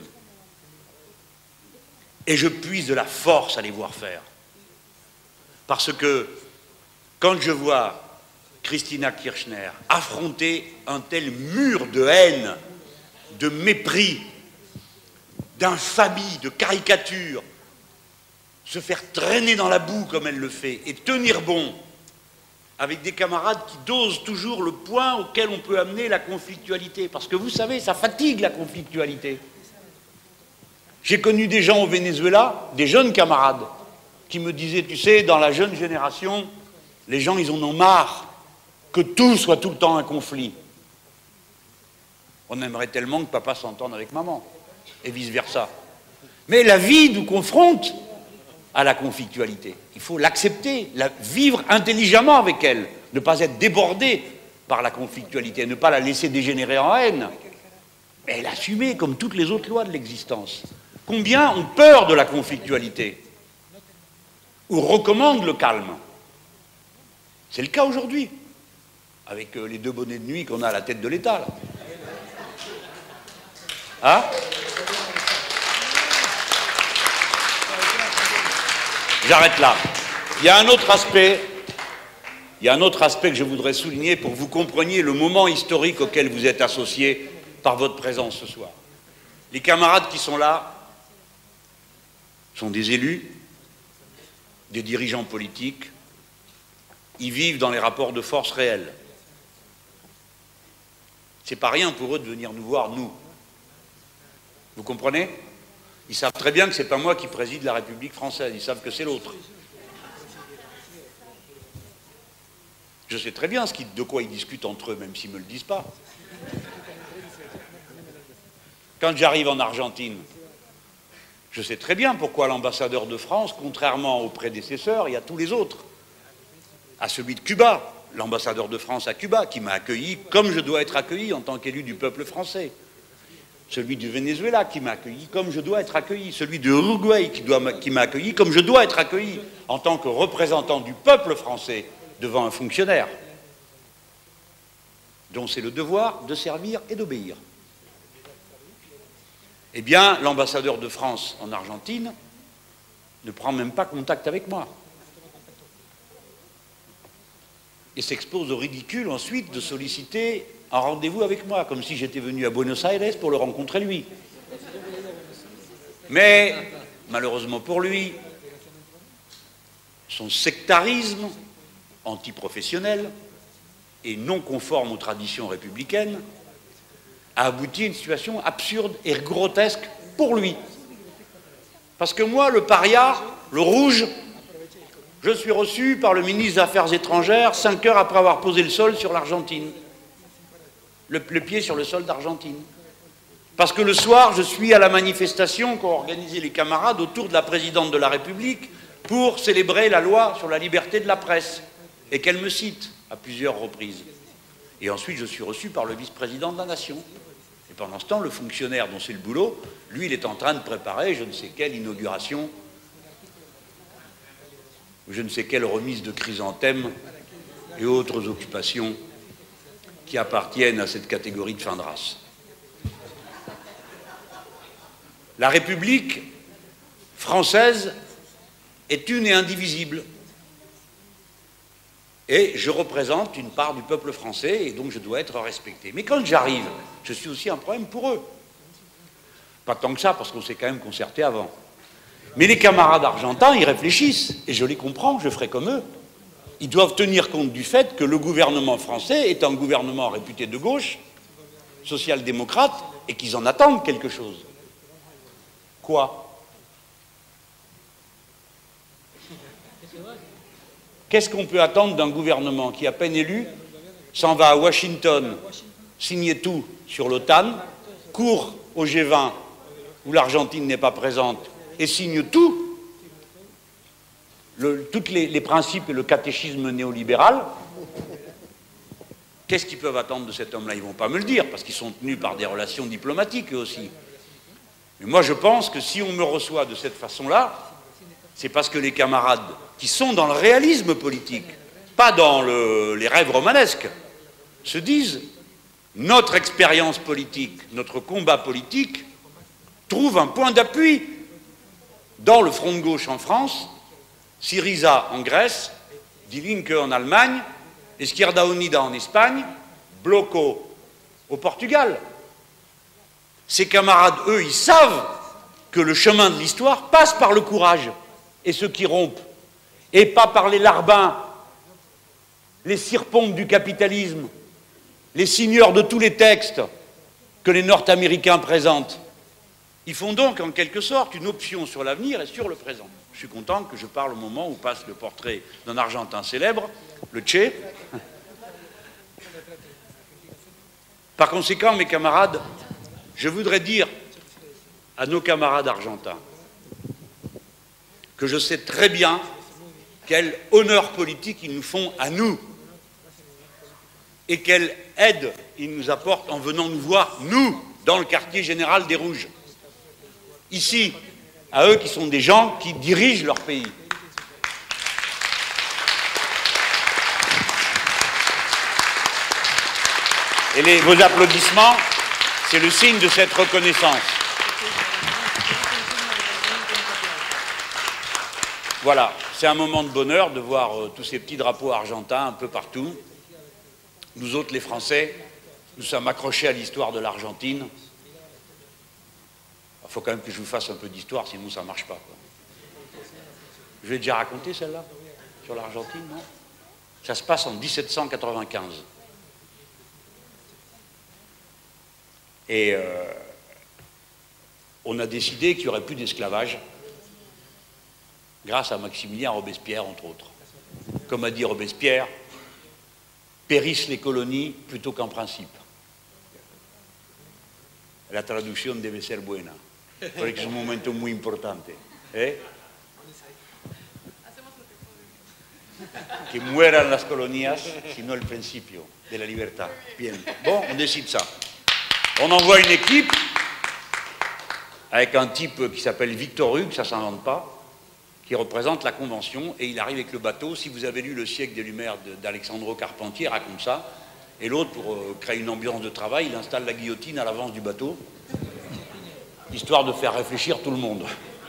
Et je puise de la force à les voir faire. Parce que, quand je vois Christina Kirchner affronter un tel mur de haine, de mépris, d'infamie, de caricature, se faire traîner dans la boue comme elle le fait, et tenir bon, avec des camarades qui dosent toujours le point auquel on peut amener la conflictualité. Parce que vous savez, ça fatigue la conflictualité. J'ai connu des gens au Venezuela, des jeunes camarades, qui me disaient, tu sais, dans la jeune génération, les gens, ils en ont marre que tout soit tout le temps un conflit. On aimerait tellement que papa s'entende avec maman, et vice-versa. Mais la vie nous confronte à la conflictualité. Il faut l'accepter, la vivre intelligemment avec elle, ne pas être débordé par la conflictualité, ne pas la laisser dégénérer en haine, mais l'assumer comme toutes les autres lois de l'existence. Combien ont peur de la conflictualité ou recommandent le calme? C'est le cas aujourd'hui, avec les deux bonnets de nuit qu'on a à la tête de l'État, là. Hein? J'arrête là. Il y a un autre aspect, il y a un autre aspect que je voudrais souligner pour que vous compreniez le moment historique auquel vous êtes associés par votre présence ce soir. Les camarades qui sont là sont des élus, des dirigeants politiques, ils vivent dans les rapports de force réels. C'est pas rien pour eux de venir nous voir, nous. Vous comprenez? Ils savent très bien que c'est pas moi qui préside la République française, ils savent que c'est l'autre. Je sais très bien ce qui, de quoi ils discutent entre eux, même s'ils ne me le disent pas. Quand j'arrive en Argentine, je sais très bien pourquoi l'ambassadeur de France, contrairement aux prédécesseurs et à tous les autres, à celui de Cuba, l'ambassadeur de France à Cuba, qui m'a accueilli comme je dois être accueilli en tant qu'élu du peuple français, celui du Venezuela qui m'a accueilli comme je dois être accueilli, celui de l'Uruguay qui, qui m'a accueilli comme je dois être accueilli en tant que représentant du peuple français devant un fonctionnaire dont c'est le devoir de servir et d'obéir. Eh bien, l'ambassadeur de France en Argentine ne prend même pas contact avec moi et s'expose au ridicule ensuite de solliciter un rendez-vous avec moi, comme si j'étais venu à Buenos Aires pour le rencontrer lui. Mais, malheureusement pour lui, son sectarisme antiprofessionnel et non conforme aux traditions républicaines a abouti à une situation absurde et grotesque pour lui. Parce que moi, le paria, le rouge, je suis reçu par le ministre des Affaires étrangères cinq heures après avoir posé le sol sur l'Argentine. Le, le pied sur le sol d'Argentine. Parce que le soir, je suis à la manifestation qu'ont organisé les camarades autour de la présidente de la République pour célébrer la loi sur la liberté de la presse, et qu'elle me cite à plusieurs reprises. Et ensuite, je suis reçu par le vice-président de la Nation. Et pendant ce temps, le fonctionnaire dont c'est le boulot, lui, il est en train de préparer je ne sais quelle inauguration, ou je ne sais quelle remise de chrysanthèmes et autres occupations qui appartiennent à cette catégorie de fin de race. La République française est une et indivisible. Et je représente une part du peuple français et donc je dois être respecté. Mais quand j'arrive, je suis aussi un problème pour eux. Pas tant que ça, parce qu'on s'est quand même concerté avant. Mais les camarades argentins, ils réfléchissent, et je les comprends, je ferai comme eux. Ils doivent tenir compte du fait que le gouvernement français est un gouvernement réputé de gauche, social-démocrate, et qu'ils en attendent quelque chose. Quoi? Qu'est-ce qu'on peut attendre d'un gouvernement qui, à peine élu, s'en va à Washington, signer tout sur l'OTAN, court au G vingt, où l'Argentine n'est pas présente, et signe tout, le, tous les, les principes et le catéchisme néolibéral? Qu'est-ce qu'ils peuvent attendre de cet homme-là? Ils ne vont pas me le dire, parce qu'ils sont tenus par des relations diplomatiques eux aussi. Mais moi je pense que si on me reçoit de cette façon-là, c'est parce que les camarades qui sont dans le réalisme politique, pas dans le, les rêves romanesques, se disent notre expérience politique, notre combat politique trouve un point d'appui dans le front de gauche en France, Syriza en Grèce, Die Linke en Allemagne, Izquierda Unida en Espagne, Bloco au Portugal. Ces camarades, eux, ils savent que le chemin de l'histoire passe par le courage et ceux qui rompent, et pas par les larbins, les cire-pompes du capitalisme, les signeurs de tous les textes que les Nord-Américains présentent. Ils font donc en quelque sorte une option sur l'avenir et sur le présent. Je suis content que je parle au moment où passe le portrait d'un Argentin célèbre, le Che. Par conséquent, mes camarades, je voudrais dire à nos camarades argentins que je sais très bien quel honneur politique ils nous font à nous et quelle aide ils nous apportent en venant nous voir, nous, dans le quartier général des Rouges. Ici, à eux qui sont des gens qui dirigent leur pays. Et les, vos applaudissements, c'est le signe de cette reconnaissance. Voilà, c'est un moment de bonheur de voir euh, tous ces petits drapeaux argentins un peu partout. Nous autres, les Français, nous sommes accrochés à l'histoire de l'Argentine. Il faut quand même que je vous fasse un peu d'histoire, sinon ça ne marche pas, quoi. Je l'ai déjà raconté celle-là, sur l'Argentine, non? Ça se passe en mille sept cent quatre-vingt-quinze. Et euh, on a décidé qu'il n'y aurait plus d'esclavage grâce à Maximilien Robespierre, entre autres. Comme a dit Robespierre, périssent les colonies plutôt qu'en principe. La traduction debe ser buena, porque es un momento muy importante. ¿Eh? Que mueran las colonias, sino el principio de la libertad. Bien. Bon, on décide ça. On envoie une équipe avec un type qui s'appelle Victor Hugues, ça ne s'invente pas, qui représente la Convention, et il arrive avec le bateau. Si vous avez lu Le siècle des Lumières d'Alexandre Carpentier, raconte ça. Et l'autre, pour euh, créer une ambiance de travail, il installe la guillotine à l'avance du bateau, histoire de faire réfléchir tout le monde.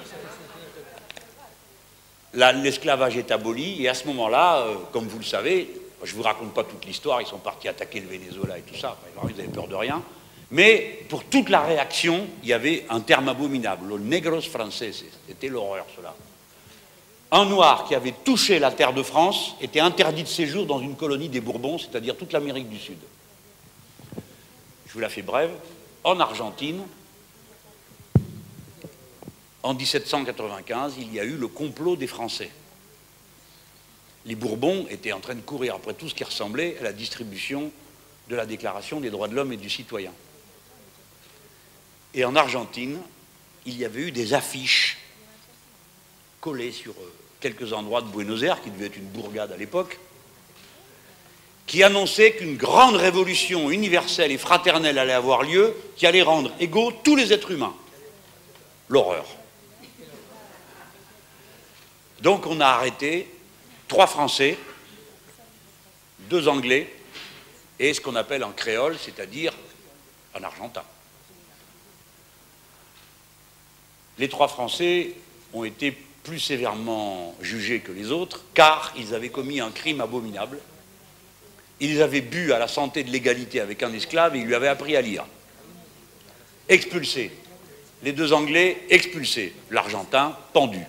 L'esclavage est aboli, et à ce moment-là, euh, comme vous le savez, je ne vous raconte pas toute l'histoire, ils sont partis attaquer le Venezuela et tout ça, alors ils n'avaient peur de rien. Mais pour toute la réaction, il y avait un terme abominable, los negros franceses, c'était l'horreur cela. Un noir qui avait touché la terre de France était interdit de séjour dans une colonie des Bourbons, c'est-à-dire toute l'Amérique du Sud. Je vous la fais brève. En Argentine, en mille sept cent quatre-vingt-quinze, il y a eu le complot des Français. Les Bourbons étaient en train de courir après tout ce qui ressemblait à la distribution de la Déclaration des droits de l'homme et du citoyen. Et en Argentine, il y avait eu des affiches collées sur quelques endroits de Buenos Aires, qui devait être une bourgade à l'époque, qui annonçaient qu'une grande révolution universelle et fraternelle allait avoir lieu, qui allait rendre égaux tous les êtres humains. L'horreur. Donc on a arrêté trois Français, deux Anglais, et ce qu'on appelle en créole, c'est-à-dire en argentin. Les trois Français ont été plus sévèrement jugés que les autres, car ils avaient commis un crime abominable. Ils avaient bu à la santé de l'égalité avec un esclave et ils lui avaient appris à lire. Expulsés. Les deux Anglais expulsés. L'Argentin pendu.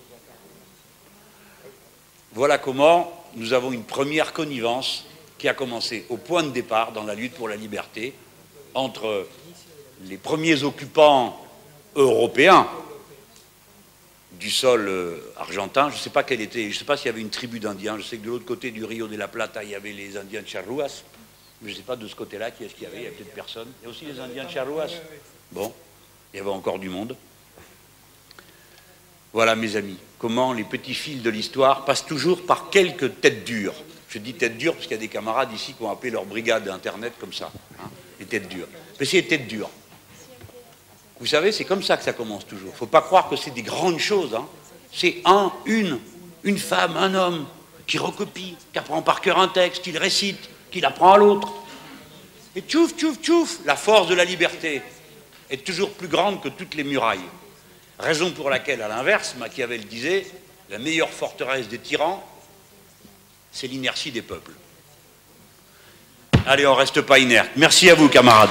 Voilà comment nous avons une première connivence qui a commencé au point de départ dans la lutte pour la liberté entre les premiers occupants européens du sol euh, argentin. Je ne sais pas quelle était, je ne sais pas s'il y avait une tribu d'Indiens. Je sais que de l'autre côté du Rio de la Plata, il y avait les Indiens de Charruas. Mais je ne sais pas de ce côté-là qui est-ce qu'il y avait. Il y a peut-être personne. Il y a aussi les Indiens de Charruas. Bon, il y avait encore du monde. Voilà, mes amis, comment les petits fils de l'histoire passent toujours par quelques têtes dures. Je dis têtes dures parce qu'il y a des camarades ici qui ont appelé leur brigade Internet comme ça. Hein, les têtes dures. Mais c'est les têtes dures. Vous savez, c'est comme ça que ça commence toujours. Il ne faut pas croire que c'est des grandes choses. Hein. C'est un, une, une femme, un homme qui recopie, qui apprend par cœur un texte, qui le récite, qui l'apprend à l'autre. Et tchouf, tchouf, tchouf, la force de la liberté est toujours plus grande que toutes les murailles. Raison pour laquelle, à l'inverse, Machiavel disait, la meilleure forteresse des tyrans, c'est l'inertie des peuples. Allez, on ne reste pas inerte. Merci à vous, camarades.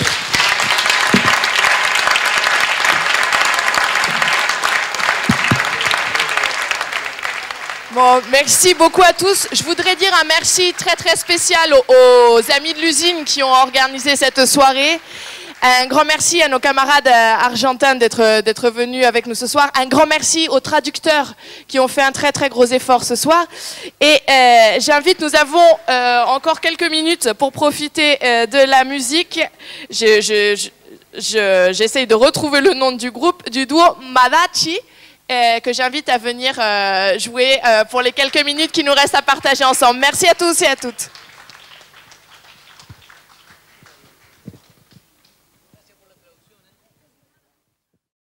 Bon, merci beaucoup à tous. Je voudrais dire un merci très très spécial aux, aux amis de l'usine qui ont organisé cette soirée. Un grand merci à nos camarades argentins d'être d'être venus avec nous ce soir. Un grand merci aux traducteurs qui ont fait un très très gros effort ce soir. Et euh, j'invite, nous avons euh, encore quelques minutes pour profiter euh, de la musique. Je, je, je, je, j'essaye de retrouver le nom du groupe, du duo Madachi, euh, que j'invite à venir euh, jouer euh, pour les quelques minutes qui nous restent à partager ensemble. Merci à tous et à toutes.